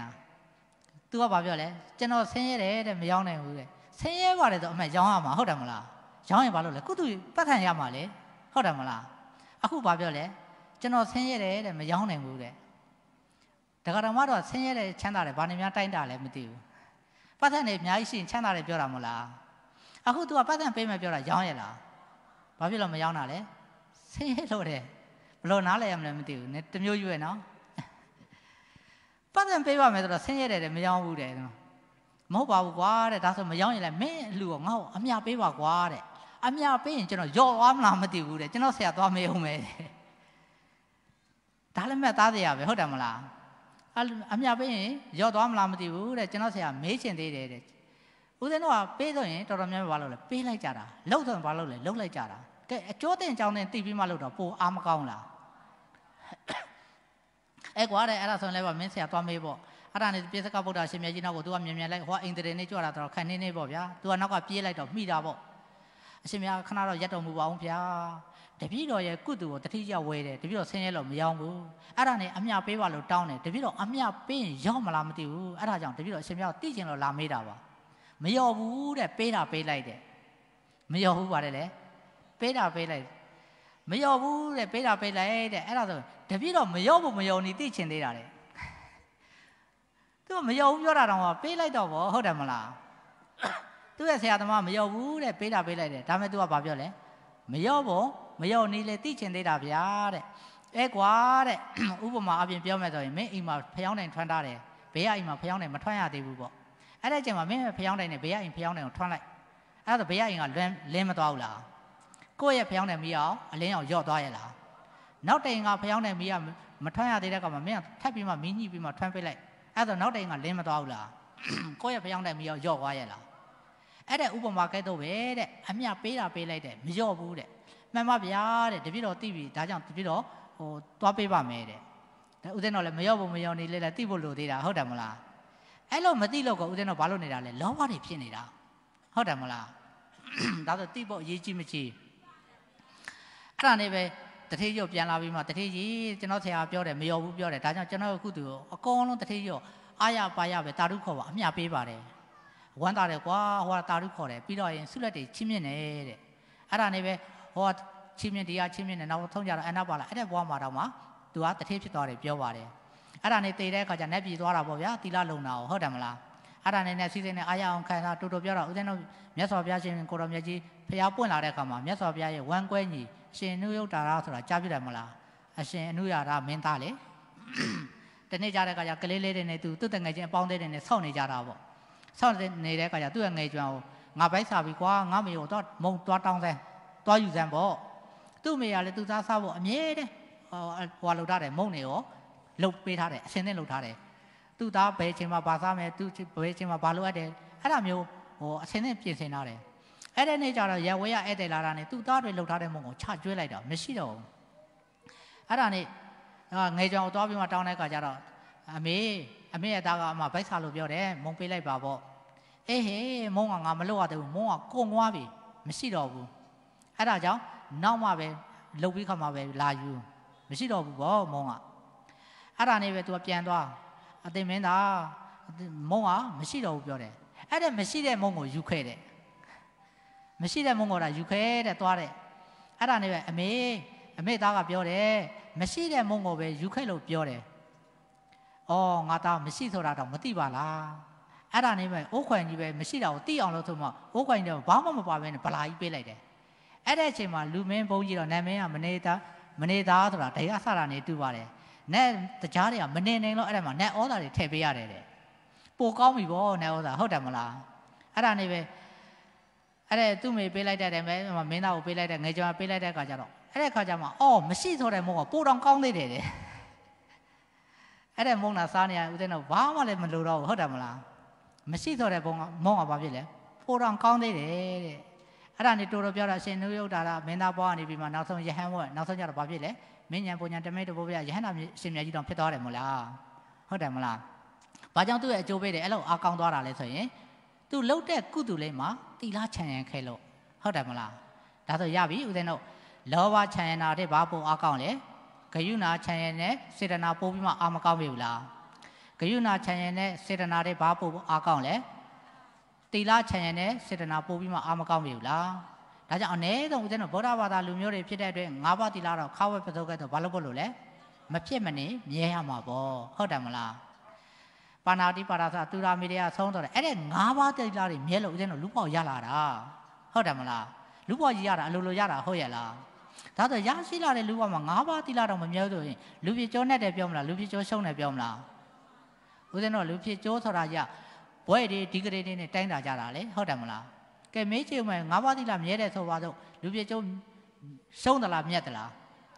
तू ကဘာပြောလဲကျွန်တော်ဆင်းရဲတယ်တဲ့မရောင်းနိုင်ဘူးတဲ့ဆင်းရဲပါတယ်ဆိုအမှရောင်းရမှာဟုတ်တယ်မလားရောင်းရင်ဘာလုပ်လဲကုသိုလ်ပတ်ထန်ရမှာလေဟုတ်တယ်မလားအခုဘာပြောလဲကျွန်တော်ဆင်းရဲတယ်တဲ့မရောင်းနိုင်ဘူးတဲ့ဒကာတော်မတော့ဆင်းရဲတယ်ချမ်းသာတယ်ဘာနေများတိုင်းတာလဲမသိဘူးပတ်ထန်နေအများကြီးရှိရင်ချမ်းသာတယ်ပြောတာမဟုတ်လားအခု तू ကပတ်ထန်ပေးမယ်ပြောတာရောင်းရလားဘာဖြစ်လို့မရောင်းတာလဲဆင်းရဲလို့တဲ့ဘလို့နားလဲရမလဲမသိဘူးတမျိုးရွယ်နော်ပတ်စံပေးပါမယ်ဆိုတော့ဆင်းရဲတယ်တဲ့မရောင်းဘူးတဲ့မဟုတ်ပါဘူးကွာတဲ့ဒါဆိုမရောင်းရင်လည်းမင်းအလှကိုငါ့ကိုအမြပေးပါကွာတဲ့အမြပေးရင်ကျွန်တော်ရော့သွားမလားမသိဘူးတဲ့ကျွန်တော်ဆရာသွားမေးအောင်မယ်ဒါလည်းမဲ့သားစရာပဲဟုတ်တယ်မလားအမြပေးရင်ရော့သွားမလားမသိဘူးတဲ့ကျွန်တော်ဆရာမေးချင်သေးတယ်တဲ့ဦးဇင်းတို့ကပေးဆိုရင်တော်တော်များများဘာလုပ်လဲပေးလိုက်ကြတာလှုပ်ဆိုရင်ဘာလုပ်လဲလှုပ်လိုက်ကြတာကဲအကျိုးတင်ကြောင်းတင်သိပြီးမှလှုပ်တော့ပိုအားမကောင်းလားအဲ့ကွာတဲ့အဲ့ဒါဆိုရင်လည်းဗောမင်းဆရာသွားမေးပေါ့အဲ့ဒါနဲ့ပြစ္ဆကဗုဒ္ဓရှင်မြတ်ကြီးနောက်ကို तू ကမြင်မြင်လိုက်ဟိုအိန္ဒြေနဲ့ကြွလာတော့ခန်းနေနေပေါ့ဗျာ तू ကနောက်ကပြေးလိုက်တော့မိတာပေါ့အရှင်မြတ်ခဏတော့ရက်တော်မူပါအောင်ဗျာတပည့်တော်ရဲ့ကုသိုလ်ကိုတတိယဝဲတယ်တပည့်တော်ဆင်းရဲလို့မရောဘူးအဲ့ဒါနဲ့အမြပေးပါလို့တောင်းတယ်တပည့်တော်အမြပေးရင်ရောက်မလားမသိဘူးအဲ့ဒါကြောင့်တပည့်တော်အရှင်မြတ်ကိုသိကျင်လို့လာမေးတာပါမရောဘူးတဲ့ပေးတာပေးလိုက်တယ်မရောဘူးပါတယ်လေပေးတာပေးလိုက်မရောဘူးတဲ့ပေးတာပေးလိုက်တဲ့အဲ့ဒါဆိုတပည့်တော်မရောဘူးမရောနေသိချင်သေးတာတဲ့သူကမရောဘူးပြောတာတော့ပေးလိုက်တော့ဗောဟုတ်တယ်မလားသူ့ရဲ့ဆရာသမားမရောဘူးတဲ့ပေးတာပေးလိုက်တယ်ဒါမဲ့သူကဘာပြောလဲမရောဘောမရောနေလေသိချင်သေးတာဗျာတဲ့အဲကွာတဲ့ဥပမာအပြင်ပြောမယ်ဆိုရင်မင်းအိမ်မှာဖျောင်းတိုင်ထွန်းထားတယ်ဘေးကအိမ်မှာဖျောင်းတိုင်မထွန်းရသေးဘူးပေါ့အဲ့ဒါချိန်မှာမင်းဖျောင်းတိုင်နဲ့ဘေးကအိမ်ဖျောင်းတိုင်ကိုထွန်းလိုက်အဲ့ဒါဆိုဘေးကအိမ်ကလွန်းလင်းမသွားဘူးလားကိုယ့်ရဲ့ဖျောင်းတိုင်မီးအောင်အလင်းအောင်ရော့သွားရလားနောက်တိုင်ကဖျောင်းတိုင်မီးကမထွန်းရသေးတဲ့ကောင်မှာမင်းကထပ်ပြီးမှမီးညှိပြီးမှထွန်းပေးလိုက်အဲ့ဒါနောက်တိုင်ကလင်းမသွားဘူးလားကိုယ့်ရဲ့ဖျောင်းတိုင်မီးအောင်ရော့သွားရလားအဲ့ဒါဥပမာကဲတော့ပဲတဲ့အမြပေးတာပေးလိုက်တဲ့မရော့ဘူးတဲ့မှန်ပါဗျာတဲ့တပည့်တော်သိပြီဒါကြောင့်တပည့်တော်ဟိုသွားပေးပါမယ်တဲ့ဦးဇင်းတော်လည်းမရော့ဘူးမရော့နေလေလည်းသိဖို့လိုသေးတာဟုတ်တယ်မလားအဲ့လိုမသိလို့ကဦးဇင်းတော်ဘာလို့နေတာလဲလောဘတွေဖြစ်နေတာဟုတ်တယ်မလားဒါဆိုသိဖို့အရေးကြီးမကြီးအဲ့ဒါနဲ့ပဲတထေးကြီးပြန်လာပြီးမှတထေးကြီးကျွန်တော်ဆရာပြောတယ်မရော့ဘူးပြောတယ်ဒါကြောင့်ကျွန်တော်အခုသူအကောင်လုံးတထေးကြီးအာရပါရပဲတာရုခေါ်ပါအမျှပေးပါတယ်ဝမ်းသာတယ်ကွာဟိုကတာရုခေါ်တယ်ပြီးတော့ရင်ဆုလက်တွေချင်းမြင့်တယ်တဲ့အဲ့ဒါနေပဲဟောချင်းမြင့်တရားချင်းမြင့်နဲ့နောက်ဆုံးကြတော့အနာပါလာအဲ့တဲ့ဘွားမှာတော့မှသူကတထေးဖြစ်သွားတယ်ပြောပါတယ်အဲ့ဒါနေတည်တဲ့အခါကျနက်ပြည်သွားတာပေါ့ဗျာသီလလုံတာဟုတ်တယ်မလားအဲ့ဒါနေနဲ့စီးစိမ်နဲ့အားရအောင်ခံစားတူတူပြောတော့ဦးဇင်းတို့မြတ်စွာဘုရားရှင်ကိုတော်မြတ်ကြီးဖျားပွင့်လာတဲ့အခါမှာမြတ်စွာဘုရားရဲ့ဝမ်းကွဲညီအရှင်အနုယုတ်တာရဆိုတာကြားပြတယ်မလားအရှင်အနုရတာမင်းသားလေတနေ့ကြတဲ့အခါကျကလေးလေးတွေနဲ့သူသူ့တငယ်ချင်းအပေါင်းသေးတွေနဲ့ဆောက်နေကြတာပေါ့ဆောက်နေတဲ့အခါကျသူ့ရဲ့ငယ်ကျွမ်းကိုငါပိုက်စားပြီကွာငါမေကိုတော့မုံသွားတောင်းစမ်းသွားယူစမ်းပေါ့သူ့မေကလည်းသူသားစားဖို့အမြဲတမ်းဟိုဟွာလုပ်ထားတယ်မုံနေရောလှုပ်ပေးထားတယ်အစင်းနဲ့လှုပ်ထားတယ်သူ့သားဘယ်ချိန်မှာဘာစားမယ်သူဘယ်ချိန်မှာဘာလုပ်ရတဲ့အဲ့ဒါမျိုးဟိုအစင်းနဲ့ပြင်ဆင်ထားတယ်အဲ့တဲ့နေ့ကျတော့ရဝဲရဧည့်သည်လာတာနဲ့သူ့သားတွေလှုပ်ထားတဲ့မုံကိုချကျွေးလိုက်တာမရှိတော့ဘူးအဲ့ဒါနဲ့ငယ်ကြောင်ကိုသွားပြီးမှတောင်းတဲ့အခါကျတော့အမေအမေရဲ့သားကအမဗိုက်စားလို့ပြောတယ်မုံပေးလိုက်ပါပေါ့အေးဟေးမုံကငါမလုပ်ရသေးဘူးမုံကကုန်သွားပြီမရှိတော့ဘူးအဲ့ဒါကြောင့်နောက်မှပဲလှုပ်ပြီးခါမှပဲလာယူမရှိတော့ဘူးပေါ့မုံကအဲ့ဒါနဲ့ပဲသူကပြန်သွားအသိမင်းသားမုံကမရှိတော့ဘူးပြောတယ်အဲ့ဒါမရှိတဲ့မုံကိုယူခဲ့တယ်မရှိတဲ့မုံကိုဒါယူခဲ့တဲ့သွားတယ်အဲ့ဒါနဲ့ပဲအမေအမေသားကပြောတယ်မရှိတဲ့မုံကိုပဲယူခဲ့လို့ပြောတယ်အော်ငါသားမရှိဆိုတာတော့မသိပါလားအဲ့ဒါနဲ့ပဲအိုးခွင်ကြီးပဲမရှိတာကိုသိအောင်လို့ဆိုမှအိုးခွင်ကြီးဘာမှမပါဘဲနဲ့ဗလာကြီးပေးလိုက်တယ်အဲ့တဲ့အချိန်မှာလူမင်းဘုန်းကြီးတော့နာမည်ကမနေသားမနေသားဆိုတာဒိုင်အဆရာနေတူပါတယ်နဲ့တကြားတွေကမနေနိုင်လို့အဲ့ဒါမှာနတ်ဩဇာတွေထည့်ပေးရတယ်တဲ့ပိုကောင်းပြီဗောနတ်ဩဇာဟုတ်တယ်မလားအဲ့ဒါနေပဲအဲ့ဒါသူ့မေပေးလိုက်တဲ့တိုင်ပဲမင်းသားကိုပေးလိုက်တဲ့ငယ်ကျော်ပေးလိုက်တဲ့အခါကျတော့အဲ့တဲ့အခါကျမှအော်မရှိဆိုတဲ့မုံကပိုတောင်ကောင်းသေးတယ်တဲ့အဲ့တဲ့မုံနာစားနေရဦးသိန်းတော့ဘာမှလည်းမလိုတော့ဘူးဟုတ်တယ်မလားမရှိဆိုတဲ့ဘုံကမုံကဘာဖြစ်လဲပိုတောင်ကောင်းသေးတယ်တဲ့အဲ့ဒါနေတူတော်ပြောတာရှင်နုယုတ်တာကမင်းသားဘွားကနေပြီးမှနောက်ဆုံးယဟန်ဘွားနောက်ဆုံးကျတော့ဘာဖြစ်လဲမင်းညာပုံညာတမိတ်တဘိုးပြယဟန်နာရှင်မြတ်ကြီးတောင်ဖြစ်သွားတယ်မို့လားဟုတ်တယ်မလားဘာကြောင့်သူ့ရဲ့အကျိုးပေးတယ်အဲ့လိုအားကောင်းသွားတာလဲဆိုရင်သူလှုပ်တဲ့ကုသိုလ်လေးမှာတိလားခြံရံခဲလို့ဟုတ်တယ်မလားဒါဆိုရပြီဦးသိန်းတို့လောဘခြံရံတာတဲ့ဘာပိုအားကောင်းလဲဂယုဏခြံရံနဲ့စေတနာပို့ပြီးမှအာမကောင်းပြီလားဂယုဏခြံရံနဲ့စေတနာတဲ့ဘာပို့အားကောင်းလဲတိလားခြံရံနဲ့စေတနာပို့ပြီးမှအာမကောင်းပြီလားဒါကြောင့်အ ਨੇ ဆုံးဦးဇင်းတို့ဗုဒ္ဓဘာသာလူမျိုးတွေဖြစ်တဲ့အတွက်၅ပါးတိလားတော့ခါဝဲပသုတ်ကဲတော့ဘာလို့ဖို့လို့လဲမဖြစ်မနေမြဲရမှာပေါ့ဟုတ်တယ်မလားပါဏာတိပါရသသူရာမီတွေကဆုံးတော့တယ်အဲ့ဒါ၅ပါးတိလားတွေမြဲလို့ဦးဇင်းတို့လူပေါက်ရလာတာဟုတ်တယ်မလားလူပေါက်ကြီးရတာအလိုလိုရတာဟုတ်ရဲ့လားဒါဆိုရရှိလာတဲ့လူပေါက်မှာ၅ပါးတိလားတော့မမြဲဆိုရင်လူဖြစ်ကျိုးနဲ့တယ်ပြောမလားလူဖြစ်ကျိုးရှုံးတယ်ပြောမလားဦးဇင်းတို့လူဖြစ်ကျိုးဆိုတာကြဘွဲတွေဒီဂရေတွေနဲ့တိုင်းတာကြတာလေဟုတ်တယ်မလားကဲမေးကြည့်မယ်ငါးပါးသီလမြဲတယ်ဆိုပါတော့လူပြကျုံရှုံးသလားမြတ်သလား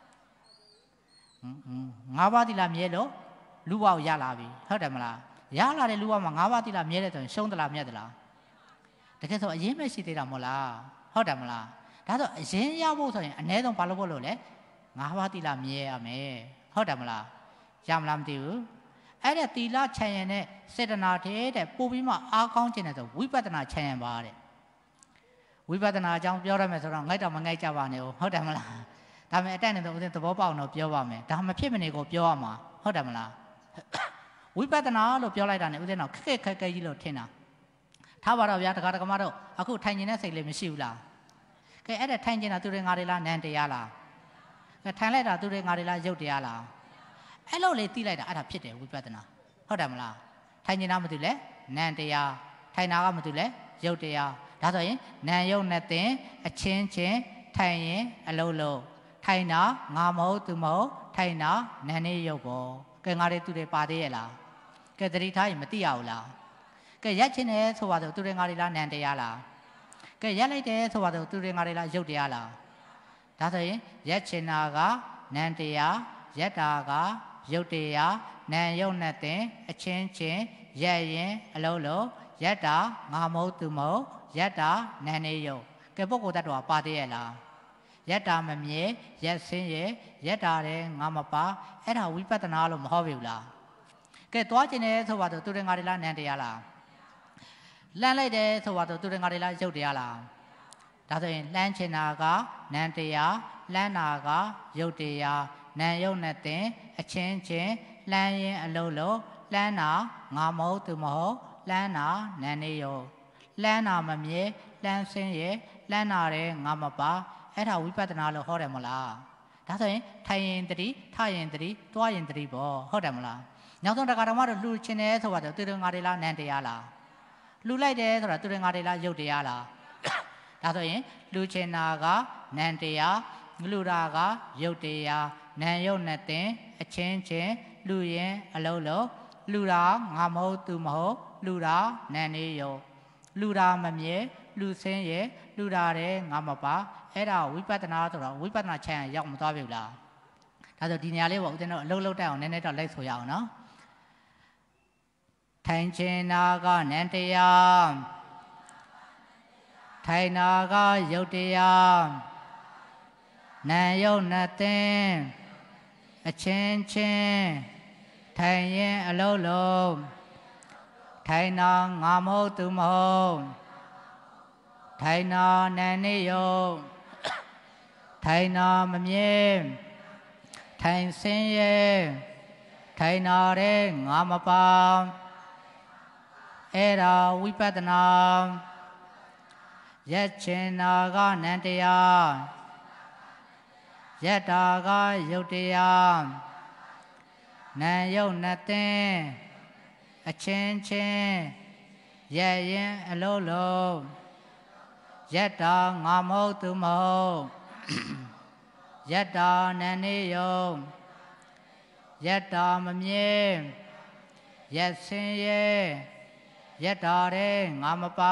ငါးပါးသီလမြဲလို့လူဘဝရလာပြီဟုတ်တယ်မလားရလာတဲ့လူဘဝမှာငါးပါးသီလမြဲတယ်ဆိုရင်ရှုံးသလားမြတ်သလားတကယ်ဆိုအရင်မရှိသေးတာမဟုတ်လားဟုတ်တယ်မလားဒါဆိုအရင်ရဖို့ဆိုရင်အ ਨੇ ဆုံးဘာလို့ဖို့လို့လဲငါးပါးသီလမြဲရမယ်ဟုတ်တယ်မလားရမလားမသိဘူးအဲ့ဒါသီလခြံရံနဲ့စေတနာတဲ့တဲ့ပို့ပြီးမှအားကောင်းခြင်းနဲ့ဆိုဝိပဿနာခြံရံပါတဲ့ဝိပဿနာအကြောင်းပြောရမယ်ဆိုတော့ငိုက်တော့မငိုက်ကြပါနဲ့ဟုတ်တယ်မလားဒါပေမဲ့အတက်နဲ့တော့ဦးဇင်းသဘောပေါက်တော့ပြောပါမယ်ဒါမဖြစ်မနေကိုပြောရမှာဟုတ်တယ်မလားဝိပဿနာလို့ပြောလိုက်တာနဲ့ဦးဇင်းတော့ခက်ခက်ခဲခဲကြီးလို့ထင်တာထားပါတော့ဗျာတက္ကရာကမတော့အခုထိုင်နေတဲ့စိတ်လေးမရှိဘူးလားကဲအဲ့ဒါထိုင်နေတာသူတွေငါတွေလားနန်းတရားလားကဲထိုင်လိုက်တာသူတွေငါတွေလားရုပ်တရားလားအဲ့လိုလေးသိလိုက်တာအဲ့ဒါဖြစ်တယ်ဝိပဿနာဟုတ်တယ်မလားထိုင်နေတာမသိလဲနန်းတရားထိုင်တာကမသိလဲရုပ်တရားဒါဆိုရင်နံယုတ်နဲ့တင်အချင်းချင်းထိုင်ရင်အလုံးလုံးထိုင်တာငါမဟုတ်သူမဟုတ်ထိုင်တာနံနေရုပ်ပေါ့ကဲငါတွေသူတွေပါသေးရဲ့လားကဲသတိထားရင်မသိရဘူးလားကဲရက်ချင်းတယ်ဆိုပါတော့သူတွေငါတွေလားနံတရားလားကဲရက်လိုက်တယ်ဆိုပါတော့သူတွေငါတွေလားရုပ်တရားလားဒါဆိုရင်ရက်ချင်းတာကနံတရားရက်တာကရုပ်တရားနံယုတ်နဲ့တင်အချင်းချင်းရက်ရင်အလုံးလုံးရက်တာငါမဟုတ်သူမဟုတ်ယတ္တာနန္နေယုတ်ကဲပုဂ္ဂိုလ်တ attva ပါသေးရဲ့လားယတ္တာမမြဲရက်စင်းရဲ့ယတ္တာတဲ့ငါမပါအဲ့ဒါဝိပဿနာလို့မဟုတ်ဘူးလားကဲသွားကျင်တယ်ဆိုပါတော့သူတွေငါတွေလားနန္တရားလားလှမ်းလိုက်တယ်ဆိုပါတော့သူတွေငါတွေလားရုပ်တရားလားဒါဆိုရင်လှမ်းချင်တာကနန္တရားလှမ်းတာကရုပ်တရားနံယုတ်နဲ့တင်အချင်းချင်းလှမ်းရင်အလုံးလုံးလှမ်းတာငါမဟုတ်သူမဟုတ်လှမ်းတာနန္နေယုတ်လှမ်းတာမမြဲလှမ်းစင်းရဲ့လမ်းနာတယ်ငါမပါအဲ့ဒါဝိပဿနာလို့ဟောတယ်မလားဒါဆိုရင်ထိုင်ရင်တတိထရင်တတိတွားရင်တတိပေါ့ဟုတ်တယ်မလားနောက်ဆုံးတခါတော့မှတော့လှူချင်တယ်ဆိုတော့သူတို့ငါတွေလားနန်းတရားလားလှူလိုက်တယ်ဆိုတာသူတို့ငါတွေလားရုပ်တရားလားဒါဆိုရင်လှူချင်တာကနန်းတရားလှူတာကရုပ်တရားနန်းရုပ်နဲ့တင်အချင်းချင်းလှူရင်အလုံးလုံးလှူတာငါမဟုတ်သူမဟုတ်လှူတာနန်းနေရုပ်လှူတာမမြဲလှူစင်းရဲ့လှူတာတဲ့ငါမပါအဲ့ဒါဝိပဿနာဆိုတော့ဝိပဿနာချမ်းရောက်မသွားပြီလားဒါဆိုဒီနေရာလေးပေါ့ဦးဇင်းတို့အလုံးလုံးတက်အောင်နည်းနည်းတော့လိုက်ဆိုရအောင်နော်ထိုင်ခြင်းနာကနန္တရားထိုင်နာကယုတ်တရားနာယုတ်နသိအချင်းချင်းထိုင်ရင်အလုံးလုံးထိုင်နာငါမဟုတ်သူမဟုတ်ထိုင်နာနန္နေယုတ်ထိုင်နာမမြဲထိုင်စင်းရဲ့ထိုင်နာတဲ့ငါမပါအဲ့ဒါဝိပဿနာရက်ချင်နာကနန္တရားရက်တာကယုတ်တရားနာယုတ်နသိအချင်းချင်းရက်ရင်အလုံးလုံးရက်တာငါမဟုတ်သူမဟုတ်ရက်တာနန္နေယုတ်ရက်တာမမြဲရက်စင်းရဲ့ရက်တာတဲ့ငါမပါ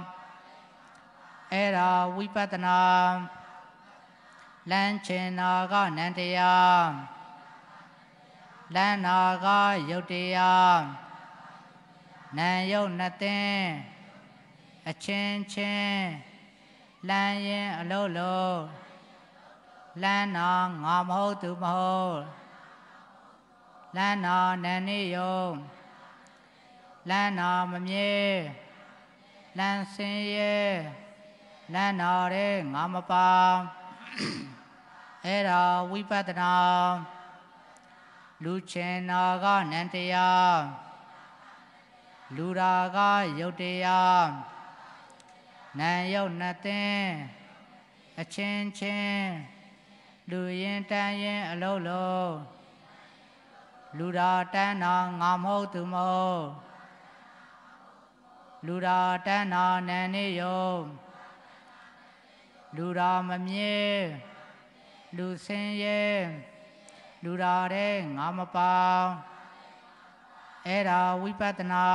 အဲ့ဒါဝိပဿနာလမ်းချင်နာကနန္တရားလမ်းနာကယုတ်တရားနာယုတ်နသိအချင်းချင်းလမ်းရင်အလုံးလုံးလမ်းနာငါမဟုတ်သူမဟုတ်လမ်းနာနန္နေယုတ်လမ်းနာမမြဲလမ်းစင်းရဲ့လမ်းနာတဲ့ငါမပါအဲ့ဒါဝိပဿနာလူချင်နာကနန္တရားလူရာကယုတ်တရားနာယုတ်နသိအချင်းချင်းလူရင်တန်းရင်အလုံးလုံးလူရာတန်းနာငါမဟုတ်သူမဟုတ်လူရာတန်းနာနန္နေယုတ်လူရာမမြဲလူစင်းရဲ့လူရာတဲ့ငါမပါအဲ့ဒါဝိပဿနာ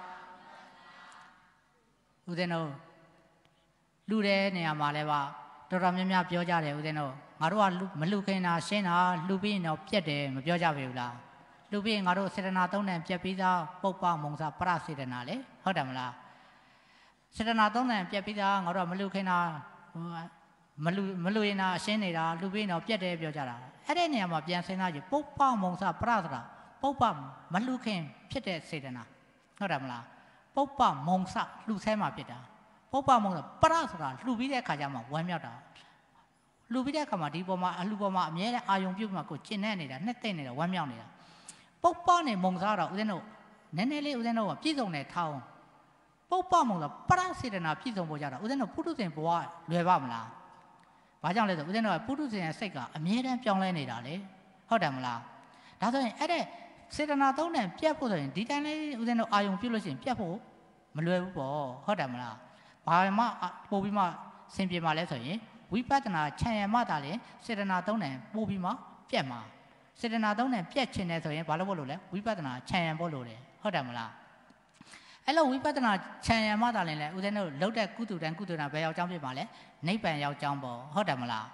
ဦးဇင်းတို့လူတဲ့နေရာမှာလဲပါတော်တော်များများပြောကြတယ်ဦးဇင်းတို့ငါတို့ကမလူခင်တာရှင်းတာလှူပြီးရင်တော့ပြက်တယ်မပြောကြပြီဘူးလားလှူပြီးရင်ငါတို့စေတနာသုံးတန်ပြက်ပြီးသားပုပ္ပမုံစာပရစေတနာလေဟုတ်တယ်မလားစေတနာသုံးတန်ပြက်ပြီးသားငါတို့ကမလူခင်တာမလူမလူရင်တာရှင်းနေတာလှူပြီးရင်တော့ပြက်တယ်ပြောကြတာအဲ့ဒီနေရာမှာပြန်စဉ်းစားကြည့်ပုပ္ပမုံစာပရဆိုတာပုပ္ပမလူခင်ဖြစ်တဲ့စေတနာဟုတ်တယ်မလားပုပ္ပမုံစာလှူဆဲမှာဖြစ်တာပုပ္ပမုံစာပရဆိုတာလှူပြီးတဲ့အခါကျမှဝမ်းမြောက်တာလှူပြီးတဲ့အခါမှာဒီပေါ်မှာအလှူပေါ်မှာအမြဲတမ်းအာယုံပြုတ်မှာကိုကျင့်နေနေတာနှစ်သိမ့်နေတာဝမ်းမြောက်နေတာပုပ္ပနဲ့မုံစာတော့ဦးဇင်းတို့နည်းနည်းလေးဦးဇင်းတို့ကပြည့်စုံတယ်ထောင်းပုပ္ပမုံစာပရစေတနာပြည့်စုံဖို့ကြတာဦးဇင်းတို့ပုထုဇဉ်ဘဝလွယ်ပါမလားဘာကြောင့်လဲဆိုဦးဇင်းတို့ကပုထုဇဉ်ရဲ့စိတ်ကအမြဲတမ်းပြောင်းလဲနေတာလေဟုတ်တယ်မလားဒါဆိုရင်အဲ့တဲ့စေတနာသုံးတန်ပြတ်ဖို့ဆိုရင်ဒီတိုင်းလေးဦးဇင်းတို့အာယုံပြုတ်လို့ရှိရင်ပြတ်ဖို့မလွယ်ဘူးပေါ့ဟုတ်တယ်မလားဘာမှပို့ပြီးမှဆင်ပြေမှလဲဆိုရင်ဝိပဿနာခြံရံမှသာလေစေတနာသုံးတန်ပို့ပြီးမှပြတ်မှာစေတနာသုံးတန်ပြတ်ချင်တယ်ဆိုရင်ဘာလို့ဖို့လို့လဲဝိပဿနာခြံရံဖို့လို့တယ်ဟုတ်တယ်မလားအဲ့လိုဝိပဿနာခြံရံမှသာလည်းဦးဇင်းတို့လှုပ်တဲ့ကုသတန်ကုသနာဘယ်ရောက်ကြောင်းဖြစ်ပါလဲနိဗ္ဗာန်ရောက်ကြောင်းပေါ့ဟုတ်တယ်မလား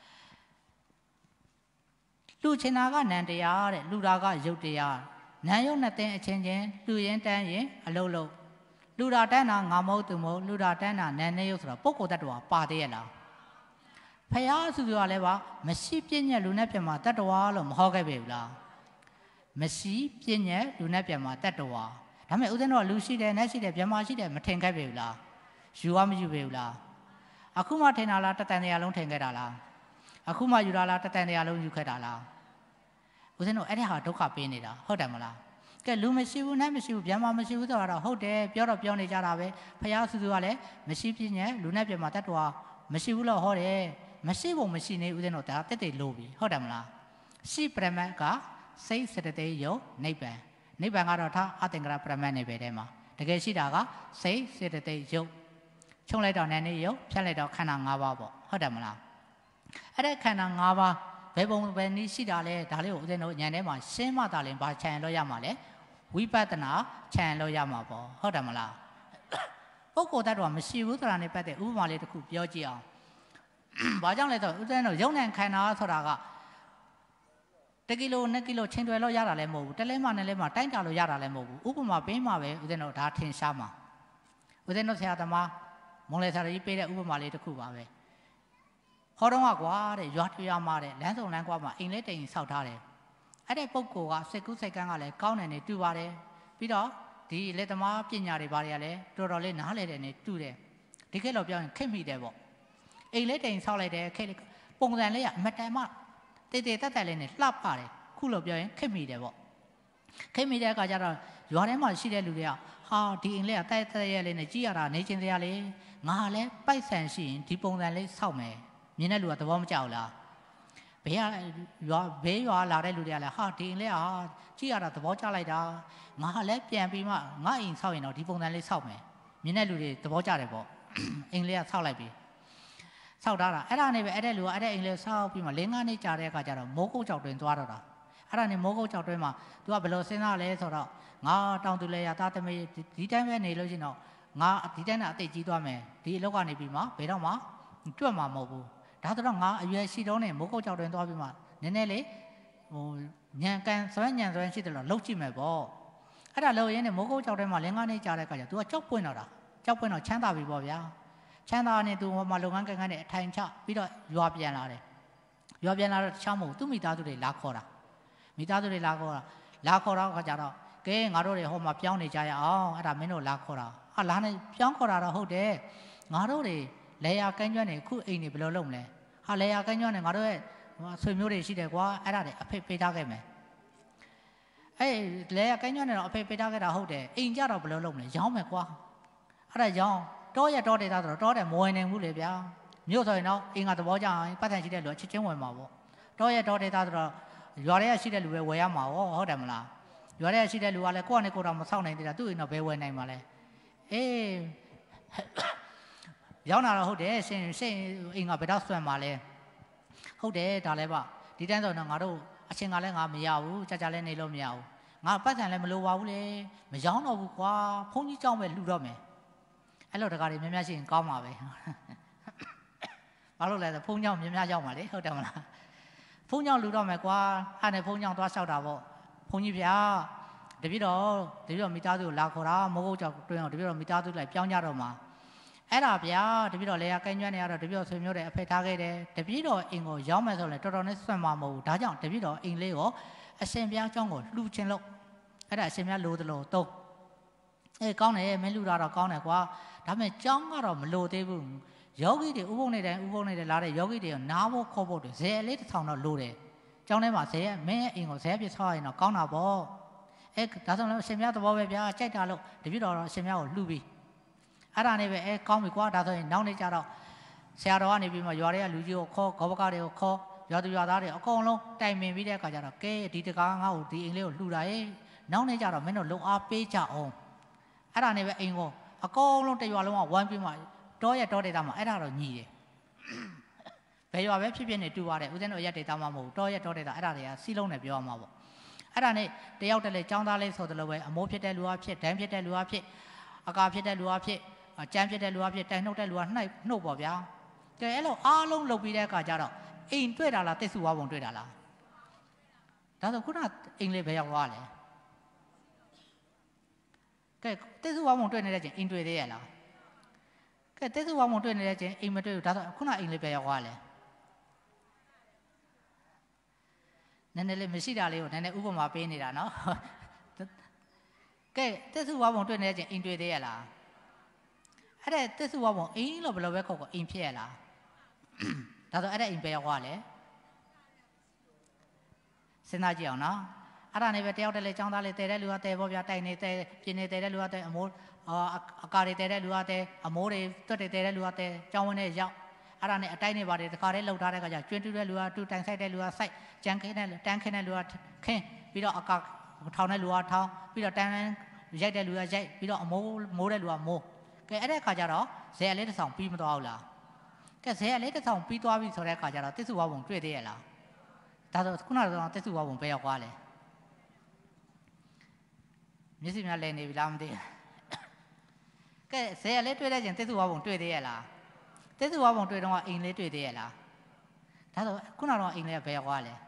လူချင်တာကနန္တရားတဲ့လူတာကယုတ်တရားနံယုတ်နဲ့တဲ့အချင်းချင်းလူရင်တန်းရင်အလုံးလုံးလူတာတန်းတာငါမဟုတ်သူမဟုတ်လူတာတန်းတာနန်းနေယုတ်ဆိုတော့ပုဂ္ဂိုလ်တ attva ပါသေးရဲ့လားဖယားဆိုဆိုတာလည်းပါမရှိပြည့်ညက်လူနဲ့ပြန်မှာတ attva လို့မဟောခဲ့ပြီလားမရှိပြည့်ညက်လူနဲ့ပြန်မှာတ attva ဒါပေမဲ့ဦးဇင်းတို့ကလူရှိတယ်နတ်ရှိတယ်ပြန်မရှိတယ်မထင်ခဲ့ပြီလားယူရမယူပြီလားအခုမှထင်တာလားတတန်တရားလုံးထင်ခဲ့တာလားအခုမှယူတာလားတတန်တရားလုံးယူခဲ့တာလားဦးဇင်းတို့အဲ့ဒီဟာဒုက္ခပေးနေတာဟုတ်တယ်မလားကဲလူမရှိဘူးနဲ့မရှိဘူးဗျမမရှိဘူးဆိုတော့ဟုတ်တယ်ပြောတော့ပြောနေကြတာပဲဖယားစုစုကလည်းမရှိပြင်းညက်လူနဲ့ပြမှာတတ်တော်မရှိဘူးလို့ဟောတယ်မရှိဖို့မရှိနေဦးဇင်းတို့ဒါတက်တက်လို့ပြီဟုတ်တယ်မလားရှိပရမတ်ကစိတ်စတသိယုတ်နိဗ္ဗာန်နိဗ္ဗာန်ကတော့ထားအသင်္ကရပရမတ်နေပဲထဲမှာတကယ်ရှိတာကစိတ်စတသိယုတ်ချုံလိုက်တော့နည်းနည်းယုတ်ဖြတ်လိုက်တော့ခန္ဓာ၅ပါးပေါ့ဟုတ်တယ်မလားအဲ့ဒါခန္ဓာ၅ပါးဘယ်ပုံဘယ်နည်းရှိတာလဲဒါလေးကိုဦးဇင်းတို့ဉာဏ်ထဲမှာရှင်းမှသာလင်ဘာခြံလို့ရမှာလဲဝိပဿနာခြံလို့ရမှာပေါ့ဟုတ်တယ်မလားပုဂ္ဂိုလ်တ attva မရှိဘူးဆိုတာနဲ့ပတ်သက်ဥပမာလေးတစ်ခုပြောကြည့်အောင်ဘာကြောင့်လဲဆိုတော့ဦးဇင်းတို့ယုံနဲ့ခန္ဓာဆိုတာကတကီလိုနှစ်ကီလိုချင်းတွယ်လို့ရတာလည်းမဟုတ်ဘူးတလဲမှနဲ့လဲမှတိုင်းတာလို့ရတာလည်းမဟုတ်ဘူးဥပမာပေးမှပဲဦးဇင်းတို့ဒါထင်ရှားမှာဦးဇင်းတို့ဆရာသမားမုံလေဆရာကြီးပေးတဲ့ဥပမာလေးတစ်ခုပါပဲဟောတော့ကွာတဲ့ရွာထွေရွာမှာတဲ့လမ်းစုံလမ်းကွာမှာအိမ်လေးတိမ်ဆောက်ထားတယ်အဲ့တဲ့ပုံကောကစိတ်ကူးစိတ်ကန်းကလည်းကောင်းတယ်နေတူပါတယ်ပြီးတော့ဒီလက်သမားပညာတွေဘာတွေကလည်းတော်တော်လေးနားလဲတယ်နေတူတယ်ဒီခေတ်တော့ပြောရင်ခက်မိတယ်ပေါ့အိမ်လေးတိမ်ဆောက်လိုက်တယ်ခေတ်ပုံစံလေးကအမတန်မှတေးတေးတက်တက်လေးနဲ့လှပတယ်ခုလို့ပြောရင်ခက်မိတယ်ပေါ့ခက်မိတဲ့အခါကျတော့ရွာထဲမှာရှိတဲ့လူတွေကဟာဒီအိမ်လေးကတိုက်တက်ရဲလေးနဲ့ကြည့်ရတာနေချင်းတရားလေးငါလည်းပိုက်ဆံရှိရင်ဒီပုံစံလေးဆောက်မယ်မြင်တဲ့လူကသဘောမကျဘူးလားဘေးကရွာဘေးရွာလာတဲ့လူတွေကလည်းဟာဒီအိမ်လေးဟာကြည့်ရတာသဘောကျလိုက်တာငါလည်းပြန်ပြီးမှငါအိမ်ဆောက်ရင်တော့ဒီပုံစံလေးဆောက်မယ်မြင်တဲ့လူတွေသဘောကျတယ်ပေါ့အိမ်လေးကဆောက်လိုက်ပြီဆောက်ထားတာအဲ့ဒါနဲ့ပဲအဲ့တဲ့လူကအဲ့တဲ့အိမ်လေးဆောက်ပြီးမှ၄-၅နှစ်ကြာတဲ့အခါကျတော့မိုးကုတ်ကြောက်တွင်သွားတော့တာအဲ့ဒါနဲ့မိုးကုတ်ကြောက်တွင်မှာ तू ကဘယ်လိုစဉ်းစားလဲဆိုတော့ငါတောင်သူလေရသားသမီးဒီတိုင်းပဲနေလို့ရှိရင်တော့ငါဒီတိုင်းနဲ့အသိကြီးသွားမယ်ဒီအလောက်ကနေပြီးမှဘယ်တော့မှတွက်မှာမဟုတ်ဘူးဒါဆိုတော့ငါအရွယ်ရှိတော့နေမိုးကုတ်ကြောက်တွင်သွားပြီးမှနည်းနည်းလေးဟိုညံကန်စွမ်းညံစွမ်းရှိတယ်လို့လှုပ်ကြည့်မယ်ပေါ့အဲ့ဒါလှုပ်ရင်းနဲ့မိုးကုတ်ကြောက်တွင်မှာ၄-၅နှစ်ကြာတဲ့အခါကျ तू ကကြောက်ပွင့်တော့တာကြောက်ပွင့်တော့ချမ်းသာပြီပေါ့ဗျာချမ်းသာနေသူဟိုမှာလုပ်ငန်းကံကန်းနဲ့အထိုင်ချပြီးတော့ရွာပြန်လာတယ်ရွာပြန်လာတော့တခြားမဟုတ်သူ့မိသားစုတွေလာခေါ်တာမိသားစုတွေလာခေါ်တာလာခေါ်တော့ခါကြတော့ကဲငါတို့တွေဟိုမှာပြောင်းနေကြရအောင်အဲ့ဒါမင်းတို့လာခေါ်တာဟာလာနေပြောင်းခေါ်တာတော့ဟုတ်တယ်ငါတို့တွေလေယာကန်းကျွမ်းနေခုအိမ်နေဘယ်လိုလုပ်မလဲဟာလေယာကန်းကျွမ်းနေငါတို့ရဲ့ဆွေမျိုးတွေရှိတယ်ကွာအဲ့ဒါတွေအဖေပေးထားခဲ့မယ်အေးလေယာကန်းကျွမ်းနေတော့အဖေပေးထားခဲ့တာဟုတ်တယ်အိမ်ကြတော့ဘယ်လိုလုပ်မလဲရောင်းမယ်ကွာအဲ့ဒါရောင်းတောရတောဒေတာဆိုတော့တောတယ်မဝင်နိုင်ဘူးလေဗျာမြို့ဆိုရင်တော့အင်္ဂါသဘောကြအောင်ပတ်သက်ရှိတဲ့လူကချစ်ချင်းဝင်မှာပေါ့တောရတောဒေတာဆိုတော့ရွာထဲရှိတဲ့လူပဲဝယ်ရမှာပေါ့ဟုတ်တယ်မလားရွာထဲရှိတဲ့လူကလည်းကိုယ့်အနေကိုယ်တော့မဆောက်နိုင်သေးတာသူ့အိမ်တော့ဘယ်ဝယ်နိုင်မှာလဲအေးရောင်းတာတော့ဟုတ်တယ်ရှင်ရှင်အင်္ဂါဘယ်တော့ဆွမ်းမှာလဲဟုတ်တယ်ဒါလည်းပါဒီတိုင်းဆိုတော့ငါတို့အချင်းကလည်းငါမရဘူးကြာကြာလည်းနေလို့မရဘူးငါပတ်စံလည်းမလိုပါဘူးလေမရောင်းတော့ဘူးကွာဘုန်းကြီးเจ้าပဲလှူတော့မယ်အဲ့လိုတကားတွေများများရှိရင်ကောင်းပါပဲဘာလို့လဲဆိုဘုန်းကြီးများများရောက်ပါလေဟုတ်တယ်မလားဘုန်းကြီးလူတော့မယ်ကွာအဲ့နဲ့ဘုန်းကြီးသွားလျှောက်တာပေါ့ဘုန်းကြီးဗျာတပည့်တော်တပည့်တော်မိသားစုကိုလာခေါ်တာမိုးကုတ်ကြောက်တွင်းအောင်တပည့်တော်မိသားစုလိုက်ပြောင်းကြတော့မှာအဲ့ဒါဗျာတပည့်တော်လေယာကန်းကျွမ်းနေရတော့တပည့်တော်ဆွေမျိုးတွေအဖေထားခဲ့တယ်တပည့်တော်အိမ်ကိုရောက်မယ်ဆိုရင်တော်တော်နဲ့ဆွမ်းမှာမဟုတ်ဘူးဒါကြောင့်တပည့်တော်အိမ်လေးကိုအရှင်ဘုရားကျောင်းကိုလှူခြင်းလို့အဲ့ဒါအရှင်ဘုရားလိုသလိုသုံးအေးကောင်းတယ်မင်းလူတာတော့ကောင်းတယ်ကွာဒါပေမဲ့ကျောင်းကတော့မလိုသေးဘူးယောဂီတွေဥပုံနေတိုင်းဥပုံနေတယ်လာတဲ့ယောဂီတွေကနားဖို့ခေါ်ဖို့တွေဇယ်လေးတစ်ထောင်တော့လိုတယ်ကျောင်းထဲမှာဇယ်မင်းရဲ့အိမ်ကိုဇယ်ပြစ်ဆောက်ရင်တော့ကောင်းတာပေါ့အဲဒါဆိုလည်းအရှင်မြတ်သဘောပဲဗျာကြိုက်တာလို့တပည့်တော်တော့အရှင်မြတ်ကိုလှူပြီးအဲ့ဒါနေပဲအဲကောင်းပြီကွာဒါဆိုရင်နောက်နေ့ကျတော့ဆရာတော်ကနေပြီးမှရွာတွေကလူကြီးကိုခေါ်ဂောဘကတွေကိုခေါ်ရွာသူရွာသားတွေအကုန်လုံးတိုင်ပင်ပြီးတဲ့အခါကျတော့ကဲဒီတကားငါ့ကိုဒီအိမ်လေးကိုလှူတာရဲ့နောက်နေ့ကျတော့မင်းတို့လုံအားပေးကြအောင်အဲ့ဒါနေပဲအိမ်ကိုအကုန်လုံးတရွာလုံးကဝမ်းပြီးမှတောရတောဒေတာမှာအဲ့ဒါတော့ညီတယ်ဘယ်ရွာပဲဖြစ်ဖြစ်နေတူပါတယ်ဦးဇင်းတို့ရက်ဒေတာမှာမဟုတ်ဘူးတောရတောဒေတာအဲ့ဒါတွေကစီးလုံးနဲ့ပြောရမှာပေါ့အဲ့ဒါနဲ့တယောက်တည်းလေចောင်းသားလေးဆိုတယ်လို့ပဲအမိုးဖြစ်တဲ့လူအဖြစ်ဒန်းဖြစ်တဲ့လူအဖြစ်အကာဖြစ်တဲ့လူအဖြစ်ကြမ်းဖြစ်တဲ့လူအဖြစ်တိုင်နှုတ်တဲ့လူကနှိုက်နှုတ်ပေါ့ဗျာကဲအဲ့လိုအားလုံးလုပ်ပြီးတဲ့အခါကျတော့အိမ်တွေ့တာလားတစ်စုဝါပုံတွေ့တာလားဒါဆိုခုနအိမ်လေးဘယ်ရောက်သွားလဲကဲတစ်စုဝါပုံတွေ့နေတဲ့ချင်းအိမ်တွေ့သေးရဲ့လားကဲတစ်စုဝါပုံတွေ့နေတဲ့ချင်းအိမ်မတွေ့ဘူးဒါဆိုခုနအိမ်လေးဘယ်ရောက်သွားလဲနည်းနည်းလေးမရှိတာလေးကိုနည်းနည်းဥပမာပေးနေတာနော်ကဲတစ်စုဝါပုံတွေ့နေတဲ့ချင်းအိမ်တွေ့သေးရဲ့လားအဲ့ဒါတစ်စုဝါပုံအိမ်လို့ဘယ်လိုပဲခေါ်ခေါ်အိမ်ဖြစ်ရလားဒါဆိုအဲ့ဒါအိမ်ဘယ်ရောက်သွားလဲစဉ်းစားကြည့်အောင်နော်အဲ့ဒါနဲ့ပဲတယောက်တည်းလေးចောင်းသားလေးတဲတဲ့လူကတဲပေါ့ဗျာတိုက်နေတဲပြင်းနေတဲတဲ့လူကတဲအမိုးအကာတွေတဲတဲ့လူကတဲအမိုးတွေတွတ်တွေတဲတဲ့လူကတဲចောင်းဝင်းနဲ့ရောက်အဲ့ဒါနဲ့အတိုက်နေပါတယ်တခါတည်းလှုပ်ထားတဲ့ခါကျကျွန်းတူးတဲ့လူကတူတိုင်ဆိုင်တဲ့လူကစိုက်ကြမ်းခင်းတဲ့တန်းခင်းတဲ့လူကခင်းပြီးတော့အကာထောင်တဲ့လူကထောင်ပြီးတော့တန်းရိုက်တဲ့လူကရိုက်ပြီးတော့အမိုးမိုးတဲ့လူကမိုးကဲအဲ့တဲ့ခါကျတော့ဇေအလေးတစ်ဆောင်ပြီးမသွားဘူးလားကဲဇေအလေးတစ်ဆောင်ပြီးသွားပြီဆိုတဲ့ခါကျတော့တစ်စုဝဘုံတွေ့သေးရဲ့လားဒါဆိုခုနကတော့တစ်စုဝဘုံပဲရောက်သွားလေမျက်စိများလဲနေပြီလားမသိဘူးကဲဇေအလေးတွေ့တဲ့ချင်းတစ်စုဝဘုံတွေ့သေးရဲ့လားတစ်စုဝဘုံတွေ့တော့အိမ်လေးတွေ့သေးရဲ့လားဒါဆိုခုနကတော့အိမ်လေးကဘယ်ရောက်သွားလဲ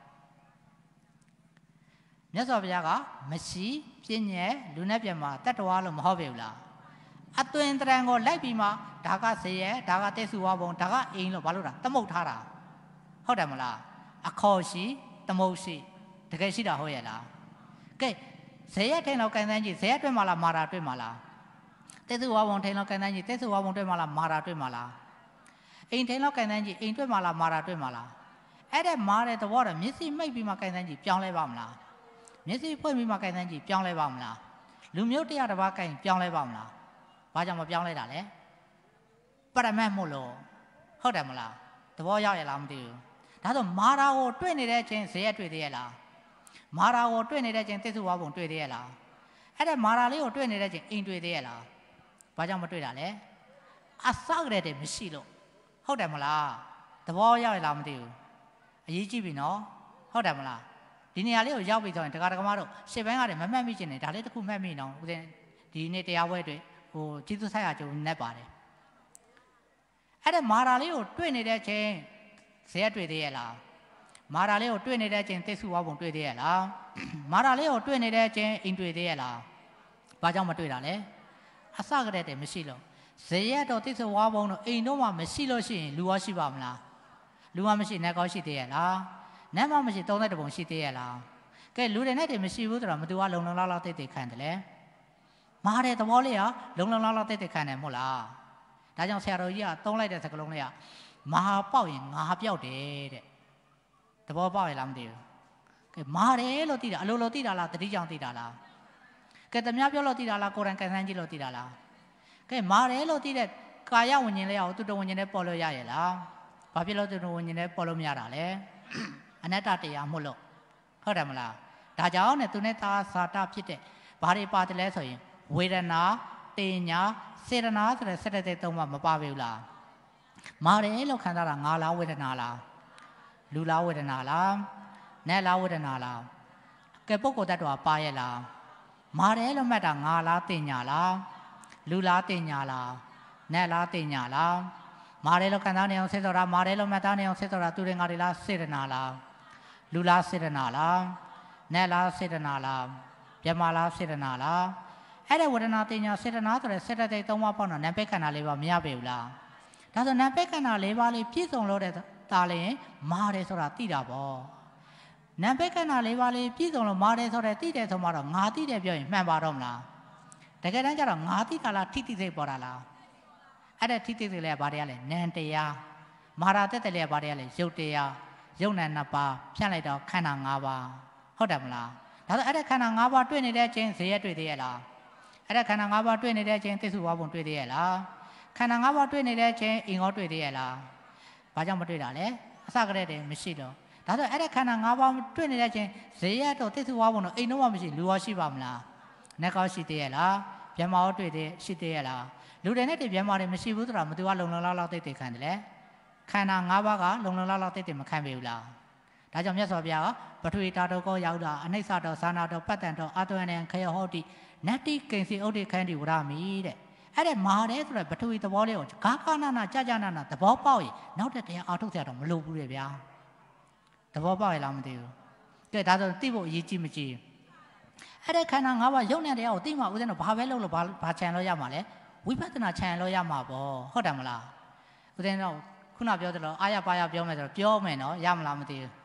မြတ်စွာဘုရားကမရှိပြင်းညက်လူနဲ့ပြမှာတတ္တဝါလို့မဟုတ်ပြီလားအသွင်တရံကိုလိုက်ပြီးမှဒါကဇေယဒါကတက်စုဝဘုံဒါကအိမ်လို့ဘာလို့တာသမုတ်ထားတာဟုတ်တယ်မလားအခေါ်ရှိသမုတ်ရှိတကယ်ရှိတာဟုတ်ရဲ့လားကဲဇေယထိန်လောက်ကန်တန်းကြီးဇေယတွေ့မှလားမာတာတွေ့မှလားတက်စုဝဘုံထိန်လောက်ကန်တန်းကြီးတက်စုဝဘုံတွေ့မှလားမာတာတွေ့မှလားအိမ်ထိန်လောက်ကန်တန်းကြီးအိမ်တွေ့မှလားမာတာတွေ့မှလားအဲ့ဒါမာတဲ့သဘောတော့မျက်စိမိတ်ပြီးမှကန်တန်းကြီးပြောင်းလဲပါမလားမျက်စိဖွင့်ပြီးမှကန်တန်းကြီးပြောင်းလဲပါမလားလူမျိုးတရားတစ်ပါးကန်ပြောင်းလဲပါမလားဘာကြောင့်မပြောင်းလဲတာလဲပရမတ်မို့လို့ဟုတ်တယ်မလားသဘောရောက်ရလားမသိဘူးဒါဆိုမာရာကိုတွေ့နေတဲ့အချိန်ဇေယတွေ့သေးရဲ့လားမာရာကိုတွေ့နေတဲ့အချိန်သစ္စုဝါဘုံတွေ့သေးရဲ့လားအဲ့ဒါမာရာလေးကိုတွေ့နေတဲ့အချိန်အိမ်တွေ့သေးရဲ့လားဘာကြောင့်မတွေ့တာလဲအစကတည်းကမရှိလို့ဟုတ်တယ်မလားသဘောရောက်ရလားမသိဘူးအရေးကြီးပြီနော်ဟုတ်တယ်မလားဒီနေရာလေးကိုရောက်ပြီဆိုရင်တရားဓမ္မတို့ရှစ်ဘန်းကတည်းကမမှတ်မိချင်တယ်ဒါလေးတစ်ခုမှတ်မိနော်ဦးဇင်းဒီနေ့တရားပွဲတွေဟိုကျေးဇူးဆိုင်ရာကျုံနဲ့ပါတယ်အဲ့ဒါမာရာလေးကိုတွေ့နေတဲ့အချိန်ဇေယတွေ့သေးရဲ့လားမာရာလေးကိုတွေ့နေတဲ့အချိန်သစ္စုဝဘုံတွေ့သေးရဲ့လားမာရာလေးကိုတွေ့နေတဲ့အချိန်အိမ်တွေ့သေးရဲ့လားဘာကြောင့်မတွေ့တာလဲအစကတည်းကမရှိလို့ဇေယတော့သစ္စုဝဘုံတော့အိမ်တော့မှမရှိလို့ရှိရင်လူရောရှိပါမလားလူမှမရှိနတ်ကောရှိသေးရဲ့လားနတ်မှမရှိသုံးတဲ့တပုံရှိသေးရဲ့လားကဲလူတွေနဲ့တည်းမရှိဘူးဆိုတော့မတူကလုံလုံလောက်လောက်တိတ်တိတ်ခံတယ်လေမာတဲ့သဘောလေးကလုံလုံလောက်လောက်တိတ်တိတ်ခံတယ်မဟုတ်လားဒါကြောင့်ဆရာတော်ကြီးကသုံးလိုက်တဲ့စကားလုံးလေးကမဟာပေါက်ရင်ငါပြောက်တယ်တဲ့သဘောပေါက်ရလားမသိဘူးကဲမာတယ်လို့သိတာအလိုလိုသိတာလားတတိကြောင့်သိတာလားကဲတမပြောလို့သိတာလားကိုယ်တိုင်ကန်ဆန်းကြည့်လို့သိတာလားကဲမာတယ်လို့သိတဲ့ကာယဝิญဉ်လေးအောင်သူတဝิญဉ်နဲ့ပေါ်လို့ရရဲ့လားဘာဖြစ်လို့သူတဝิญဉ်နဲ့ပေါ်လို့မရတာလဲအနတ္တတရားမို့လို့ဟုတ်တယ်မလားဒါကြောင့်နဲ့သူနဲ့သာသာတာဖြစ်တဲ့ဘာတွေပါတယ်လဲဆိုရင်ဝေဒနာတင်ညာစေတနာဆိုတဲ့စက်တဲ့သုံးပါမပါဘူးလားမာတယ်လို့ခံစားတာငါလားဝေဒနာလားလူလားဝေဒနာလားနတ်လားဝေဒနာလားကဲပုဂ္ဂိုလ်တ attva ပါရဲ့လားမာတယ်လို့မှတ်တာငါလားတင်ညာလားလူလားတင်ညာလားနတ်လားတင်ညာလားမာတယ်လို့ခံစားနေအောင်ဆက်တော်တာမာတယ်လို့မှတ်သားနေအောင်ဆက်တော်တာသူတွေငါတွေလားစေတနာလားလူလားစေတနာလားနတ်လားစေတနာလားမြမလားစေတနာလားအဲ့ဒါဝေဒနာတင်ညာစေတနာဆိုတဲ့စေတသိက်သုံးပါးပေါ့နော်နံပါတ်ခန္ဓာလေးပါမရပေဘူးလားဒါဆိုနံပါတ်ခန္ဓာလေးပါးလေးပြည့်စုံလို့တဲ့ဒါလည်းမာတယ်ဆိုတာသိတာပေါ့နံပါတ်ခန္ဓာလေးပါးလေးပြည့်စုံလို့မာတယ်ဆိုတဲ့သိတယ်ဆိုမှတော့ငါသိတယ်ပြောရင်မှန်ပါတော့မလားတကယ်တမ်းကျတော့ငါသိတာလားထိတိစိတ်ပေါ်တာလားအဲ့ဒါထိတိစိတ်လေးကဘာတွေကလဲနံတရားမာရာတက်တယ်လေးကဘာတွေကလဲရုပ်တရားရုပ်နဲ့နှစ်ပါးဖြန့်လိုက်တော့ခန္ဓာ၅ပါးဟုတ်တယ်မလားဒါဆိုအဲ့ဒါခန္ဓာ၅ပါးတွေ့နေတဲ့အချိန်ဇေယျတွေ့သေးရဲ့လားအဲ့ဒါခန္ဓာ၅ပါးတွေ့နေတဲ့အချိန်သစ္စုဝါဘုံတွေ့သေးရဲ့လားခန္ဓာ၅ပါးတွေ့နေတဲ့အချိန်အင်္ဂေါတွေ့သေးရဲ့လားဘာကြောင့်မတွေ့တာလဲအစကတည်းကမရှိတော့ဒါဆိုအဲ့ဒါခန္ဓာ၅ပါးတွေ့နေတဲ့အချိန်ဇေယျတော့သစ္စုဝါဘုံတော့အိမ်တော့မှမရှိလူရောရှိပါမလားနတ်ကောရှိသေးရဲ့လားဗျမရောတွေ့သေးရှိသေးရဲ့လားလူတွေနဲ့တည်းဗျမတွေမရှိဘူးဆိုတာမတူကလုံလုံလောက်လောက်တိတ်တိတ်ခံတယ်လေခန္ဓာ၅ပါးကလုံလုံလောက်လောက်တိတ်တိတ်မခံပေဘူးလားဒါကြောင့်မြတ်စွာဘုရားကပထဝီဓာတုကောရောက်တာအနိစ္စတော်ဇာနာတော်ပတ္တန်တော်အာတဝနံခယဟောတိနတ္တိကိဉ္စီဥဒိခန္တိဝရမိတဲ့အဲ့ဒါမာတယ်ဆိုတဲ့ပထဝီသဘောလေးကိုဂါကနာနာကြာကြာနာနာသဘောပေါက်ရင်နောက်တဲ့တရားအာထုတ်ကြတော့မလိုဘူးလေဗျာသဘောပေါက်ရလားမသိဘူးကဲဒါဆိုသိဖို့အရေးကြီးမကြီးအဲ့ဒါခန္ဓာ၅ပါးရုပ်နဲ့တရားကိုသိမှဦးဇင်းတို့ဘာပဲလုပ်လို့ဘာဘာခြံလို့ရမှာလဲဝိပဿနာခြံလို့ရမှာပေါ့ဟုတ်တယ်မလားဦးဇင်းတို့ခုနပြောသလိုအာရပါရပြောမယ်ဆိုတော့ပြောမယ်နော်ရမလားမသိဘူး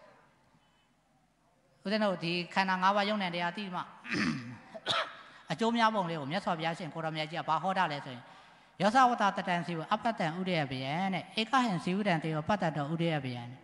ဦးဇင်းတို့ဒီခန္ဓာ၅ပါးရုပ်နဲ့တရားသိမှအကျိုးများပုံလေးကိုမြတ်စွာဘုရားရှင်ကိုရောမြတ်ကြီးကဘာဟောတာလဲဆိုရင်ယောသဝတ္တတတံစီဝအပတ္တံဥဒယဗျံတဲ့ဧကဟံဇီဝတံတေယောပတ္တတော်ဥဒယဗျံ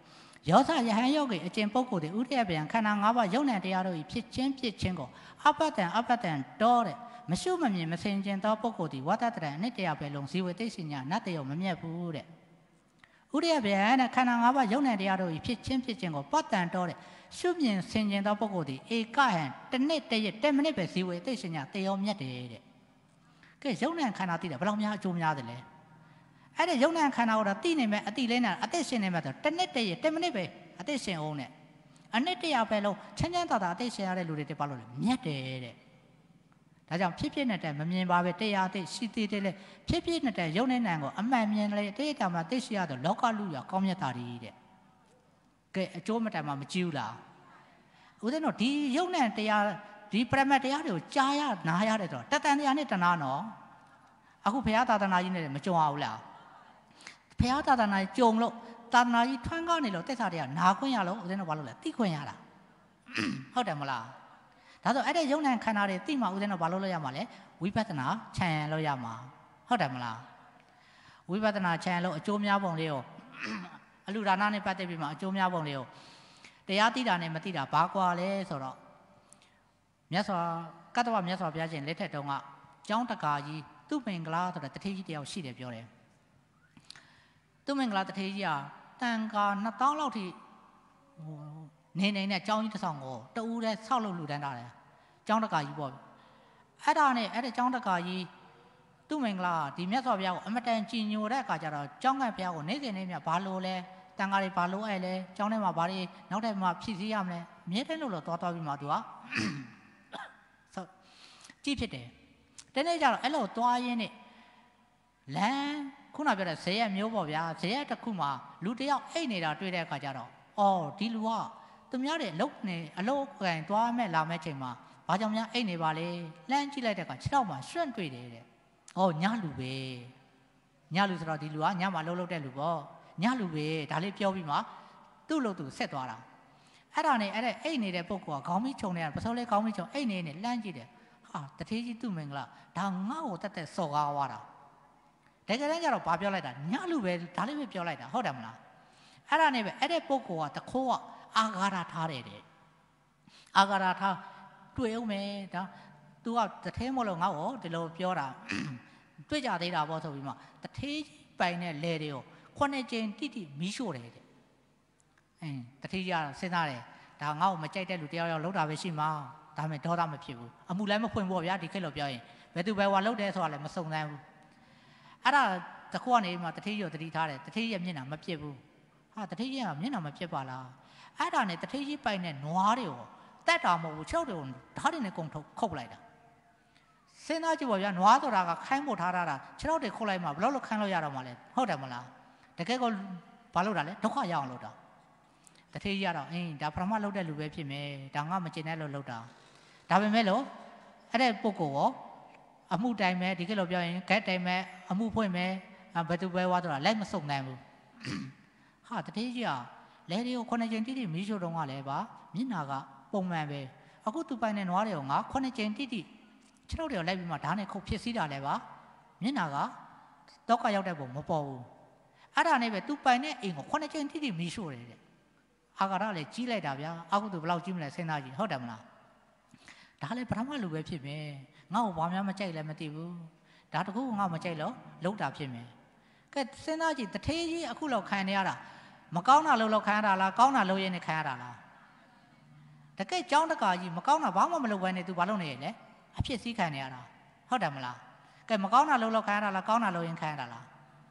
ယောဇယဟန်ယောဂီအကျင့်ပုဂ္ဂိုလ်တွေဥဒိယဗျံခန္ဓာ၅ပါးယုံနဲ့တရားတို့ဖြစ်ချင်းဖြစ်ချင်းကိုအပတ္တံအပတ္တံတော်တဲ့မရှုမမြင်မစင်ကျင်သောပုဂ္ဂိုလ်ဒီဝတ္တတရံအနှစ်တရားပဲလုံးဇီဝသိစိညာနတ်တယောမမြတ်ဘူးတဲ့ဥဒိယဗျံနဲ့ခန္ဓာ၅ပါးယုံနဲ့တရားတို့ဖြစ်ချင်းဖြစ်ချင်းကိုပတ္တံတော်တဲ့ရှုမြင်စင်ကျင်သောပုဂ္ဂိုလ်ဒီဧကဟံတစ်နှစ်တစ်ရက်တစ်မိနစ်ပဲဇီဝသိစိညာတယောမြတ်တယ်တဲ့ကဲယုံနဲ့ခန္ဓာသိတယ်ဘယ်လောက်များအကျိုးများတယ်လဲအဲ့ဒါယုံနဲ့ခန္ဓာကိုတော့သိနေမဲ့အတိလေးနဲ့အသက်ရှင်နေမဲ့ဆိုတစ်နှစ်တစ်ရက်တစ်မိနစ်ပဲအသက်ရှင်အောင်နဲ့အနှစ်တရာပဲလုံးချမ်းချမ်းသာသာအသက်ရှင်ရတဲ့လူတွေတပါလို့လေမြတ်တယ်တဲ့ဒါကြောင့်ဖြစ်ဖြစ်နေတဲ့မမြင်ပါပဲတရားသိရှိသေးတယ်လေဖြစ်ဖြစ်နေတဲ့ယုံနေနံကိုအမှန်မြင်လေတရားတာမှာသိရှိရတော့လောကလူရကောင်းမြတ်တာတွေတဲ့ကဲအကျိုးမတန်မှမကြည့်ဘူးလားဦးဇင်းတို့ဒီယုံနဲ့တရားဒီပရမတ်တရားတွေကိုကြားရနားရတယ်ဆိုတော့တတန်တရားနဲ့တနာနော်အခုဘုရားသာသနာကြီးနဲ့မကြုံအောင်လားဘုရားသာသနာကြီးကြုံလို့သာသနာကြီးထွန်းကားနေလို့တက်စာတွေကနာခွင့်ရလို့ဦးဇင်းတို့ဘာလို့လဲသိခွင့်ရတာဟုတ်တယ်မလားဒါဆိုအဲ့ဒီယုံနဲ့ခန္ဓာတွေသိမှဦးဇင်းတို့ဘာလို့လို့ရမှာလဲဝိပဿနာခြံရံလို့ရမှာဟုတ်တယ်မလားဝိပဿနာခြံရံလို့အကျိုးများပုံလေးကိုအလူဒါနနဲ့ပတ်သက်ပြီးမှအကျိုးများပုံလေးကိုတရားသိတာနဲ့မသိတာဘာကွာလဲဆိုတော့မြတ်စွာကတ္တဝမြတ်စွာဘုရားရှင်လက်ထက်တုန်းကကျောင်းတကာကြီးသူမင်္ဂလာဆိုတဲ့တထေးကြီးတယောက်ရှိတယ်ပြောတယ်သူမင်္ဂလာတထေးကြီးကတန်ခါနှစ်သောင်းလောက်ထိဟိုနေနေနဲ့ကျောင်းကြီးတစ်ဆောင်ကိုတူးတဲ့ဆောက်လုပ်လူတန်းတာတယ်ကျောင်းတကာကြီးပေါ့အဲ့ဒါနဲ့အဲ့ဒီကျောင်းတကာကြီးသူမင်္ဂလာဒီမြတ်စွာဘုရားကိုအမတန်ကြည်ညိုတဲ့အခါကျတော့ကျောင်းကဘုရားကိုနေ့စဉ်နေ့မြဘာလို့လဲတန်ခါတွေဘာလို့အဲ့လဲကျောင်းထဲမှာဘာတွေနောက်ထပ်မှဖြည့်ဆည်းရမလဲမြဲတဲ့လို့လို့သွားသွားပြီးမှသူကဆိုကြည့်ဖြစ်တယ်တနေ့ကျတော့အဲ့လိုသွားရင်းနဲ့လမ်းခုနပြောတဲ့ဇေယျမျိုးပေါ့ဗျာဇေယျတစ်ခုမှာလူတယောက်အိတ်နေတာတွေ့တဲ့အခါကျတော့အော်ဒီလူကသူများတွေအလုတ်နေအလုတ်ကန်သွားမဲ့လာမဲ့ချိန်မှာဘာကြောင့်များအိတ်နေပါလဲလှမ်းကြည့်လိုက်တဲ့အခါခြေထောက်မှာရွှန့်တွေ့တယ်တဲ့အော်ညလူပဲညလူဆိုတော့ဒီလူကညမှာလှုပ်လှုပ်တဲ့လူပေါ့ညလူပဲဒါလေးပြောပြီးမှသူ့လို့သူဆက်သွားတာအဲ့ဒါနဲ့အဲ့တဲ့အိတ်နေတဲ့ပုဂ္ဂိုလ်ကခေါင်းမီးချုံနေတာပစိုးလေးခေါင်းမီးချုံအိတ်နေနေလှမ်းကြည့်တယ်ဟာတထေးကြီးသူ့မင်္ဂလာဒါငါ့ကိုတက်တက်စော်ကားသွားတာတကယ်တမ်းကျတော့ဘာပြောလိုက်တာညလူပဲဒါလေးပဲပြောလိုက်တာဟုတ်တယ်မလားအဲ့ဒါနဲ့ပဲအဲ့တဲ့ပုဂ္ဂိုလ်ကတခိုးကအာဃာတထားတယ်တဲ့အာဃာတထားတွေ့အောင်မယ်ဒါ तू ကတထဲမို့လို့ငါ့ကိုဒီလိုပြောတာတွေ့ကြသေးတာပေါ့ဆိုပြီးမှတထေးပိုင်တဲ့လေတွေကိုခုနှစ်ကျင်းတိတိမီးရှို့တယ်တဲ့အင်းတထေးကြီးကစဉ်းစားတယ်ဒါငါ့ကိုမကြိုက်တဲ့လူတယောက်ယောက်လောက်တာပဲရှိမှာဒါမှဒေါသမဖြစ်ဘူးအမှုလည်းမဖွင့်ဖို့ဗျာဒီခေတ်လို့ပြောရင်ဘယ်သူပဲဟွာလောက်တယ်ဆိုတာလည်းမစုံစမ်းဘူးအဲ့ဒါတခုကနေမှတထေးကြီးကိုတတိထားတယ်တထေးကြီးရဲ့မျက်နှာမပြစ်ဘူးဟာတထေးကြီးကမျက်နှာမပြစ်ပါလားအဲ့ဒါနဲ့တထေးကြီးပိုင်တဲ့နွားတွေကိုတက်တာမဟုတ်ဘူး၆တွေကိုဓာတ်တွေနဲ့ကုန်ထုတ်ခုတ်လိုက်တာစဉ်းစားကြည့်ပါဗျာနွားဆိုတာကခိုင်းဖို့ထားတာ၆တွေခုတ်လိုက်မှဘယ်လို့ခိုင်းလို့ရတော့မှလဲဟုတ်တယ်မလားတကယ်ကိုဘာလို့တာလဲဒုက္ခရအောင်လုပ်တာတထေးကြီးကတော့အင်းဒါပရမလုပ်တဲ့လူပဲဖြစ်မယ်ဒါငါမကျင်တဲ့လို့လုပ်တာဒါပေမဲ့လို့အဲ့တဲ့ပုဂ္ဂိုလ်ရောအမှုတိုင်မဲ့ဒီကိလို့ပြောရင်ဂက်တိုင်မဲ့အမှုဖွင့်မဲ့ဘယ်သူပဲဝါတော့လိုက်မစုံနိုင်ဘူးဟာတထေးကြီးကလဲတွေကိုခုနှစ်ကျင်းတိတိမီးရှို့တော့ကလည်းပါမျက်နာကပုံမှန်ပဲအခုသူပိုင်တဲ့နွားတွေကိုငါခုနှစ်ကျင်းတိတိခြေထောက်တွေကိုလိုက်ပြီးမှဓာတ်နဲ့ခုတ်ဖြစ်စည်းတာလည်းပါမျက်နာကတောက်ကရောက်တဲ့ပုံမပေါ်ဘူးအဲ့ဒါနဲ့ပဲသူပိုင်တဲ့အိမ်ကိုခုနှစ်ကျင်းတိတိမီးရှို့တယ်တဲ့အာဃာတလည်းကြီးလိုက်တာဗျာအခုသူဘယ်လောက်ကြီးမလဲစဉ်းစားကြည့်ဟုတ်တယ်မလားဒါလည်းပထမလူပဲဖြစ်မယ်ငါ့ကိုဘာမှမကြိုက်လည်းမသိဘူးဒါတကူငါ့မကြိုက်လို့လုံးတာဖြစ်မယ်ကဲစဉ်းစားကြည့်တထေးကြီးအခုလောက်ခံနေရတာမကောင်းတာလို့လောက်ခံရတာလားကောင်းတာလို့ရင်းနဲ့ခံရတာလားတကယ်ကြောင်းတကာကြီးမကောင်းတာဘာမှမလုပ်ဘဲနဲ့သူဘာလုပ်နေရလဲအဖြစ်စည်းခံနေရတာဟုတ်တယ်မလားကဲမကောင်းတာလို့လောက်ခံရတာလားကောင်းတာလို့ရင်းခံရတာလား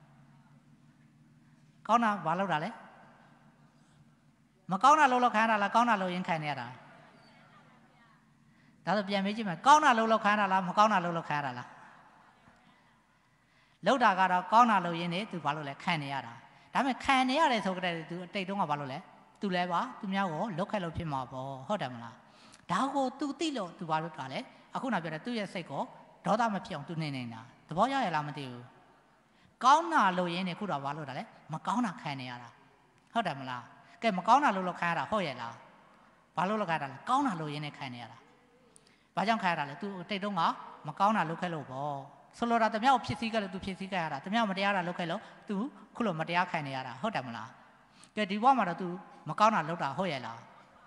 ကောင်းတာဘာလုပ်တာလဲမကောင်းတာလို့လောက်ခံရတာလားကောင်းတာလို့ရင်းခံနေရတာဒါဆိုပြန်မေးကြည့်မယ်ကောင်းတာလို့လောက်ခံရတာလားမကောင်းတာလို့လောက်ခံရတာလားလောက်တာကတော့ကောင်းတာလို့ရင်းနေသူဘာလို့လဲခံနေရတာဒါပေမဲ့ခံနေရတယ်ဆိုကြတဲ့သူအတိတ်တုန်းကဘာလို့လဲသူလဲပါသူများကိုလုတ်ခက်လို့ဖြစ်မှာပေါ့ဟုတ်တယ်မလားဒါကိုသူသိလို့သူဘာလို့တာလဲအခုနပြောတဲ့သူ့ရဲ့စိတ်ကိုဒေါသမဖြစ်အောင်သူနေနေတာသဘောရရလားမသိဘူးကောင်းတာလို့ရင်းနေခုတော့ဘာလို့တာလဲမကောင်းတာခံနေရတာဟုတ်တယ်မလားကဲမကောင်းတာလို့လောက်ခံရတာဟုတ်ရဲ့လားဘာလို့လောက်ခံရတာလဲကောင်းတာလို့ရင်းနေခံနေရတာဘာကြောင့်ခံရတာလဲသူအတိတ်တုန်းကမကောင်းတာလုတ်ခက်လို့ပေါ့ဆိုလိုတာတမယောက်ဖြစ်စည်းခဲ့လို့သူဖြစ်စည်းခဲ့ရတာတမယောက်မတရားတာလုတ်ခဲ့လို့သူခုလိုမတရားခံနေရတာဟုတ်တယ်မလားကဲဒီဘဝမှာတော့ तू မကောင်းတာလုပ်တာဟုတ်ရဲ့လား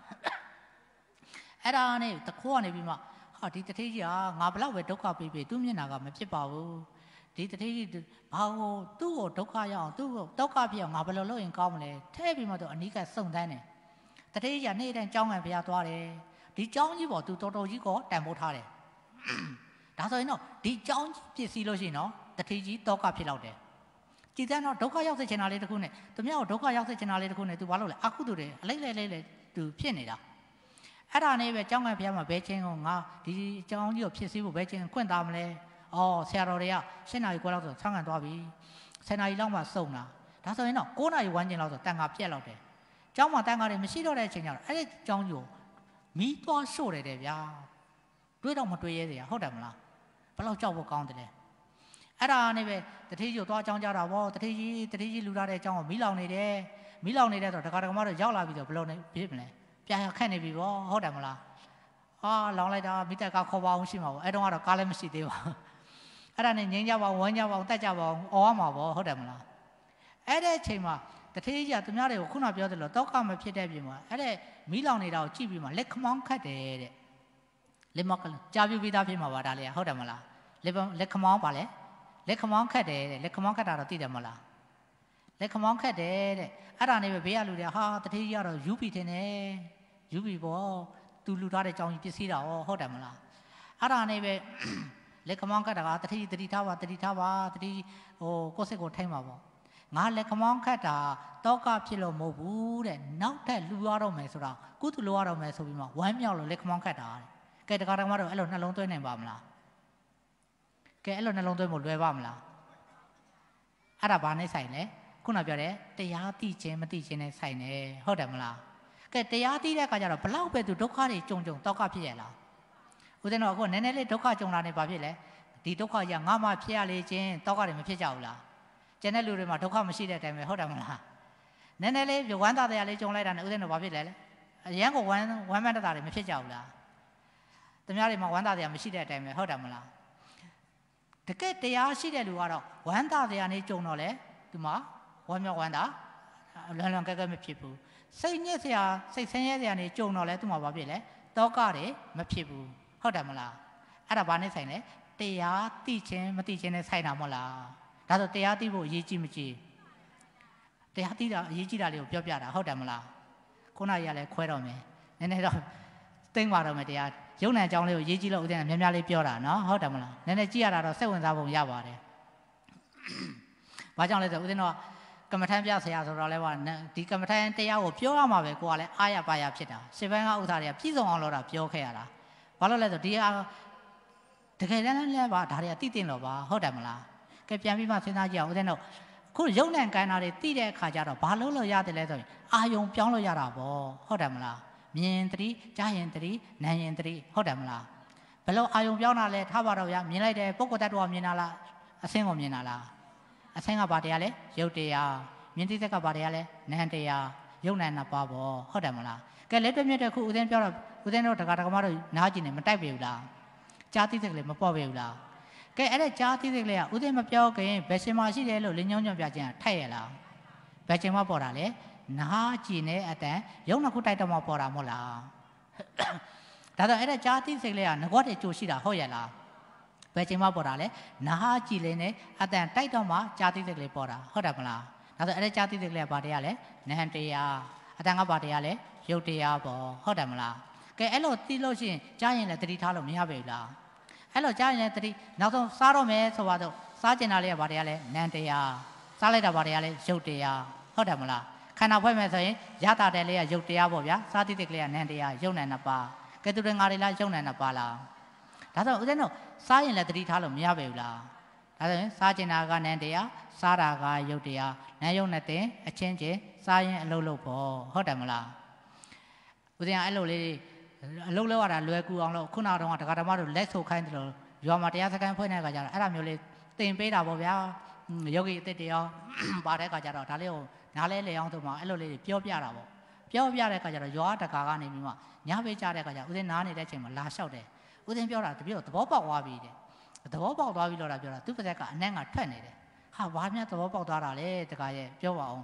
အဲ့ဒါနဲ့တခိုးကနေပြီးမှဟာဒီတထေးကြီးကငါဘလောက်ပဲဒုက္ခပေးပေးသူ့မျက်နှာကမဖြစ်ပါဘူးဒီတထေးကြီးဘာကိုသူ့ကိုဒုက္ခရအောင်သူ့ကိုဒုက္ခဖြစ်အောင်ငါဘယ်လိုလုပ်ရင်ကောင်းမလဲထဲပြီးမှတော့အနီးကစုံတန်းတယ်တထေးကြီးကနေ့တိုင်းကြောင်းငံဘုရားသွားတယ်ဒီကြောင်းကြီးပေါ် तू တော်တော်ကြီးကိုတန်ဖိုးထားတယ်ဒါဆိုရင်တော့ဒီကြောင်းကြီးပြည့်စည်လို့ရှိရင်တော့တထေးကြီးဒုက္ခဖြစ်တော့တယ်ကြည်စမ်းတော့ဒုက္ခရောက်စေချင်တာလေးတစ်ခုနဲ့သူများကိုဒုက္ခရောက်စေချင်တာလေးတစ်ခုနဲ့ तू ဘာလုပ်လဲအခုသူတွေအလိုက်လိုက်လိုက်လိုက် तू ဖြစ်နေတာအဲ့ဒါနဲ့ပဲကျောင်းကဘုရားမှာဘဲချင်းကိုငါဒီကျောင်းကြီးကိုဖြစ်စည်းဖို့ဘဲချင်းခွင့်သားမလဲအော်ဆရာတော်တွေကရှင်းနာရီခွဲလောက်ဆိုဆောင်းကန်သွားပြီဆယ်နာရီလောက်မှစုံတာဒါဆိုရင်တော့ကိုးနာရီဝန်းကျင်လောက်ဆိုတန်ခါပြက်လောက်တယ်ကျောင်းမှာတန်ခါတွေမရှိတော့တဲ့အချိန်ကျတော့အဲ့ဒီကျောင်းကြီးကိုမီးသွားရှို့တယ်တဲ့ဗျာတွေးတော့မတွေးရဲစရာဟုတ်တယ်မလားဘယ်လောက်ကြောက်ဖို့ကောင်းတယ်လဲအဲ့ဒါနဲ့ပဲတထေးကြီးကိုသွားကြောင်းကြတာဗောတထေးကြီးတထေးကြီးလူလာတဲ့အကြောင်းကိုမီးလောင်နေတယ်မီးလောင်နေတယ်ဆိုတော့ဒကာဒကမတို့ရောက်လာပြီးတော့ဘယ်လိုနေဖြစ်မလဲပြန်ခက်နေပြီဗောဟုတ်တယ်မလားဟာလောင်လိုက်တာမိတက်ကခေါ်ပါအောင်ရှိမှာဗောအဲ့တော့ကတော့ကားလည်းမရှိသေးပါဘူးအဲ့ဒါနဲ့ငင်းကြပါဝမ်းကြပါတက်ကြပါအောင်အော်ရမှာဗောဟုတ်တယ်မလားအဲ့တဲ့အချိန်မှာတထေးကြီးကသူများတွေကိုခုနပြောသလိုတောကမဖြစ်တဲ့ပြင်မှာအဲ့တဲ့မီးလောင်နေတာကိုကြည့်ပြီးမှလက်ခမောင်းခတ်တယ်တဲ့လက်မကကြာပြူပြီးသားဖြစ်မှာပါဒါလေးဟုတ်တယ်မလားလက်လက်ခမောင်းပါလေလက်ခမောင်းခတ်တယ်တဲ့လက်ခမောင်းခတ်တာတော့သိတယ်မလားလက်ခမောင်းခတ်တယ်တဲ့အဲ့ဒါနဲ့ပဲဘေးကလူတွေဟာတထေးကြီးကတော့ယူပီထင်တယ်ယူပီပေါ့သူလူထားတဲ့ကြောင်ကြီးပစ္စည်းတာဟောဟုတ်တယ်မလားအဲ့ဒါနဲ့ပဲလက်ခမောင်းခတ်တာကတထေးကြီးတတိထားပါတတိထားပါတတိဟိုကိုယ့်စိတ်ကိုထိမ့်ပါပေါ့ငါလက်ခမောင်းခတ်တာတောကဖြစ်လို့မဟုတ်ဘူးတဲ့နောက်ထပ်လူရတော့မယ်ဆိုတာကုသလူရတော့မယ်ဆိုပြီးမှဝမ်းမြောက်လို့လက်ခမောင်းခတ်တာတဲ့ကဲတခါတခါတော့အဲ့လိုနှလုံးသွင်းနိုင်ပါမလားကဲအဲ့လိုနှလုံးသွင်းဖို့လွယ်ပါမလားအဲ့ဒါဘာနဲ့ဆိုင်လဲခုနပြောတယ်တရားသိခြင်းမသိခြင်းနဲ့ဆိုင်တယ်ဟုတ်တယ်မလားကဲတရားသိတဲ့အခါကျတော့ဘလောက်ပဲသူဒုက္ခတွေကြုံကြုံတောကဖြစ်ရလားဦးဇင်းတော်အခုနည်းနည်းလေးဒုက္ခကြုံလာနေဘာဖြစ်လဲဒီဒုက္ခကြီးငါမှဖြစ်ရလေခြင်းတောကတွေမဖြစ်ကြဘူးလားကျန်တဲ့လူတွေမှာဒုက္ခမရှိတဲ့အတိုင်းပဲဟုတ်တယ်မလားနည်းနည်းလေးဝမ်းသာတရားလေးကြုံလိုက်တာနဲ့ဦးဇင်းတော်ဘာဖြစ်လဲလဲအရန်ကိုဝမ်းဝမ်းမတတာတွေမဖြစ်ကြဘူးလားသူများတွေမှာဝမ်းသာတရားမရှိတဲ့အတိုင်းပဲဟုတ်တယ်မလားတကယ်တရားရှိတဲ့လူကတော့ဝမ်းသာတရားနဲ့ကြုံတော့လေဒီမှာဝမ်းမြောက်ဝမ်းသာလွန်လွန်ကဲကဲမဖြစ်ဘူးစိတ်ညစ်စရာစိတ်ဆင်းရဲစရာနေကြုံတော့လေသူမှာဘာဖြစ်လဲတောကတွေမဖြစ်ဘူးဟုတ်တယ်မလားအဲ့ဒါဘာနဲ့ဆိုင်လဲတရားသိခြင်းမသိခြင်းနဲ့ဆိုင်တာမဟုတ်လားဒါဆိုတရားသိဖို့အရေးကြီးမကြီးတရားသိတာအရေးကြီးတာလေးကိုပြောပြတာဟုတ်တယ်မလားခုနကလည်းခွဲတော့မယ်နည်းနည်းတော့သိမ့်ပါတော့မယ်တရားရုံဏအကြောင်းလေးကိုရေးကြည့်လို့ဦးဇင်းကများများလေးပြောတာနော်ဟုတ်တယ်မလားနည်းနည်းကြည့်ရတာတော့စိတ်ဝင်စားပုံရပါတယ်ဘာကြောင့်လဲဆိုဦးဇင်းတော့ကမ္မထမ်းပြဆရာဆိုတော့လဲဒီကမ္မထမ်းတရားကိုပြောရမှာပဲကိုကလည်းအားရပါရဖြစ်တာရှင်းပိုင်းကဥစ္စာတွေကပြည့်စုံအောင်လို့တာပြောခဲ့ရတာဘာလို့လဲဆိုဒီအားတကယ်တမ်းလည်းပါဒါတွေကသိတင်တော့ပါဟုတ်တယ်မလားကဲပြန်ပြီးမှစဉ်းစားကြည့်အောင်ဦးဇင်းတို့ခုရုံဏကံတာတွေသိတဲ့အခါကျတော့ဘာလို့လို့ရတယ်လဲဆိုရင်အာယုံပြောင်းလို့ရတာပေါ့ဟုတ်တယ်မလားမြင်တတိကြားရင်တတိနားရင်တတိဟုတ်တယ်မလားဘယ်လိုအာယုံပြောင်းတာလဲထားပါတော့ဗျာမြင်လိုက်တယ်ပုဂ္ဂိုလ်တ attva မြင်တာလားအဆင်းကိုမြင်တာလားအဆင်းကဘာတရားလဲရုပ်တရားမြင်သိတဲ့ကဘာတရားလဲနာမ်တရားရုပ်နာမ်နှစ်ပါးပေါ့ဟုတ်တယ်မလားကဲလက်တွေ့မြတ်တဲ့ခုဦးဇင်းပြောတော့ဦးဇင်းတို့တက္ကရာကမတို့နားကြည့်နေမတိုက်ပေဘူးလားကြားသိတဲ့ကလေးမပေါ့ပေဘူးလားကဲအဲ့ဒါကြားသိတဲ့ကလေးကဦးဇင်းမပြောခင်ဘယ်ရှင်မရှိတယ်လို့လင်းညောင်းညွှန်ပြခြင်းထိုက်ရလားဘယ်ချိန်မှပေါ်တာလဲနားကြည့်နေအတန်ရုပ်နှစ်ခုတိုက်တော့မှပေါ်တာမဟုတ်လားဒါတော့အဲ့ဒါကြားသိစိတ်လေးကငကွက်တွေကြိုရှိတာဟုတ်ရဲ့လားဘယ်ချိန်မှပေါ်တာလဲနားကြည့်လေးနဲ့အတန်တိုက်တော့မှကြားသိစိတ်လေးပေါ်တာဟုတ်တယ်မလားဒါဆိုအဲ့ဒါကြားသိစိတ်လေးကဘာတရားလဲနဟန်တရားအတန်ကဘာတရားလဲရုပ်တရားပေါ့ဟုတ်တယ်မလားကဲအဲ့လိုသိလို့ရှိရင်ကြားရင်လည်းတတိထားလို့မရပါဘူးလားအဲ့လိုကြားရင်လည်းတတိနောက်ဆုံးစားတော့မယ်ဆိုတော့စားကျင်တာလေးကဘာတရားလဲနန်တရားစားလိုက်တာဘာတရားလဲရုပ်တရားဟုတ်တယ်မလားခန္ဓာဖွဲ့မယ်ဆိုရင်ရတာတဲ့လေးကရုပ်တရားပေါ့ဗျာစားတိတိကလေးကနံတရားရုပ်နံနှစ်ပါးကဲသူတွေငါတွေလားရုပ်နံနှစ်ပါးလားဒါဆိုဦးဇင်းတို့စားရင်လည်းတတိထားလို့မရပါဘူးလားဒါဆိုရင်စားကျင်တာကနံတရားစားတာကရုပ်တရားနံရုပ်နဲ့တင်အချင်းချင်းစားရင်အလုပ်လုပ်ပေါ့ဟုတ်တယ်မလားဦးဇင်းကအဲ့လိုလေးအလုပ်လုပ်ရတာလွယ်ကူအောင်လို့ခုနကတော့ဒကာဓမ္မတို့လက်ဆုပ်ခိုင်းတယ်လို့ရွာမှာတရားစခန်းဖွင့်တဲ့အခါကျတော့အဲ့ဒါမျိုးလေးတင်ပေးတာပေါ့ဗျာယောဂီအစ်တွေရောပါတဲ့အခါကျတော့ဒါလေးကိုနားလဲလေအောင်ဆိုမှအဲ့လိုလေးပြောပြတာပေါ့ပြောပြတဲ့အခါကျတော့ရွာတကာကနေပြီးမှညပေးကြတဲ့အခါကျဦးဇင်းနားနေတဲ့အချိန်မှာလာလျှောက်တယ်ဦးဇင်းပြောတာတပြည့်သဘောပေါက်သွားပြီတဲ့သဘောပေါက်သွားပြီလို့တာပြောတာသူ့ပါဇက်ကအနက်ငါထွက်နေတယ်ဟာဘာမှသဘောပေါက်သွားတာလဲတကာရဲ့ပြောပါအောင်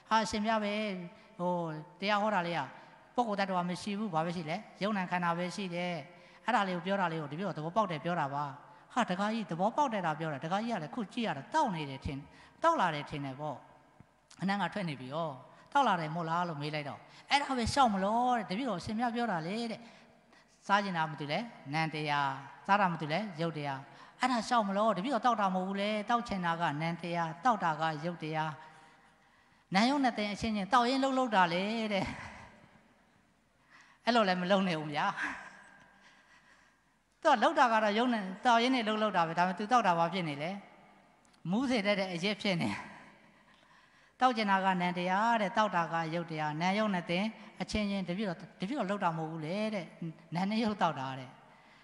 ဟာရှင်ပြပဲဟိုတရားဟောတာလေးကပုဂ္ဂိုလ်တ attva မရှိဘူးဘာပဲရှိလဲယုံ nant ခန္ဓာပဲရှိတယ်အဲ့ဒါလေးကိုပြောတာလေးကိုတပည့်တော်သဘောပေါက်တယ်ပြောတာပါဟာတခါကြီးသဘောပေါက်တယ်တာပြောတာတခါကြီးကလည်းခုကြည့်ရတာတောက်နေတယ်ထင်တောက်လာတယ်ထင်တယ်ပေါ့အနံ့ကထွက်နေပြီရောတောက်လာတယ်မို့လားလို့မေးလိုက်တော့အဲ့ဒါပဲရှောက်မလို့တဲ့တပည့်တော်ရှင်ပြပြောတာလေတဲ့စားကျင်တာမသိလဲနံတရားစားတာမသိလဲရုပ်တရားအဲ့ဒါရှောက်မလို့တပည့်တော်တောက်တာမဟုတ်ဘူးလေတောက်ချင်တာကနံတရားတောက်တာကရုပ်တရားနံယုံနဲ့တဲ့အချင်းချင်းတောက်ရင်လှုပ်လှုပ်တာလေတဲ့အဲ့လိုလည်းမလုံနေဘူးဗျာသူကလှုပ်တာကတော့ယုံနဲ့တောက်ရင်နဲ့လှုပ်လှုပ်တာပဲဒါပေမဲ့သူတောက်တာဘာဖြစ်နေလဲမူးစေတဲ့အရက်ဖြစ်နေတောက်ကျင်တာကနံတရားတဲ့တောက်တာကရုပ်တရားနံယုံနဲ့တဲ့အချင်းချင်းတပြည့်တော့တပြည့်တော့လှုပ်တာမဟုတ်ဘူးလေတဲ့နံနဲ့ရုပ်တောက်တာတဲ့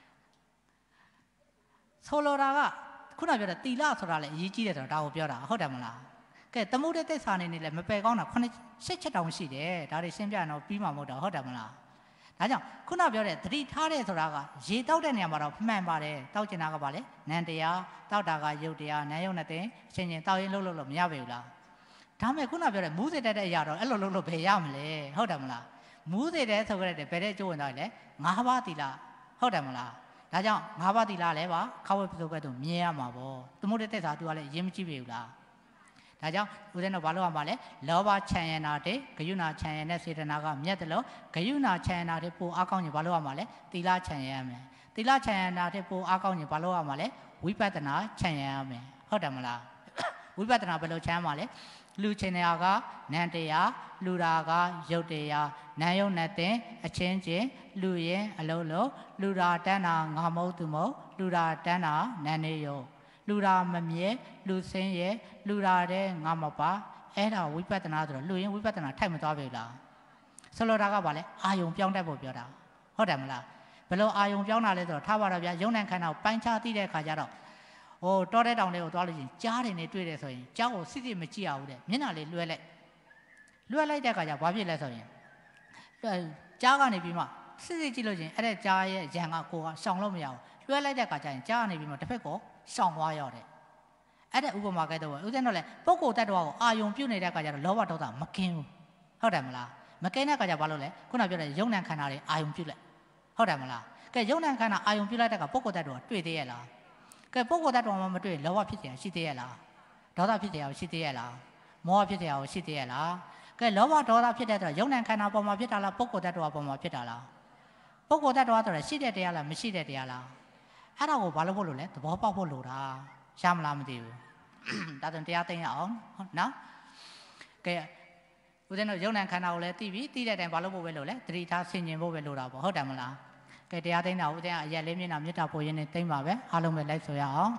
ဆိုလိုတာကခုနပြောတဲ့တီလဆိုတာလည်းအရေးကြီးတယ်ဆိုတာဒါကိုပြောတာဟုတ်တယ်မလားကဲသမုဒ္ဒတိစ္ဆာနေနေလည်းမပယ်ကောင်းတာခုနှစ်ရှစ်ချက်တောင်ရှိတယ်ဒါတွေရှင်းပြရင်တော့ပြီးမှာမဟုတ်တော့ဟုတ်တယ်မလားဒါကြောင့်ခုနပြောတဲ့သတိထားတဲ့ဆိုတာကရေတောက်တဲ့နေရာမှာတော့မှန်ပါတယ်တောက်ကျင်တာကဘာလဲနံတရားတောက်တာကရုပ်တရားနံယုံနဲ့တဲ့အချင်းချင်းတောက်ရင်လှုပ်လှုပ်လို့မရပါဘူးလားဒါမဲ့ခုနပြောတဲ့မူးစေတဲ့အရာတော့အဲ့လိုလုပ်လို့ဘယ်ရမလဲဟုတ်တယ်မလားမူးစေတဲ့ဆိုကြတဲ့ဘယ်တဲ့ကျိုးဝင်သွားလဲငါးပါးသီလဟုတ်တယ်မလားဒါကြောင့်ငါးပါးသီလလည်းပါခါဝဲပြစိုးကဲ့သို့မြင်ရမှာပေါ့သမုဒ္ဒတိစ္ဆာသူကလည်းအရင်မကြည့်ပြီလားဒါကြောင့်ဦးဇင်းတို့ဘာလို့ရမှာလဲလောဘချမ်းရနာတဲ့ဂယုဏချမ်းရတဲ့စေတနာကမြတ်တယ်လို့ဂယုဏချမ်းရနာတဲ့ပိုအားကောင်းရင်ဘာလို့ရမှာလဲသီလချမ်းရရမယ်သီလချမ်းရနာတဲ့ပိုအားကောင်းရင်ဘာလို့ရမှာလဲဝိပဿနာချမ်းရရမယ်ဟုတ်တယ်မလားဝိပဿနာဘယ်လိုချမ်းမှာလဲလူချင်းရာကနံတရားလူရာကရုပ်တရားနံယုံနဲ့တဲ့အချင်းချင်းလူရင်အလုံးလုံးလူရာတန်းတာငါမဟုတ်သူမဟုတ်လူရာတန်းတာနံနေယုံလူရာမမြဲလူစင်းရဲ့လူရာတဲ့ငါမပါအဲ့ဒါဝိပဿနာဆိုတော့လူရင်ဝိပဿနာထိုက်မသွားပြီလားဆိုလိုတာကဘာလဲအာယုံပြောင်းတတ်ဖို့ပြောတာဟုတ်တယ်မလားဘယ်လိုအာယုံပြောင်းတာလဲဆိုတော့ထားပါတော့ဗျာယုံနဲ့ခန္ဓာကိုပိုင်းခြားသိတဲ့အခါကျတော့ဟိုတောတဲ့တောင်တွေကိုသွားလို့ရှိရင်ကြားတယ်နဲ့တွေ့တယ်ဆိုရင်ကြားကိုစစ်စစ်မကြည့်ရဘူးတဲ့မျက်နှာလေးလွှဲလိုက်လွှဲလိုက်တဲ့အခါကျဘာဖြစ်လဲဆိုရင်ကြားကနေပြီးမှစစ်စစ်ကြည့်လို့ရှိရင်အဲ့ဒါကြားရဲ့ရံကကိုကရှောင်လို့မရဘူးလွှဲလိုက်တဲ့အခါကျရင်ကြားကနေပြီးမှတစ်ဖက်ကိုရှောင်သွားရောက်တယ်အဲ့ဒါဥပမာကဲတော့ဥစဉ်တော့လေပုဂ္ဂိုလ်တ attva ကိုအာယုံပြုတ်နေတဲ့အခါကျတော့လောဘဒေါသမကင်းဘူးဟုတ်တယ်မလားမကင်းတဲ့အခါကျဘာလို့လဲခုနပြောတဲ့ယုံ nant ခန္ဓာတွေအာယုံပြုတ်လိုက်ဟုတ်တယ်မလားကဲယုံ nant ခန္ဓာအာယုံပြုတ်လိုက်တဲ့အခါပုဂ္ဂိုလ်တ attva တွေ့သေးရဲ့လားကဲပုဂ္ဂိုလ်တ attva မှမတွေ့လောဘဖြစ်တယ်ရှိသေးရဲ့လားဒေါသဖြစ်တယ်ရှိသေးရဲ့လားမောဟဖြစ်တယ်ရှိသေးရဲ့လားကဲလောဘဒေါသဖြစ်တဲ့အတွက်ယုံ nant ခန္ဓာပေါ်မှာဖြစ်တာလားပုဂ္ဂိုလ်တ attva ပေါ်မှာဖြစ်တာလားပုဂ္ဂိုလ်တ attva ဆိုတော့ရှိတဲ့တရားလားမရှိတဲ့တရားလားအဲ့ဒါကိုဘာလို့ဖို့လို့လဲသဘောပေါက်ဖို့လိုတာရှားမလားမသိဘူးဒါဆိုတရားသိရအောင်နော်ကဲဦးဇင်းတို့ယုံ nant ခန္ဓာကိုလည်းသိပြီသိတဲ့အတိုင်းဘာလို့ဖို့ပဲလို့လဲသတိထားဆင်ခြင်ဖို့ပဲလိုတာပေါ့ဟုတ်တယ်မလားကဲတရားသိတာဦးဇင်းကအရက်လေးမျက်နှာမေတ္တာပို့ရင်းနဲ့သိမ့်ပါပဲအားလုံးပဲလိုက်ဆိုရအောင်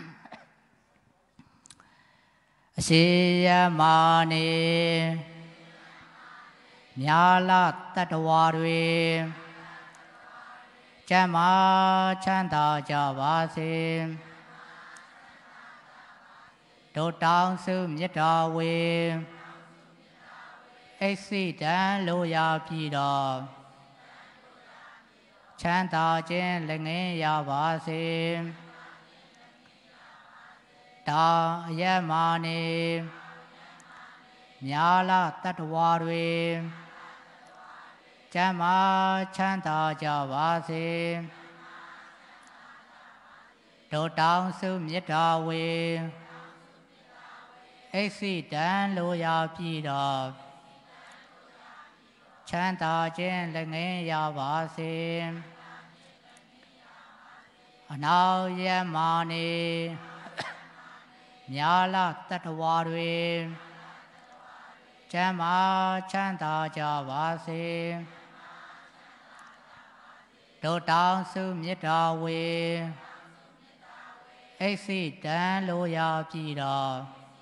အရှိယမနေမြာလတတ္တဝါတွေကျမ်းမာချမ်းသာကြပါစေဒုတောင်းစုမေတ္တာဝေအိစိတံလိုရာပြည်တော်ချမ်းသာခြင်းလည်းငင်းရပါစေတာအယမနေမြာလတတ္တဝါတွေကျမ်းမာချမ်းသာကြပါစေဒုတောင်းစုမေတ္တာဝေအိစိတံလိုရာပြည်တော်ချမ်းသာခြင်းလည်းငင်းရပါစေအနောက်ယမနေမြာလတတ္တဝါတွေကျမ်းမာချမ်းသာကြပါစေဒုတောင်းစုမေတ္တာဝေအိစိတံလိုရာပြည်တော်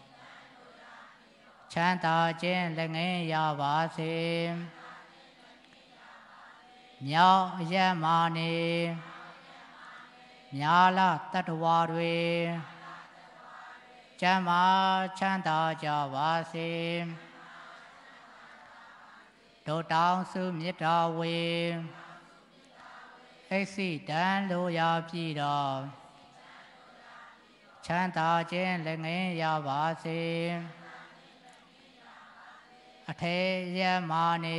ချမ်းသာခြင်းလည်းငင်းရပါစေမြောက်အယမနေမြာလတတ္တဝါတွေကျမ်းမာချမ်းသာကြပါစေဒုတောင်းစုမေတ္တာဝေအိစိတံလိုရာပြည်တော်ချမ်းသာခြင်းလည်းငင်းရပါစေအထေရမာနေ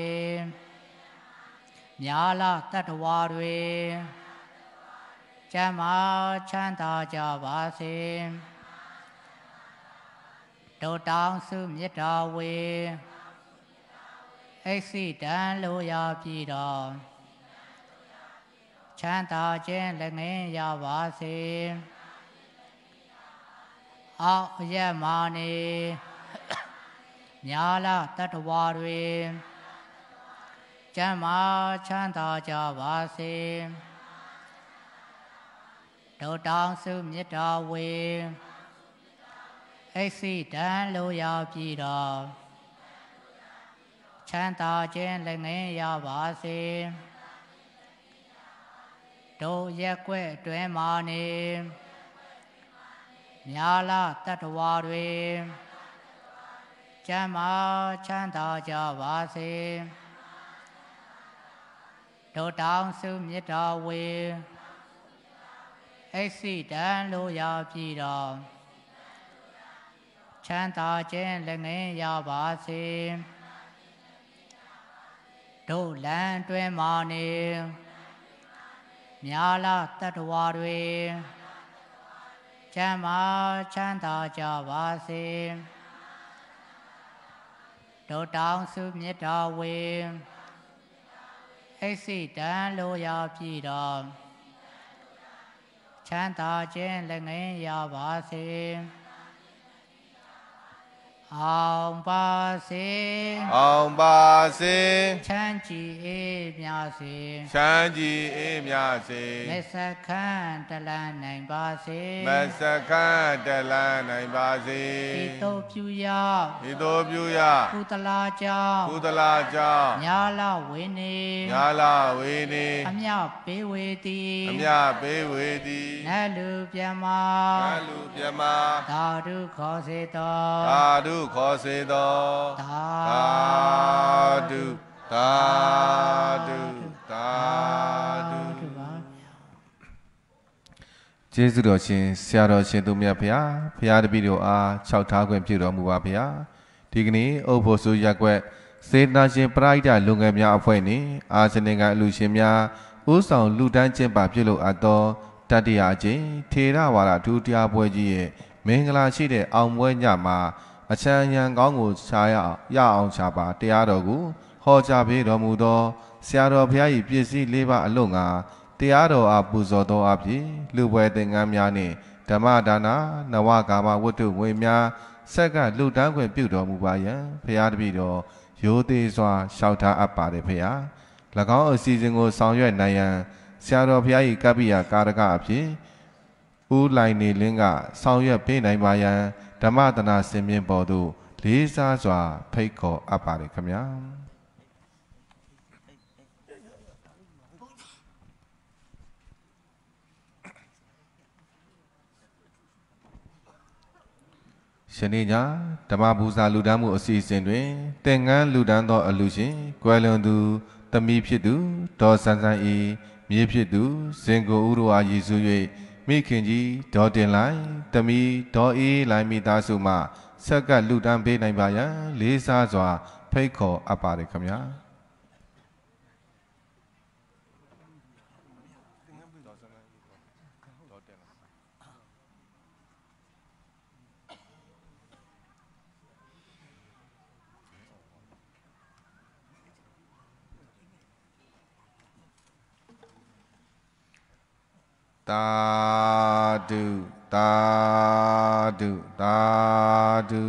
မြာလာတတ္တဝါတွေကျမ်းမာချမ်းသာကြပါစေဒုတောင်းစုမေတ္တာဝေအိစိတံလိုရာပြည်တော်ချမ်းသာခြင်းလည်းငင်းရပါစေအောက်ရမာနေမြာလာတတ္တဝါတွေကျမ်းမာချမ်းသာကြပါစေဒုတောင်းစုမေတ္တာဝေအိစိတံလိုရာပြည်တော်ချမ်းသာခြင်းလည်းငင်းရပါစေတို့ရက်ွက်အတွင်းမာနေမြာလာတတ္တဝါတွေကျမ်းမာချမ်းသာကြပါစေဒုတောင်းစုမေတ္တာဝေအိစိတံလိုရာပြည်တော်ချမ်းသာခြင်းလည်းငင်းရပါစေတို့လမ်းတွင်မာနေမြာလာတတ္တဝါတွေကျမ်းမာချမ်းသာကြပါစေဒုတောင်းစုမေတ္တာဝေအိစိတံလိုရာပြည်တော်ချမ်းသာခြင်းလည်းငင်းရပါစေအောင်ပါစေအောင်ပါစေချမ်းကြည်အေးမြစေချမ်းကြည်အေးမြစေမစ္စခန့်တလန်းနိုင်ပါစေမစ္စခန့်တလန်းနိုင်ပါစေဤသို့ပြုရဤသို့ပြုရကုသလာကြောင့်ကုသလာကြောင့်ညာလာဝေနေညာလာဝေနေအမြပေးဝေသည်အမြပေးဝေသည်နတ်လူပြမနတ်လူပြမသာဓုခေါ်စေသောသာဓုခေါ်စေသောသာဓုသာဓုသာဓုကျေးဇူးတော်ရှင်ဆရာတော်ရှင်သူမြတ်ဖရာဖရာတပည့်တို့အားခြောက်ထားခွင့်ပြုတော်မူပါဖရာဒီကနေ့အုပ်ဖို့ဆိုရက်ွက်စေတနာရှင်ပရိဒတ်လူငယ်များအဖွဲ့နှင့်အာဇနင်ကအလူရှင်များဥဆောင်လူတန်းကျင့်ပပြုလုပ်အပ်သောတတိယအကြိမ်ထေရဝါဒဒုတိယပွဲကြီးရဲ့မင်္ဂလာရှိတဲ့အောင်ပွဲညမှာအချမ်းရန်ကောင်းကိုခြားရအောင်ရအောင်ခြားပါတရားတော်ကိုဟောကြားပေးတော်မူသောဆရာတော်ဘုရား၏ပြည့်စည်လေးပါအလို့ငါတရားတော်အားပူဇော်သောအဖြစ်လူပွဲသင်္ကန်းများနှင့်ဓမ္မဒါနနဝကာမဝတ္ထုငွေများဆက်ကလူတန်းခွင့်ပြုတော်မူပါယံဘုရားတပည့်တော်ရိုသေစွာလျှောက်ထားအပ်ပါတယ်ဘုရား၎င်းအစီအစဉ်ကိုဆောင်ရွက်နိုင်ရန်ဆရာတော်ဘုရား၏ကပ္ပိယကာရကအဖြစ်ဦးလိုင်နေလင်းကဆောင်ရွက်ပေးနိုင်ပါယံဓမ္မတနာစင်မြင့်ပေါ်သို့လေးစားစွာဖိတ်ခေါ်အပ်ပါတယ်ခင်ဗျာရှင်နေ့ညဓမ္မပူဇာလူတန်းမှုအစီအစဉ်တွင်သင်္ကန်းလူတန်းသောအလူရှင်ကွယ်လွန်သူသမီးဖြစ်သူဒေါ်ဆန်းဆန်းဤမြေးဖြစ်သူဇင်ကိုဦးတို့အားရည်စူး၍မိခင်ကြီးဒေါ်တင်လိုင်းသမီးဒေါ်အေးလိုင်းမိသားစုမှဆက်ကလူတန်းပေးနိုင်ပါရန်လေးစားစွာဖိတ်ခေါ်အပ်ပါတယ်ခင်ဗျာသာဓုသာဓုသာဓု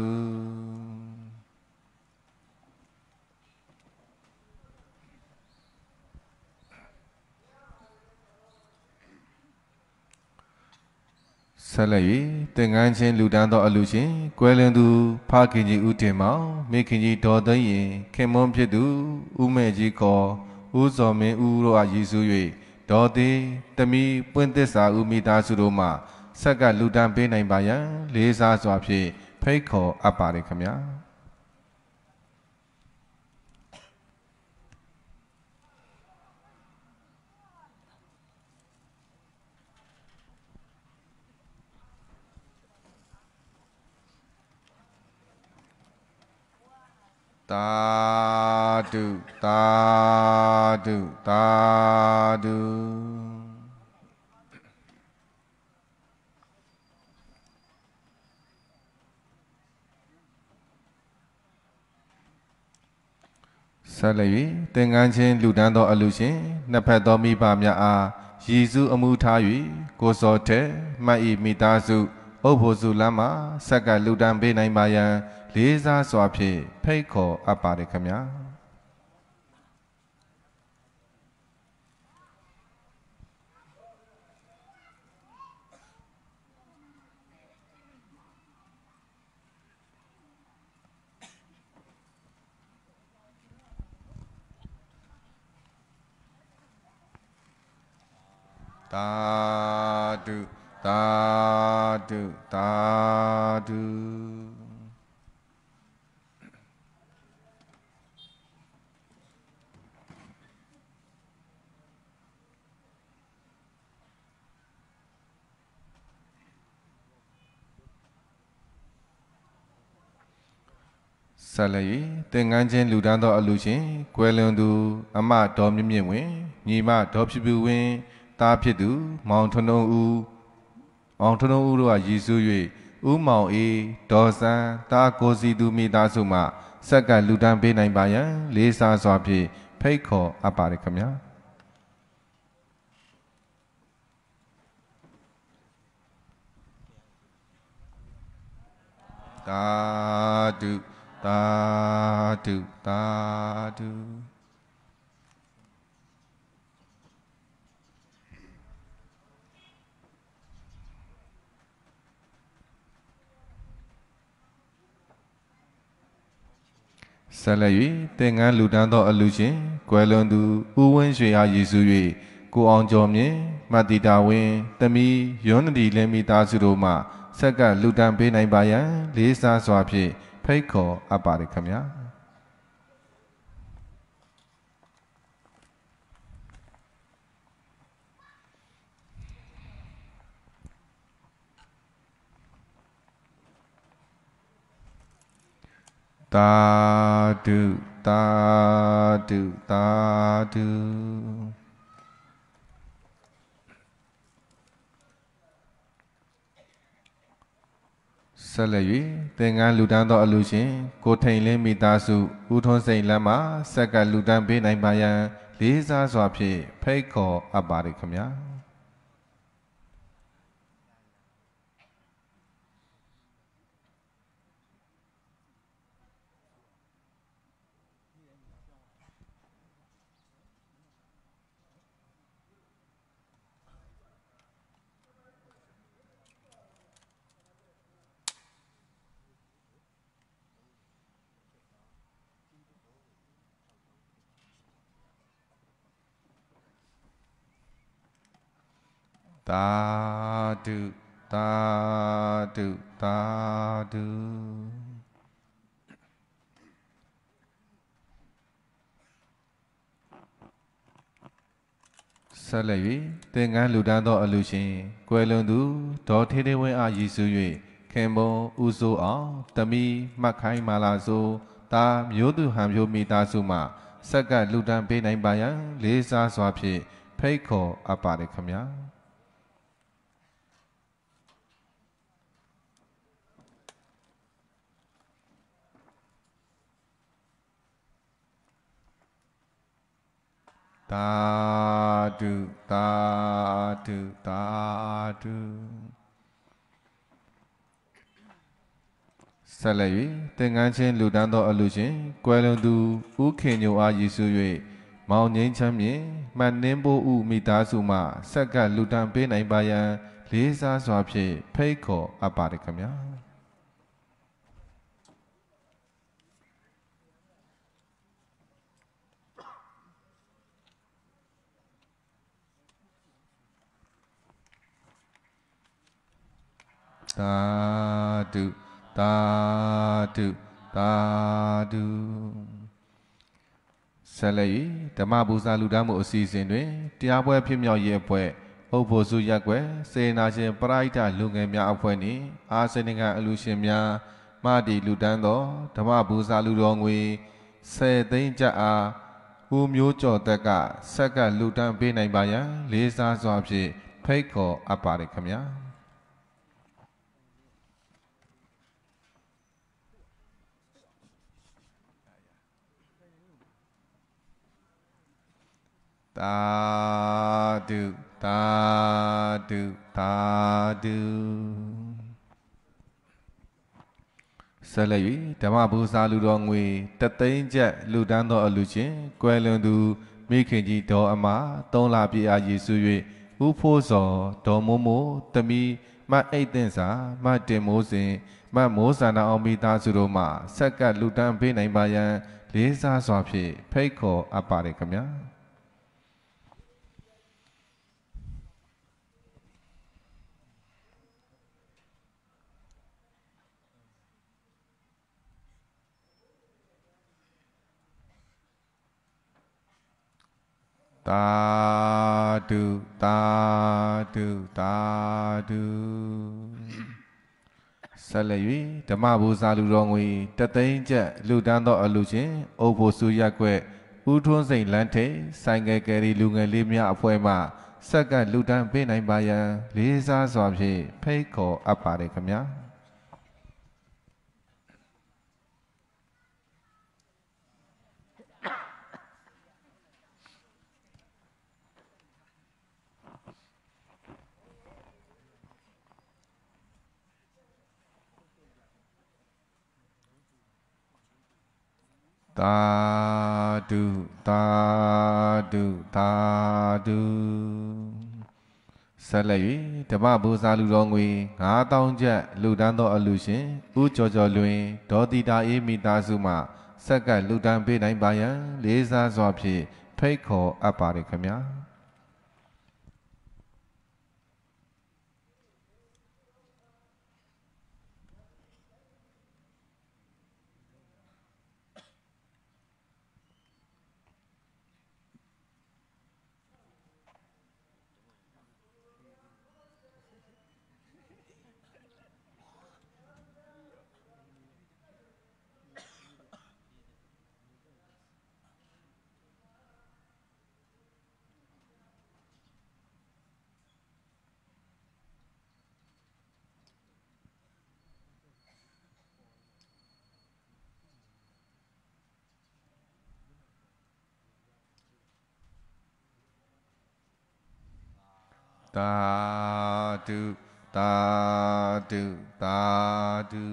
ဆက်လက်၍သင်္ကန်းချင်းလူတန်းသောအလူရှင်ကွယ်လွန်သူဖခင်ကြီးဦးတင်မောင်မိခင်ကြီးဒေါ်သိန်းရင်ခင်မွန်းဖြစ်သူဦးမဲကြီးခေါ်ဦးစော်မင်းဦးတို့အားရည်စူး၍ဒေါ်သေးသမီးပွင့်သစ္စာဦးမိသားစုတို့မှဆက်ကလူတန်းပေးနိုင်ပါရန်လေးစားစွာဖြင့်ဖိတ်ခေါ်အပ်ပါတယ်ခင်ဗျာသာဓုသာဓုသာဓုဆက်လက်၍သင်္ကန်းချင်းလူတန်းသောအလူရှင်နှစ်ဖက်သောမိဘများအားရည်စူးအမှုထား၍ကိုစောထဲမှတ်ဤမိသားစုအုပ်ဖို့စုလမ်းမှာဆက်ကလူတန်းပေးနိုင်ပါရန်လေးစားစွာဖြင့်ဖိတ်ခေါ်အပ်ပါတယ်ခင်ဗျာသာဓုသာဓုသာဓုဆက်လက်၍သင်္ကန်းချင်းလူတန်းသောအလူရှင်ကွယ်လွန်သူအမဒေါ်မြင့်မြင့်ဝင်ညီမဒေါ်ဖြူဖြူဝင်းသားဖြစ်သူမောင်ထွန်းထွန်းဦးမောင်ထွန်းထွန်းဦးတို့ကရည်စူး၍ဦးမောင်အေးဒေါ်စန်းသားကိုစီသူမိသားစုမှဆက်ကလူတန်းပေးနိုင်ပါရန်လေးစားစွာဖြင့်ဖိတ်ခေါ်အပ်ပါတယ်ခင်ဗျာသာဓုသာဓုသာဓုဆက်လက်၍သင်္ကန်းလူတန်းသောအလူရှင်ကွယ်လွန်သူဦးဝင်းရွှေအားရည်စူး၍ကိုအောင်ကျော်မြင့်မတ်တီတာဝင်းသမီးရွန်းတီလင်းမိသားစုတို့မှဆက်ကလူတန်းပေးနိုင်ပါရန်လေးစားစွာဖြင့်ဖိတ်ခေါ်အပ်ပါတယ်ခင်ဗျာသာဓုသာဓုသာဓုဆက်လက်၍သင်္ကန်းလူတန်းသောအလူရှင်ကိုထိန်လင်းမိသားစုဦးထွန်းစိန်လမ်းမှာဆက်ကလူတန်းပေးနိုင်ပါရန်လေးစားစွာဖြင့်ဖိတ်ခေါ်အပ်ပါတယ်ခင်ဗျာသာဓုသာဓုသာဓုဆက်လက်၍သင်္ကန်းလူတန်းသောအလူရှင်ကွယ်လွန်သူဒေါ်ထေထေဝင်းအားရည်စူး၍ခင်ပွန်ဦးစိုးအောင်သမီးမှတ်ခိုင်းမာလာစိုးသားမျိုးသူဟန်ဖြိုးမိသားစုမှဆက်ကလူတန်းပေးနိုင်ပါရန်လေးစားစွာဖြင့်ဖိတ်ခေါ်အပ်ပါတယ်ခင်ဗျာသာဓုသာဓုသာဓုဆက်လက်၍သင်္ကန်းချင်းလူတန်းသောအလူရှင်ကွယ်လွန်သူဦးခင်ညိုအားရည်စူး၍မောင်ငိမ့်ချမ်းမြင့်မှတ်နှင်းပိုးဦးမိသားစုမှဆက်ကလူတန်းပေးနိုင်ပါရန်လေးစားစွာဖြင့်ဖိတ်ခေါ်အပ်ပါတယ်ခင်ဗျာသာဓုသာဓုသာဓုဆက်လက်၍ဓမ္မပူဇာလူတန်းမှုအစီအစဉ်တွင်တရားပွဲဖြစ်မြောက်ရေးအဖွဲ့ဥပ္ပိုလ်စုရက်ွယ်စေနာရှင်ပရိဒလူငယ်များအဖွဲ့နှင့်အာစေနကအလူရှင်များမတီလူတန်းသောဓမ္မပူဇာလူတော်ငွေ se tinh cha a u miu cho tất cả sắc cả lưu đan bên này bà ya lý sa xóa phi phê khổ áp bà đi khám ya ta du ta du ta duဆက်လက်၍ဓမ္မဘူဇာလူတော်ငွေတသိန်းကျပ်လူတန်းသောအလူချင်းကွယ်လွန်သူမိခင်ကြီးဒေါ်အမသုံးလပြည့်အားရည်စု၍ဥဖိုးစော်ဒေါ်မိုးမိုးတမီမအိတ်တင်စာမတင်မိုးစဉ်မမိုးစန္ဒအောင်မိသားစုတို့မှဆက်ကပ်လူတန်းပေးနိုင်ပါရန်လေးစားစွာဖြင့်ဖိတ်ခေါ်အပ်ပါတယ်ခင်ဗျာတာဒုတာဒုတာဒုဆက်လက်၍ဓမ္မဘူဇာလူတော်ငွေတသိန်းကျပ်လူတန်းသောအလူချင်းအုပ်ဖို့စုရက်ွက်ဦးထွန်းစိန်လန်းထိတ်ဆိုင်ကယ်ကယ်ရီလူငယ်လေးများအဖွဲ့မှဆက်ကလူတန်းပေးနိုင်ပါရန်လေးစားစွာဖြင့်ဖိတ်ခေါ်အပ်ပါတယ်ခင်ဗျာတာဒုတာဒုတာဒုဆက်လက်၍ဓမ္မဘူဇာလူတော်ငွေငါးသောင်းကျပ်လူတန်းသောအလူရှင်ဦးကျော်ကျော်လွင်ဒေါ်တီတာအေးမိသားစုမှဆက်ကပ်လူတန်းပေးနိုင်ပါရန်လေးစားစွာဖြင့်ဖိတ်ခေါ်အပ်ပါတယ်ခင်ဗျာတာဒုတာဒုတာဒု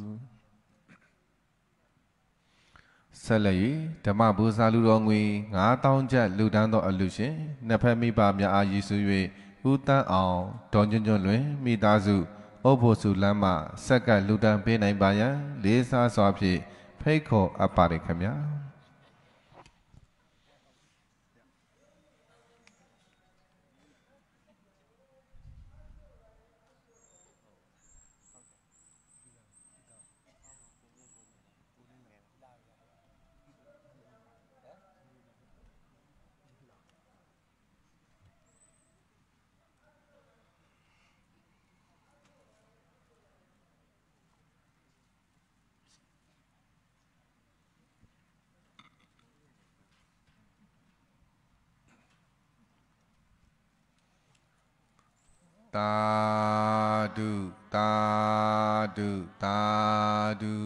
ဆက်လက်၍ဓမ္မဘူဇာလူတော်ငွေငါးသောင်းကျပ်လူတန်းသောအလူရှင်နှစ်ဖက်မိဘများအားရည်စူး၍ဦးတန်းအောင်ဒေါ်ကျွန်းကျွန်းလွင်မိသားစုအုပ်ဖို့စုလမ်းမှဆက်ကပ်လူတန်းပေးနိုင်ပါရန်လေးစားစွာဖြင့်ဖိတ်ခေါ်အပ်ပါတယ်ခင်ဗျာတာဒုတာဒုတာဒု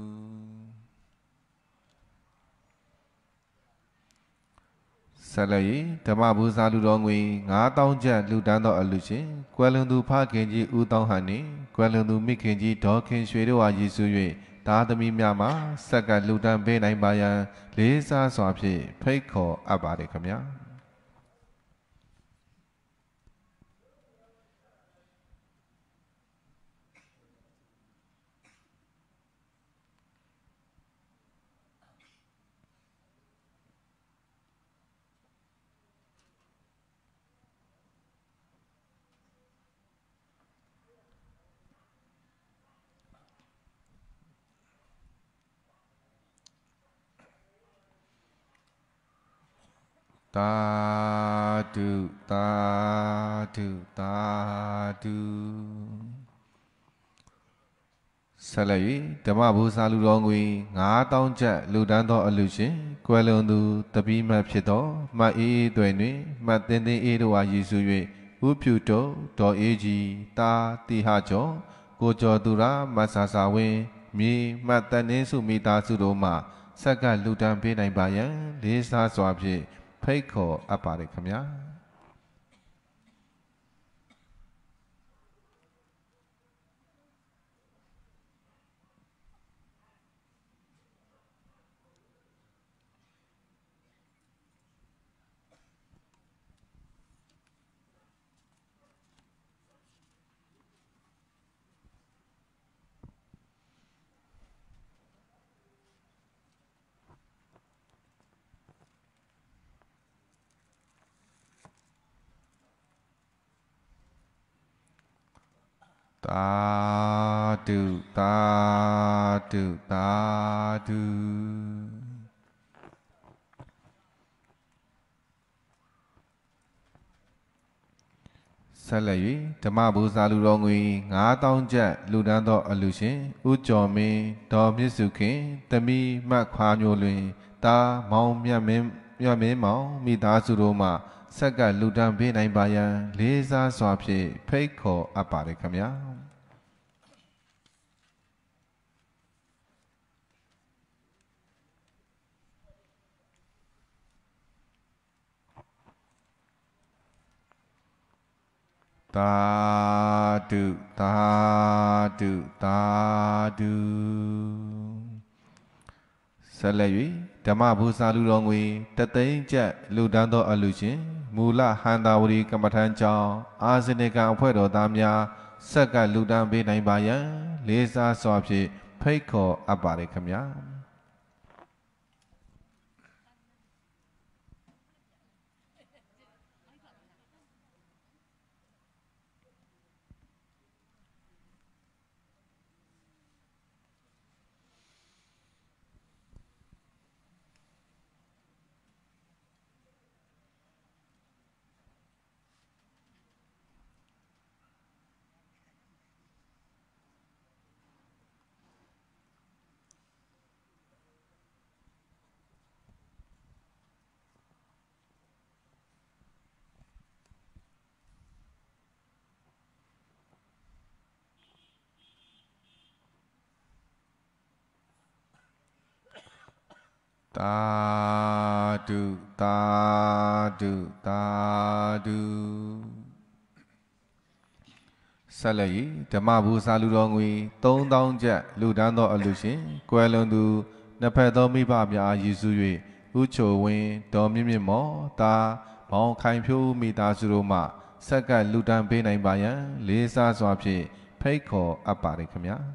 ဆက်လက်၍ဓမ္မဘူဇာလူတော်ငွေငါးသောင်းကျပ်လူတန်းသောအလူရှင်ကွယ်လွန်သူဖခင်ကြီးဦးတောင်းဟန်နှင့်ကွယ်လွန်သူမိခင်ကြီးဒေါ်ခင်ရွှေတို့အားရည်စူး၍သားသမီးများမှဆက်ကလူတန်းပေးနိုင်ပါရန်လေးစားစွာဖြင့်ဖိတ်ခေါ်အပ်ပါတယ်ခင်ဗျာတာဒုတာဒုတာဒုဆက်လက်၍ဓမ္မဘူဇာလူတော်ငွေငါးတောင်းချက်လူတန်းသောအလူရှင်ကွယ်လွန်သူတပီးမတ်ဖြစ်သောမတ်အေးအေးတွင်တွင်မတ်တင်းတင်းအေးတို့အားရည်စူ၍ဥဖြူတုတ်ဒေါ်အေးကြီးတာတိဟကျော်ကိုကျော်သူရမတ်ဆာဆာဝင်းမြေမတ်တန်နှင်းစုမိသားစုတို့မှဆက်ကလူတန်းပေးနိုင်ပါရန်လေးစားစွာဖြင့်ဖိတ်ခေါ်အပ်ပါတယ်ခင်ဗျာသာဓုသာဓုသာဓုဆက်လက်၍ဓမ္မဘူဇာလူတော်ငွေငါးတောင်းချက်လူတန်းသောအလူရှင်ဦးကျော်မင်းဒေါ်မြင့်စုခင်တမီမှတ်ခွာမျိုးလွင်တာမောင်မြတ်မင်းမြတ်မင်းမောင်မိသားစုတို့မှဆက်ကလူတန်းပေးနိုင်ပါရန်လေးစားစွာဖြင့်ဖိတ်ခေါ်အပ်ပါတယ်ခင်ဗျာသာဓုသာဓုသာဓုဆက်လက်၍ဓမ္မဘူဇာလူတော်ငွေတသိန်းကျပ်လူတန်းသောအလူရှင်မူလဟန္တာဝရီကမ္မထမ်းကျောင်းအာဇနိကအဖွဲ့တော်သားများဆက်ကလူတန်းပေးနိုင်ပါရန်လေးစားစွာဖြင့်ဖိတ်ခေါ်အပ်ပါတယ်ခင်ဗျာသာဓုသာဓုသာဓုဆက်လက်၍ဓမ္မဘူဇာလူတော်ငွေသုံးသောင်းကျပ်လူတန်းသောအလူရှင်ကွယ်လွန်သူနှစ်ဖက်သောမိဘများရည်စူး၍ဥချိုဝင်းဒေါ်မြင့်မြင့်မော်တာမောင်ခိုင်ဖြိုးမိသားစုတို့မှဆက်ကလူတန်းပေးနိုင်ပါရန်လေးစားစွာဖြင့်ဖိတ်ခေါ်အပ်ပါတယ်ခင်ဗျာ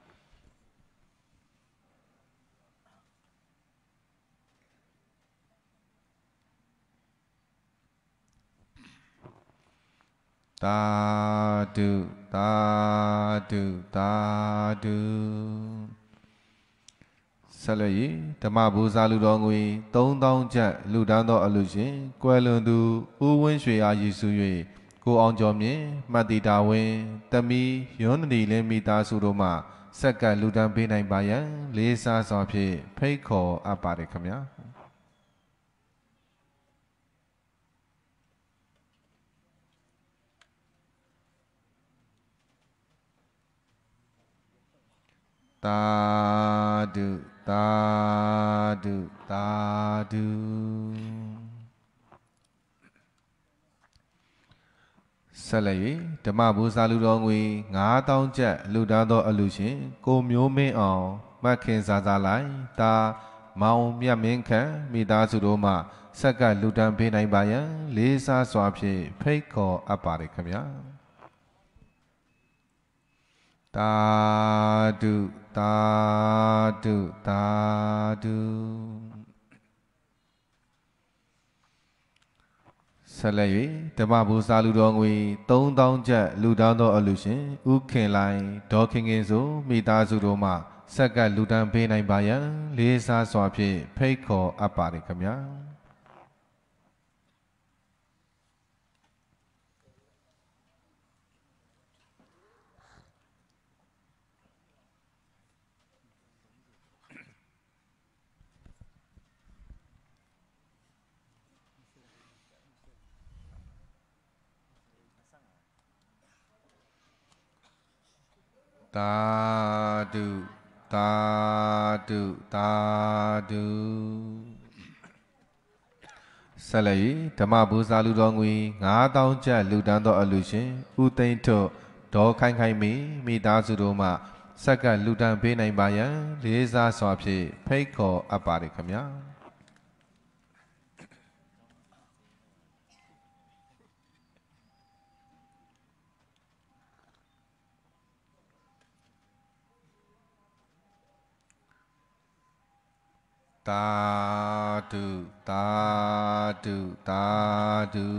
သာဓုသာဓုသာဓုဆက်လက်၍ဓမ္မဘူဇာလူတော်ငွေသုံးသောင်းကျပ်လူတန်းသောအလူရှင်ကွယ်လွန်သူဦးဝင်းရွှေအားရည်စူး၍ကိုအောင်ကျော်မြင့်မှတ်တီတာဝင်းတမီယွန်းနီလင်းမိသားစုတို့မှဆက်ကလူတန်းပေးနိုင်ပါရန်လေးစားစွာဖြင့်ဖိတ်ခေါ်အပ်ပါတယ်ခင်ဗျာသာဓုသာဓုသာဓုဆက်လက်၍ဓမ္မဘူဇာလူတော်ငွေငါးတောင်းကျပ်လူတန်းသောအလူရှင်ကိုမျိုးမင်းအောင်မတ်ခင်စာစာလိုက်တာမောင်မြတ်မင်းခန့်မိသားစုတို့မှဆက်ကလူတန်းပေးနိုင်ပါရန်လေးစားစွာဖြင့်ဖိတ်ခေါ်အပ်ပါတယ်ခင်ဗျာသာဓုသာဓုသာဓုဆက်လက်၍ဓမ္မဘူဇာလူတော်ငွေသုံးသောင်းကျပ်လူတန်းသောအလူရှင်ဥခင်လိုင်ဒေါ်ခင်ခင်ဆိုမိသားစုတို့မှဆက်ကလူတန်းပေးနိုင်ပါရန်လေးစားစွာဖြင့်ဖိတ်ခေါ်အပ်ပါတယ်ခင်ဗျာသာဓုသာဓုသာဓုဆက်လက်၍ဓမ္မဘူဇာလူတော်ငွေငါးသောင်းကျပ်လူတန်းသောအလူရှင်ဦးသိန်းထွတ်ဒေါ်ခိုင်ခိုင်မီမိသားစုတို့မှဆက်ကလူတန်းပေးနိုင်ပါရန်လေးစားစွာဖြင့်ဖိတ်ခေါ်အပ်ပါတယ်ခင်ဗျာသာဓုသာဓုသာဓု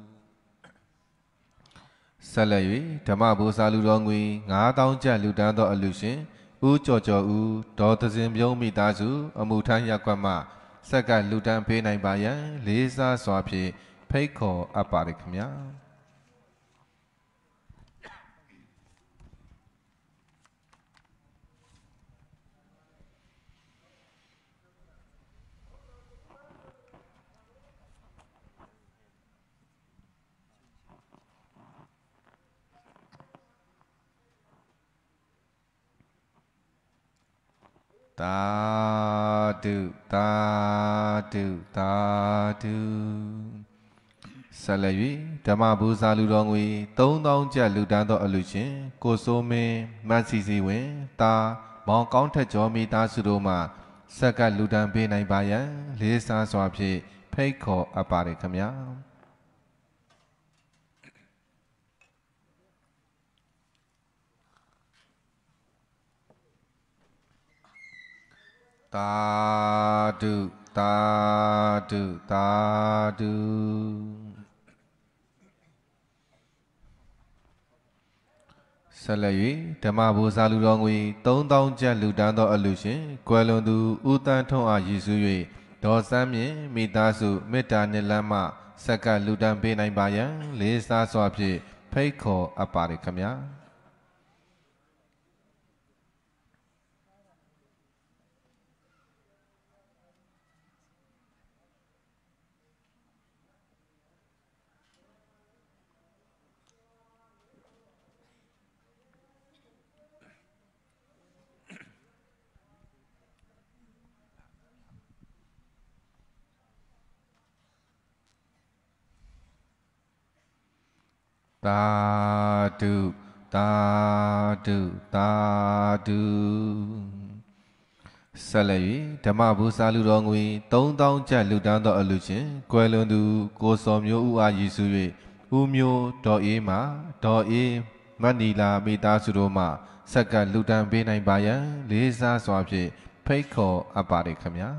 ဆက်လက်၍ဓမ္မဘူဇာလူတော်ငွေငါးသောင်းကျပ်လူတန်းသောအလူရှင်ဦးကျော်ကျော်ဦးဒေါ်သဇင်ပြုံးမိသားစုအမှုထမ်းရပ်ကွက်မှဆက်ကလူတန်းပေးနိုင်ပါရန်လေးစားစွာဖြင့်ဖိတ်ခေါ်အပ်ပါတယ်ခင်ဗျာသာဓုသာဓုသာဓုဆက်လက်၍ဓမ္မဘူဇာလူတော်ငွေသုံးသောင်းကျပ်လူတန်းသောအလူရှင်ကိုစိုးမင်းမတ်စီစီဝင်တာမောင်ကောင်းထက်ကျော်မိသားစုတို့မှဆက်ကလူတန်းပေးနိုင်ပါရန်လေးစားစွာဖြင့်ဖိတ်ခေါ်အပ်ပါတယ်ခင်ဗျာသာဓုသာဓုသာဓုဆက်လက်၍ဓမ္မဘူဇာလူတော်ငွေသုံးသောင်းကျပ်လူတန်းသောအလူရှင်ကွယ်လွန်သူဦးတန်းထွန်းအားရည်စူး၍ဒေါ်စန်းမြင့်မိသားစုမေတ္တာနှစ်လမ်းမှဆက်ကလူတန်းပေးနိုင်ပါရန်လေးစားစွာဖြင့်ဖိတ်ခေါ်အပ်ပါတယ်ခင်ဗျာသာဓုသာဓုသာဓုဆက်လက်၍ဓမ္မဘူဇာလူတော်ငွေသုံးသောင်းကျပ်လူတန်းသောအလူရှင်ကွယ်လွန်သူကိုစော်မျိုးဦးအားရည်စူး၍ဦးမျိုးဒေါ်အေးမှဒေါ်အေးမတ်နီလာမိသားစုတို့မှဆက်ကလူတန်းပေးနိုင်ပါရန်လေးစားစွာဖြင့်ဖိတ်ခေါ်အပ်ပါတယ်ခင်ဗျာ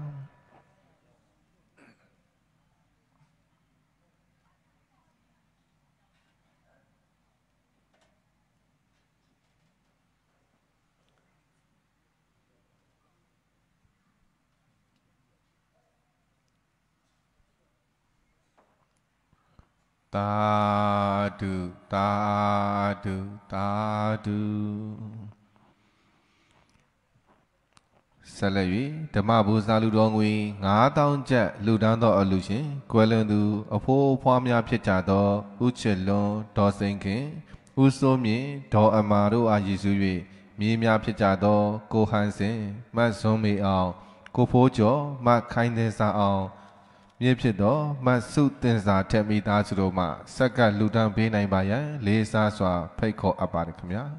သာဓုသာဓုသာဓုဆက်လက်၍ဓမ္မဘူဇာလူတော်ငွေငါးသောင်းကျပ်လူတန်းသောအလူရှင်ကွယ်လွန်သူအဖိုးအဖွားများဖြစ်ကြသောဦးချစ်လွန်ဒေါ်စိန်ခင်ဦးစိုးမြင့်ဒေါ်အမာတို့အားရည်စူး၍မြေးများဖြစ်ကြသောကိုဟန်စင်မတ်စွန်းမေအောင်ကိုဖိုးကျော်မခိုင်သင်စာအောင်မြင့်ဖြစ်သောမတ်စုတင်စာထက်မိသားစုတို့မှဆက်ကလူတန်းပေးနိုင်ပါရန်လေးစားစွာဖိတ်ခေါ်အပ်ပါတယ်ခင်ဗျာ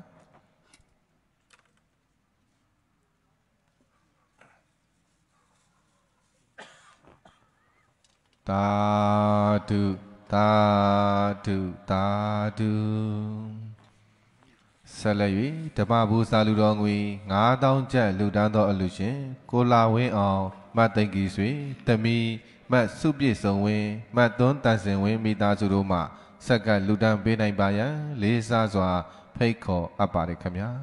သာဓုသာဓုသာဓုဆက်လက်၍ဓမ္မဘူဇာလူတော်ငွေငါးသောင်းကျပ်လူတန်းသောအလူရှင်ကိုလာဝင်းအောင်မတ်သိန်ကြီးဆွေတမီမတ်စုပြည့်စုံဝင်းမတ်သွန်းတန်စင်ဝင်းမိသားစုတို့မှဆက်ကလူတန်းပေးနိုင်ပါရန်လေးစားစွာဖိတ်ခေါ်အပ်ပါတယ်ခင်ဗျာ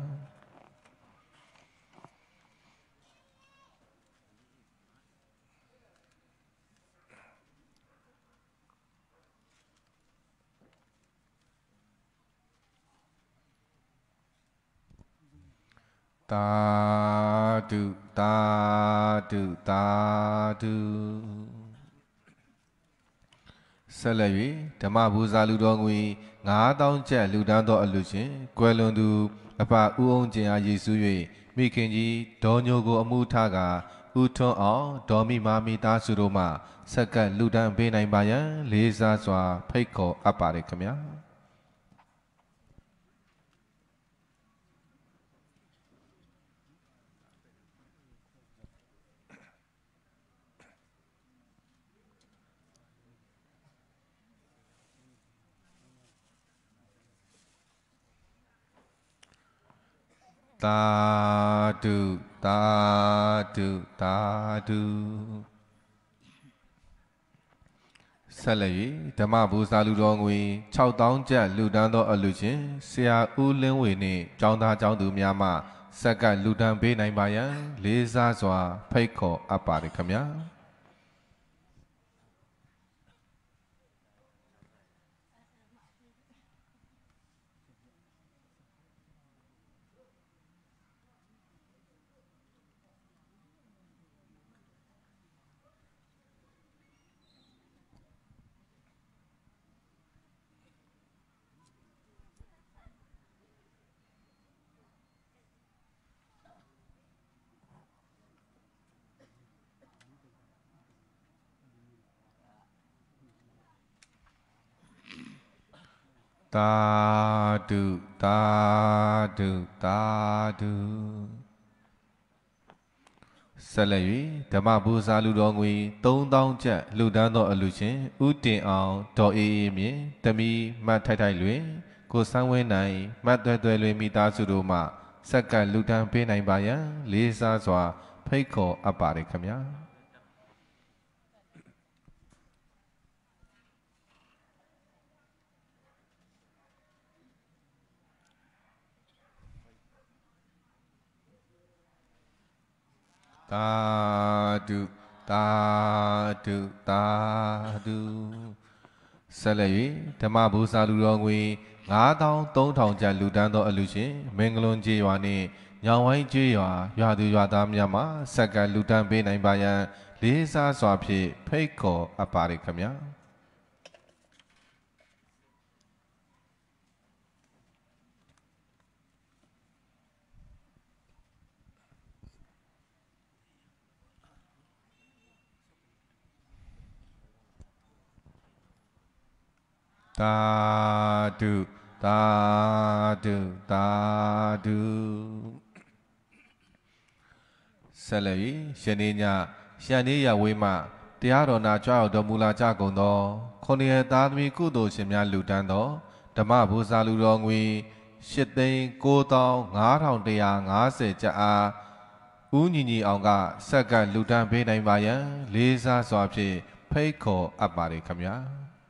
သာဓုသာဓုသာဓုဆဆက်လက်၍ဓမ္မဘူဇာလူတော်ငွေငါးသောင်းကျပ်လူဒန်းသောအလူရှင်ကွယ်လွန်သူအဖဦးအောင်ကျင်အားရည်စူး၍မိခင်ကြီးဒေါ်ညိုကိုအမှုထားကဦးထွန်းအောင်ဒေါ်မိမာမိသားစုတို့မှဆက်ကပ်လူဒန်းပေးနိုင်ပါရန်လေးစားစွာဖိတ်ခေါ်အပ်ပါတယ်ခင်ဗျာသာဓုသာဓုသာဓုဆက်လက်၍ဓမ္မဘူဇာလူတော်ငွေခြောက်သောင်းကျပ်လူဒန်းသောအလူရှင်ဆရာဦးလင်းဝေနှင့်ကျောင်းသားကျောင်းသူများမှဆက်ကလူဒန်းပေးနိုင်ပါရန်လေးစားစွာဖိတ်ခေါ်အပ်ပါတယ်ခင်ဗျာသာဓုသာဓုသာဓုဆက်လက်၍ဓမ္မဘူဇာလူတော်ငွေသုံးသောင်းကျပ်လူဒန်းသောအလူရှင်ဦးတင်အောင်ဒေါ်အေးအေးမြင့်တမီမတ်ထိုက်ထိုက်လွင်ကိုစန်းဝင်းနိုင်မတ်သွဲသွဲလွင်မိသားစုတို့မှဆက်ကပ်လူဒန်းပေးနိုင်ပါရန်လေးစားစွာဖိတ်ခေါ်အပ်ပါတယ်ခင်ဗျာသာဓုသာဓုသာဓုဆက်လက်၍ဓမ္မဘူဇာလူတော်ငွေငါးသောင်းသုံးထောင်ကျပ်လူဒန်းသောအလူရှင်မင်္ဂလွန်ကျေးရွာနှင့်ညောင်ဝိုင်းကျေးရွာရွာသူရွာသားများမှဆက်ကပ်လူဒန်းပေးနိုင်ပါရန်လေးစားစွာဖြင့်ဖိတ်ခေါ်အပ်ပါတယ်ခင်ဗျာသာဓုသာဓုသာဓုဆက်လက်၍ယနေ့ညရှန်နေရဝေးမှတရားတော်နာကြွရောက်တော်မူလာကြကုန်သောခုနှစ်ရသားသမီးကုသိုလ်ရှင်များလူတန်းသောဓမ္မဘူဇာလူတော်ငွေရှစ်သိန်းကိုးသောင်းငါးထောင်တစ်ရာငါးဆယ်ကျပ်အားဦးညီညီအောင်ကဆက်ကပ်လူတန်းပေးနိုင်ပါရန်လေးစားစွာဖြင့်ဖိတ်ခေါ်အပ်ပါတယ်ခင်ဗျာ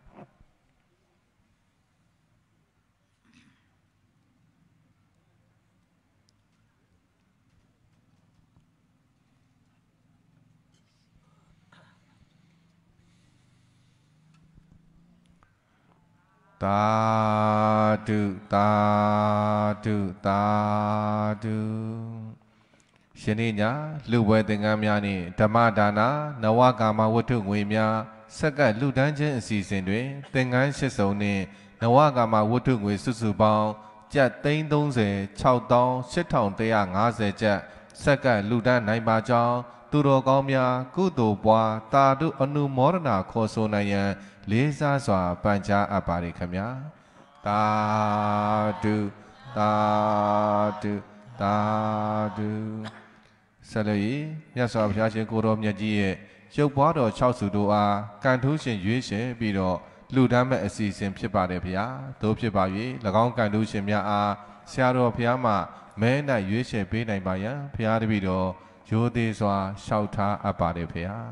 သာဓုသာဓုသာဓုရှင်နေ့ညလူပွဲသင်္ကန်းများနှင့်ဓမ္မဒါနနဝကာမဝတ္ထုငွေများဆက်ကပ်လူဒန်းခြင်းအစီအစဉ်တွင်သင်္ကန်းရှစ်စုံနှင့်နဝကာမဝတ္ထုငွေစုစုပေါင်းကျပ်သိန်းသုံးဆယ်ခြောက်သောင်းရှစ်ထောင်တစ်ရာငါးဆယ်ကျပ်ဆက်ကပ်လူဒန်းနိုင်ပါကြောင်းသူတော်ကောင်းများကုသိုလ်ပွားတာတုအနုမောဒနာခေါ်ဆိုနိုင်ရန်လေးစားစွာပန်ကြားအပ်ပါရခင်ဗျာသာဓုသာဓုသာဓုဆက်လက်၍မြတ်စွာဘုရားရှင်ကိုတော်မြတ်ကြီးရဲ့ရုပ်ပွားတော်၆စုတို့အားကံထူးရှင်ရွေးရှင်ပြီးတော့လူဒန်းမဲ့အစီအစဉ်ဖြစ်ပါတယ်ဗျာတို့ဖြစ်ပါ၍၎င်းကံထူးရှင်များအားဆရာတော်ဘုရားမှမဲ၌ရွေးရှင်ပေးနိုင်ပါရန်ဘုရားတပည့်တော်ရိုသေစွာလျှောက်ထားအပ်ပါတယ်ဗျာ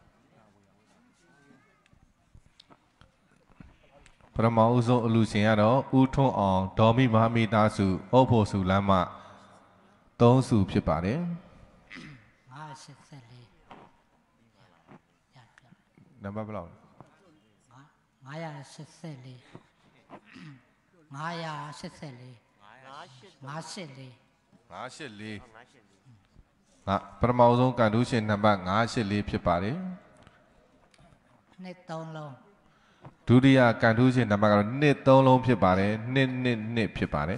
ပရမအုပ်ဆုံးအလူရှင်ကတော့ဦးထွန်းအောင်ဒေါ်မိမမိသားစုအုပ်ဖို့စုလမ်းမှသုံးစုဖြစ်ပါတယ်ငါးရှစ်ဆယ်လေးနံပါတ်ဘယ်လောက်လဲငါးရာရှစ်ဆယ်လေးငါးရာရှစ်ဆယ်လေးငါးရှစ်လေးငါးရှစ်လေးငါပရမအုပ်ဆုံးကံထူးရှင်နံပါတ်ငါးရှစ်လေးဖြစ်ပါတယ်နှစ်သုံးလုံးဒုတိယကန်ထူးရှင်နံပါတ်ကတော့နှစ်သုံးလုံးဖြစ်ပါတယ်နှစ်နှစ်နှစ်ဖြစ်ပါတယ်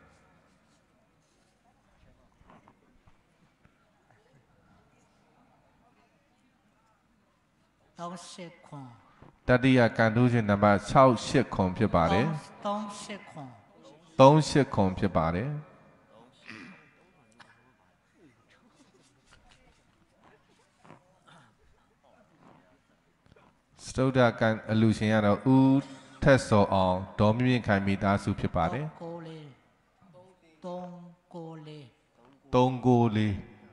သုံးရှစ်ခွန်တတိယကန်ထူးရှင်နံပါတ်၆ ၈ခွန်ဖြစ်ပါတယ်သုံးရှစ်ခွန်သုံး ၈ခွန်ဖြစ်ပါတယ်စတုဒ္ဓကန်အလူရှင်ကတော့ဦးထက်စောအောင်ဒေါ်မြင့်ခိုင်မိသားစုဖြစ်ပါတယ်ကိုလေးသုံးကိုလေးသုံးကိုလေး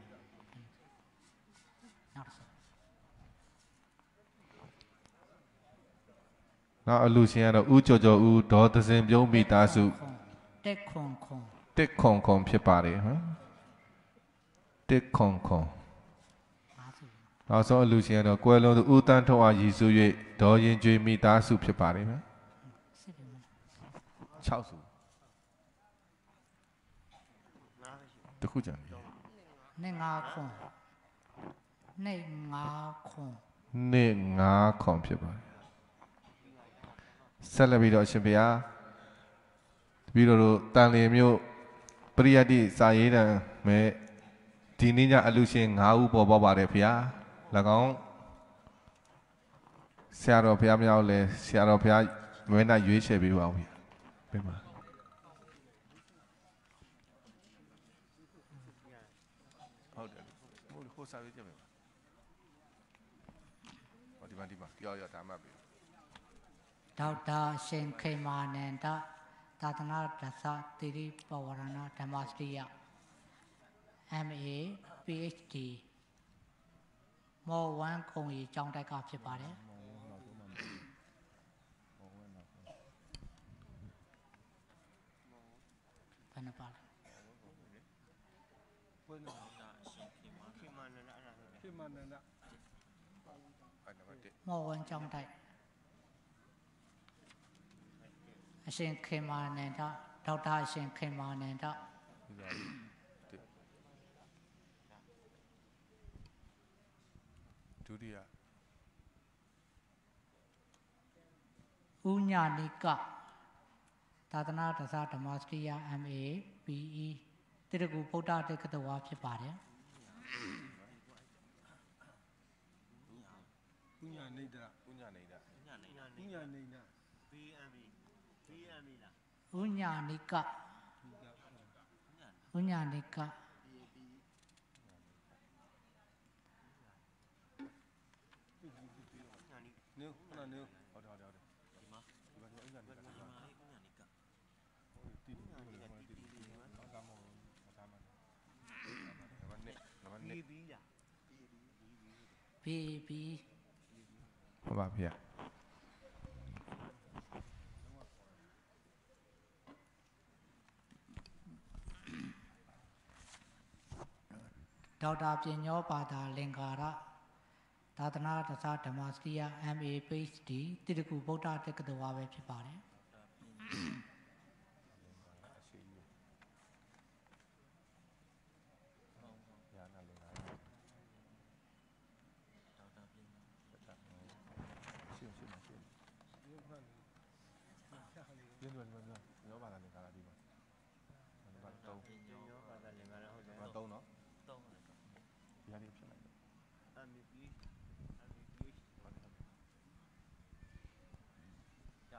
နောက်တစ်စုနောက်အလူရှင်ကတော့ဦးကျော်ကျော်ဦးဒေါ်သစင်ပြုံးမိသားစုတက်ခွန်ခွန်တစ်ခွန်ခွန်ဖြစ်ပါတယ်ဟမ်တစ်ခွန်ခွန်ငါးစုနောက်ဆုံးအလူရှင်ကတော့ကွယ်လွန်သူဦးတန်းထွန်းအားရည်စူး၍ဒေါ်ရင်ကျွေးမိသားစုဖြစ်ပါတယ်ဗျာစစ်ပြီမလား၆စုတစ်ခုကြံတယ်နှစ်ငါးခွန်နှစ်ငါးခွန်နှစ်ငါးခွန်ဖြစ်ပါတယ်ဆက်လက်ပြီးတော့အရှင်ဘုရားပြီးတော့တို့တန်လျင်မြို့ပရိယတ္တိစာရေးတံမဲ့ဒီနေ့ညအလူရှင်၅ဦးပေါ်ပေါက်ပါတယ်ဘုရား၎င်းဆရာတော်ဘုရားမြောက်လဲဆရာတော်ဘုရားမွေးနာရွေးချယ်ပေးပါဦးဗျာပြန်ပါဟုတ်တယ်ဟိုခိုးစာရေးကြမယ်ဟောဒီမှာဒီမှာကြောက်ရတာမှတ်ပြီဒေါက်တာရှင်ခေမာနန္ဒသာသနာဒသတိရိပဝရဏဓမ္မစရိယ M A P H D မော်ဝမ်ခုံရီကျောင်းတက်ကဖြစ်ပါတယ်ဘယ်နှပါလဲ မော်ဝမ်ကျောင်းတိုက်အရှင်ခေမာနန္ဒဒေါက်တာအရှင်ခေမာနန္ဒဒုတိယဥညာနိကသာသနာ့တသဓမ္မစရိယ M A B E တိရကူဗုဒ္ဓတေကတဝါဖြစ်ပါတယ်ဥညာနေဒဥညာနေတာဥညာနေဒ B M E B M E လားဥညာနိကဥညာနိကနုခဏနုဟုတ်တယ်ဟုတ်တယ်ဟုတ်တယ်ဒီမှာဒီမှာဥညာနေတာဒီမှာဥညာနေတာတီတီတီတီတီမှာတော့ကမောဒါမှနံပါတ်နှစ်နံပါတ်နှစ် B လား B B ဟုတ်ပါဗျာဒေါက်တာပညောပါတာလင်္ကာရသာသနာ့တသဓမ္မစရိယ M A P H D တိရကူဗုဒ္ဓတေကတဝါပဲဖြစ်ပါတယ်ပြင်းတယ်ပြင်းတယ်ညောပါတာလေကားလာဒီမှာနံပါတ်သုံးညောပါတာလည်းငါတော့ဟုတ်တယ်နံပါတ်သုံးနော်သုံးတယ်ဒီဟာလေးဖြစ်လိုက်တယ် M E P M E P ဟုတ်တယ်ရ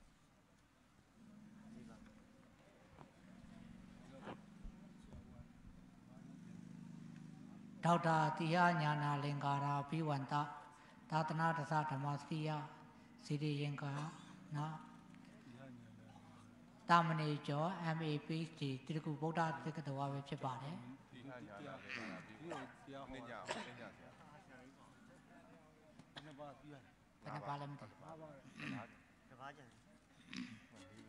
ဒီပါဒေါက်တာတိယညာနာလင်္ကာရာဘိဝန္တသာသနာ့တသဓမ္မစရိယစီရိယင်္ကာနာတာမဏေကျော် M A P H D တိရကူဗုဒ္ဓတေကတဝါပဲဖြစ်ပါတယ်ဒီဟာညာလာလေကားလာဒီမှာနင်းကြအောင်နင်းကြဆရာနှစ်ပါးပြီးရတယ်ဘယ်နှပါလဲမသိဘူးပါပါတကားကြံဟုတ်တယ်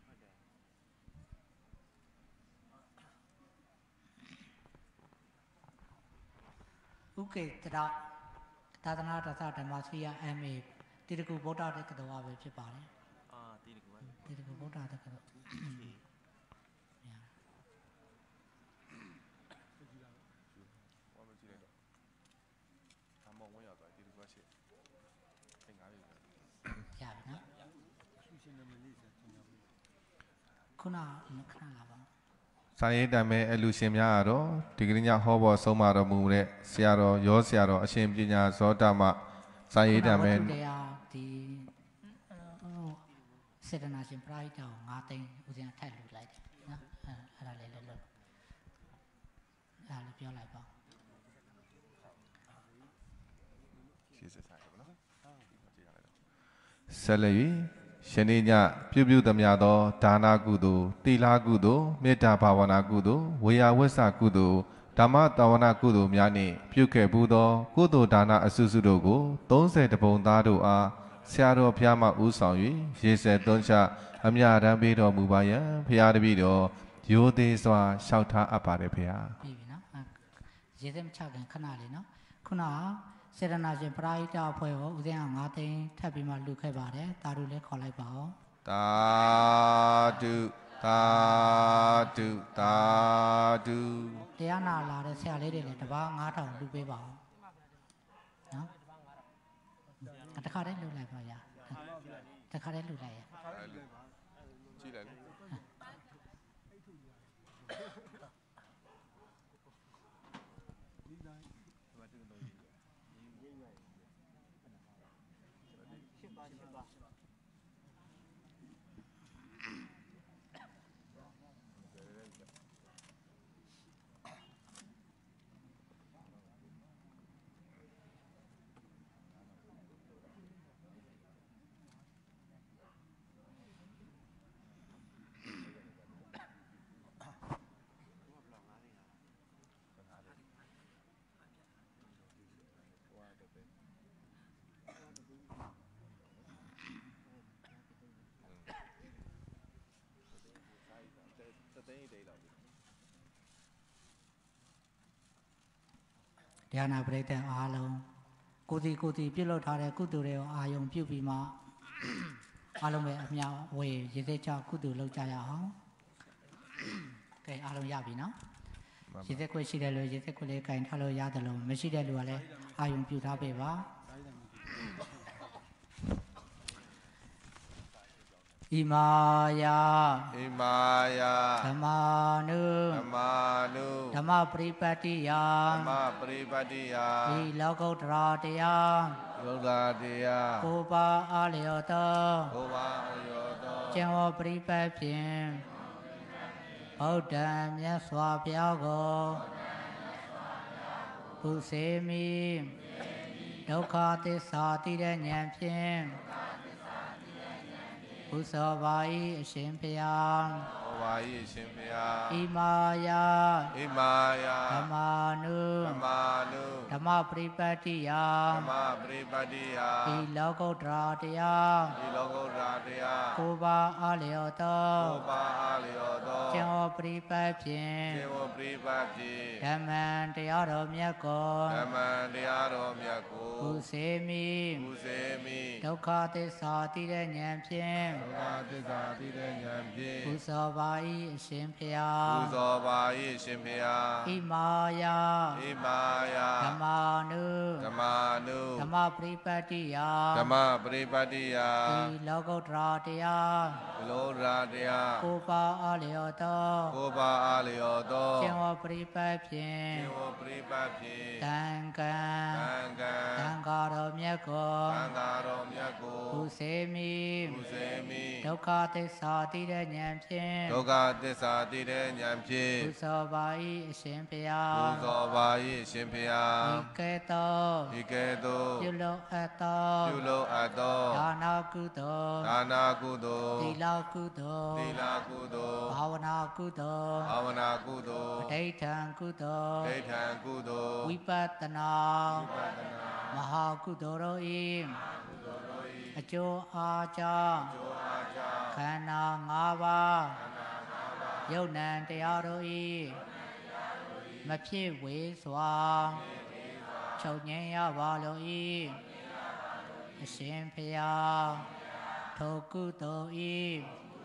ဥကေတရသာသနာ့တသဓမ္မစရိယ M A တိရကူဗုဒ္ဓတေကတဝါပဲဖြစ်ပါတယ်အာတီးတကူပါတိရကူဗုဒ္ဓတေကတဝါဟောမကြည့်လိုက်တော့အမောင်ဝင်ရောက်သွားဒီလိုပဲရှိအင်္ဂါလေးရပြီနော်ခုနခဏလာပါစာရေးတံမဲ့အလူရှင်များကတော့ဒီကနေ့ညဟောပေါ်ဆုံးမတော်မူတဲ့ဆရာတော်ရောဆရာတော်အရှင်ပညာဇောတမစာရေးတံမဲ့တရားဒီစေတနာရှင်ပရိတောင်ငါးသိန်းဦးဇင်းထက်လူလိုက်တယ်နော်အဲ့အဲ့ဒါလေးလည်းလို့အဲ့ဒါလေးပြောလိုက်ပါဆက်လက်၍ရှင်နေ့ညပြုပြုသမျှသောဒါနကုသိုလ်တိလာကုသိုလ်မေတ္တာဘာဝနာကုသိုလ်ဝေယဝိဆကုသိုလ်ဓမ္မတာဝနာကုသိုလ်များနှင့်ပြုခဲ့ပူးသောကုသိုလ်ဒါနအစုစုတို့ကိုသုံးဆယ်တပုံသားတို့အားဆရာတော်ဘုရားမှဦးဆောင်၍ရေစက်သွန်းချအမြရန်ပေးတော်မူပါယံဘုရားတပည့်တော်ရိုသေးစွာလျှောက်ထားအပ်ပါတယ်ဘုရားပြီပြီနော်ရေစက်မချခင်ခဏလေးနော်ခုနစေတနာရှင်ပရိတောင်အဖွဲ့ကိုဦးဇင်းကငါးသိန်းထပ်ပြီးမှလူခဲ့ပါတယ်တာတို့လည်းခေါ်လိုက်ပါဦးသာဓုသာဓုသာဓုတရားနာလာတဲ့ဆရာလေးတွေလည်းတပားငါးထောင်လူပေးပါဦးနော်တခါတည်းလူလိုက်ပါရတခါတည်းလူလိုက်ရကြည့်လိုက်လေတရားနာပရိသတ်အားလုံးကိုစီကိုစီပြုတ်လောက်ထားတဲ့ကုသိုလ်တွေကိုအာယုံပြုတ်ပြီးမှအားလုံးပဲအမြောက်ဝေရေစက်ချကုသိုလ်လုပ်ကြရအောင်ကဲအားလုံးရပြီနော်ရေစက်ခွက်ရှိတဲ့လူရေစက်ခွက်လေးကင်ထားလို့ရတယ်လို့မရှိတဲ့လူကလည်းအာယုံပြုတ်ထားပေးပါဣမာယဣမာယဓမ္မာနုဓမ္မာနုဓမ္မပရိပတ်တိယဓမ္မပရိပတ်တိယဤလောကုတ္တရာတရားယောဂတရားကိုပါအားလျော်သောဘုရားအယောတော်ကျင့်ဝတ်ပရိပတ်ဖြင့်ဗုဒ္ဓံမြတ်စွာဘုရားကိုဘုစေမိဒုက္ခသစ္စာသိတဲ့ဉာဏ်ဖြင့်ဘုသောပါ၏အရှင်ဘုရားဘဝ၏ရှင်ဘုရားဣမာယဣမာယဓမ္မာနုဓမ္မာနုဓမ္မပရိပတ်တိယဓမ္မပရိပတ်တိယဤလောကုတ္တရာတရားဒီလောကုတ္တရာတရားကိုပါအားလျော်သောဘုရားအားလျောတော်ကျင့်ဝတ်ပရိပတ်ဖြင့်သေဝပရိပတ်ဖြင့်ဓမ္မံတရားတော်မြတ်ကိုဓမ္မတရားတော်မြတ်ကိုဘုစေမိဘုစေမိဒုက္ခသစ္စာသိတဲ့ဉာဏ်ဖြင့်ဒုက္ခသစ္စာသိတဲ့ဉာဏ်ဖြင့်ဘုသောပါ၏အရှင်ဘုရားပူဇော်ပါ၏ရှင်ဘုရားဣမာယဣမာယဓမ္မာနုဓမ္မနုဓမ္မပရိပတ်တိယဓမ္မပရိပတ်တိယဤလောကုတ္တရာတရားဘလောရာတရားကိုပါအားလျော်သောကိုပါအားလျောတော်ကျင့်ဝတ်ပရိပတ်ဖြင့်သေဝပရိပတ်ဖြင့်တံကံသံဃာတံဃာတော်မြတ်ကိုသံဃာတော်မြတ်ကိုဘုစေမိဘုစေမိဒုက္ခသစ္စာသိတဲ့ဉာဏ်ဖြင့်ဒုက္ခသစ္စာသိတဲ့ဉာဏ်ဖြင့်ဘုသောပါ၏အရှင်ဘုရားပူဇော်ပါ၏ရှင်ဘုရားဤကဲ့သို့ဒီကဲ့သို့ပြုလုပ်အပ်သောပြုလုပ်အပ်သောဒါနာကုသိုလ်ဒါနာကုသိုလ်သီလကုသိုလ်သီလကုသိုလ်ဘာဝနာကုသိုလ်ဘာဝနာကုသိုလ်ပဋိဌံကုသိုလ်ဒိဋ္ဌံကုသိုလ်ဝိပဿနာမဟာကုသိုလ်တို့၏အကျိုးအားကြောင့်ခန္ဓာ၅ပါးယုတ်နံတရားတို့၏မဖြစ်ဝေစွာချုပ်ငြိမ်းရပါလို့၏အရှင်ဖျားထိုကုသိုလ်၏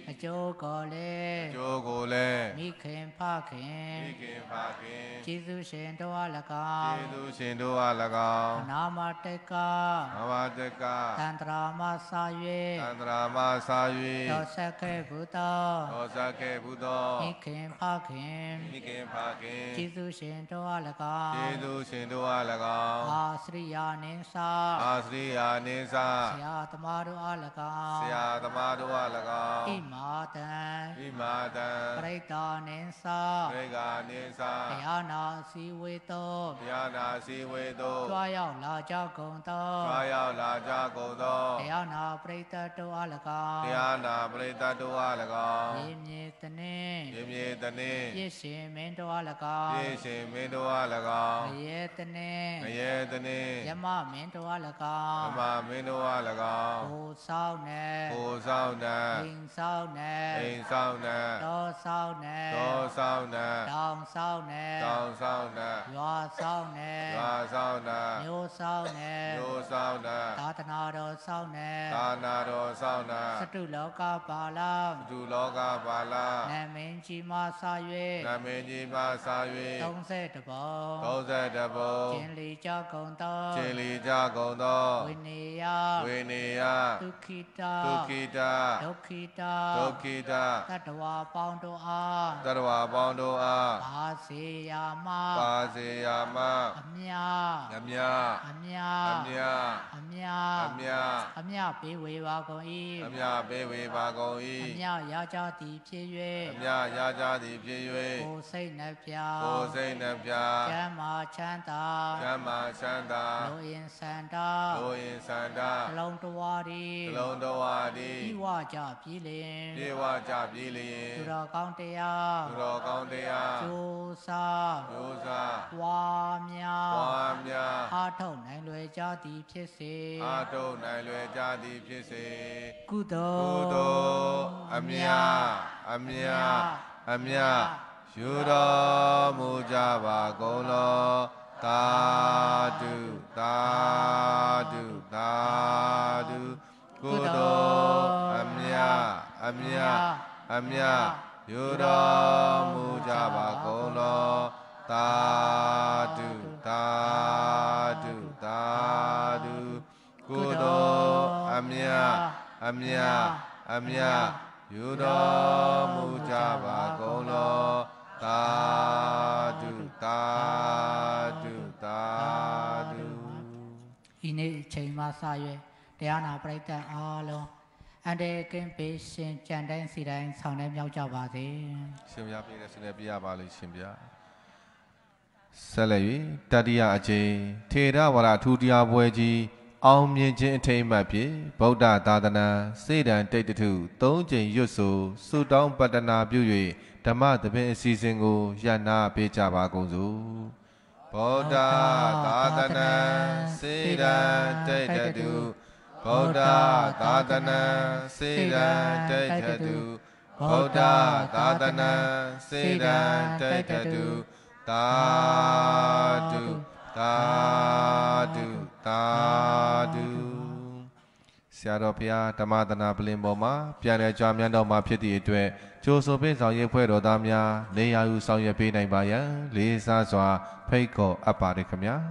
အကျိုးကိုလေကျိုးကိုလည်းမိခင်ဖခင်မိခင်ဖခင်ကျေးဇူးရှင်တို့အား၎င်းကျေးဇူးရှင်တို့အား၎င်းအနာမတေကနဝတကတန္တရာမစာ၍သန္တရာမစာ၍သောစကေဘုဒ္ဓသောဇကေဘုသောမိခင်ဖခင်မိခင်ဖခင်ကျေးဇူးရှင်တို့အား၎င်းကျေးဇူးရှင်တို့အား၎င်းအာစရိယာနိသအာစရိယာနိသဆရာသမားတို့အား၎င်းဆရာသမားတို့အား၎င်းဣမာတံဣမာတံပရိဒာနိသရေဂာနိသတရားနာစီဝေတောတရားနာစီဝေသောကြွားရောက်လာကြကုန်သောကြွားရောက်လာကြကုန်သောတရားနာပရိသတ်တို့အား၎င်းတရားနာပရိသတ်တို့အား၎င်းမြေမြေတနှင်းမြေမြေတနှင်းပြည့်ရှင်မင်းတို့အား၎င်းပြည့်ရှင်မင်းတို့အား၎င်းငရဲတနှင်းငရဲတနှင်းယမမင်းတို့အား၎င်းဓမ္မမင်းတို့အား၎င်းကိုဆောင်နေကိုဆောင်တံအိမ်ဆောင်နေအိမ်ဆောင်တံတောဆောင်နေသောဆောင်တံတောင်ဆောင်နေတောင်ဆောင်တံရွာဆောင်နေရွာဆောင်တံမျိုးဆောင်နေမျိုးဆောင်တံသာသနာတော်ဆောင်နေသာနာတော်ဆောင်တံစတုလောကပါလံဒုလောကပါလာနာမင်းကြီးမဆာနမင်းကြီးပါစာ၍၍သုံးဆယ်တပုံသုံးဆယ်တပုံကျင်လီကြကုန်သောကျင်လီကြကုန်သောဝိနေယဝေနေယဒုက္ခိတဒုက္ခိတဒုက္ခိတဒုက္ခိတတတဝါပေါင်းတို့အားတရဝပေါင်းတို့အားပါစေယာမပါစေရမအမြအမြအမြအမြအမြအမြအမြပေးဝေပါကုန်၏အမြပေးဝေပါကုန်အ၏မြရကြသည်ဖြစ်အမြရကြသည်ဖြစ်၍၍ကိုယ်စိတ်နှပြကိုယ်စိတ်နှပြကျမ်းမာချမ်းသာချမ်းသာချမ်းသာလူရင်စန္ဒတို့ရင်စန္ဒနှလုံးတဝါရီနှလုံးတော်ဝါသည်ဤဝကြပြည်လင်ပြေဝကြပြည်လျင်သူတော်ကောင်းတရားသူတော်ကောင်းတရားကျိုးစားဒုစာဝါများပွားများအားထုတ်နိုင်လွယ်ကြသည်ဖြစ်စေအာထုံနိုင်လွယ်ကြသည်ဖြစ်စေကုသိကုုလ်သိုလ်အမြအမြအမြယူတော်မူကြပါကုန်လောသာဓုသာဓုသာဓုကုသိုလ်အမြအမြအမြယူတော်မူကြပါကုန်လောသာဓုသာဓုသာဓုကုသိုလ်အမြအမြအမြယူတော်မူကြပါကုန်လောသာဓုသာဓုသာဓုဤနေ့အချိန်မှစ၍တရားနာပရိသတ်အားလုံးအန္တရာယ်ကင်းပေးရှင်ကြံတိုင်းစီတိုင်းဆောင်တဲ့မြောက်ကြပါစေရှင်ပြပြည့်တဲ့ဆုနဲ့ပြရပါလိမ့်ရှင်ဗျာဆက်လက်၍တတိယအကျိန်ထေရဝါဒထူတရားပွဲကြီးအောင်မြင်ခြင်းအထိမ်းအမှတ်ဖြင့်ဗုဒ္ဓသာသနာစေတံတိတ်တထုသုံးကြိမ်ရွတ်ဆိုဆုတောင်းပတ္တနာပြု၍ဓမ္မသဘင်အစီအစဉ်ကိုရန်နာပေးကြပါကုန်စို့ဗုဒ္ဓသာသနာစေတံတိတ်တထုဗုဒ္ဓသာသနာစေတံတိတ်တထုဗုဒ္ဓသာသနာစေတံတိတ်တထုသာဓုသာဓုသာဓုဆရာတော်ဘုရားဓမ္မသနာပလင်ပေါ်မှာပြန်လည်ကြွားမြတ်တော်မှာဖြစ်သည့်အတွက်ကြိုးဆိုပေးဆောင်ရွက်ဖွဲ့တော်သားများနေရာယူဆောင်ရွက်ပေးနိုင်ပါရန်လေးစားစွာဖိတ်ခေါ်အပ်ပါတယ်ခင်ဗျာ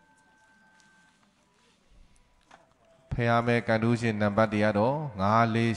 ဖះမဲကန်တူးရှင်နံပါတ်တရားတော်၅၄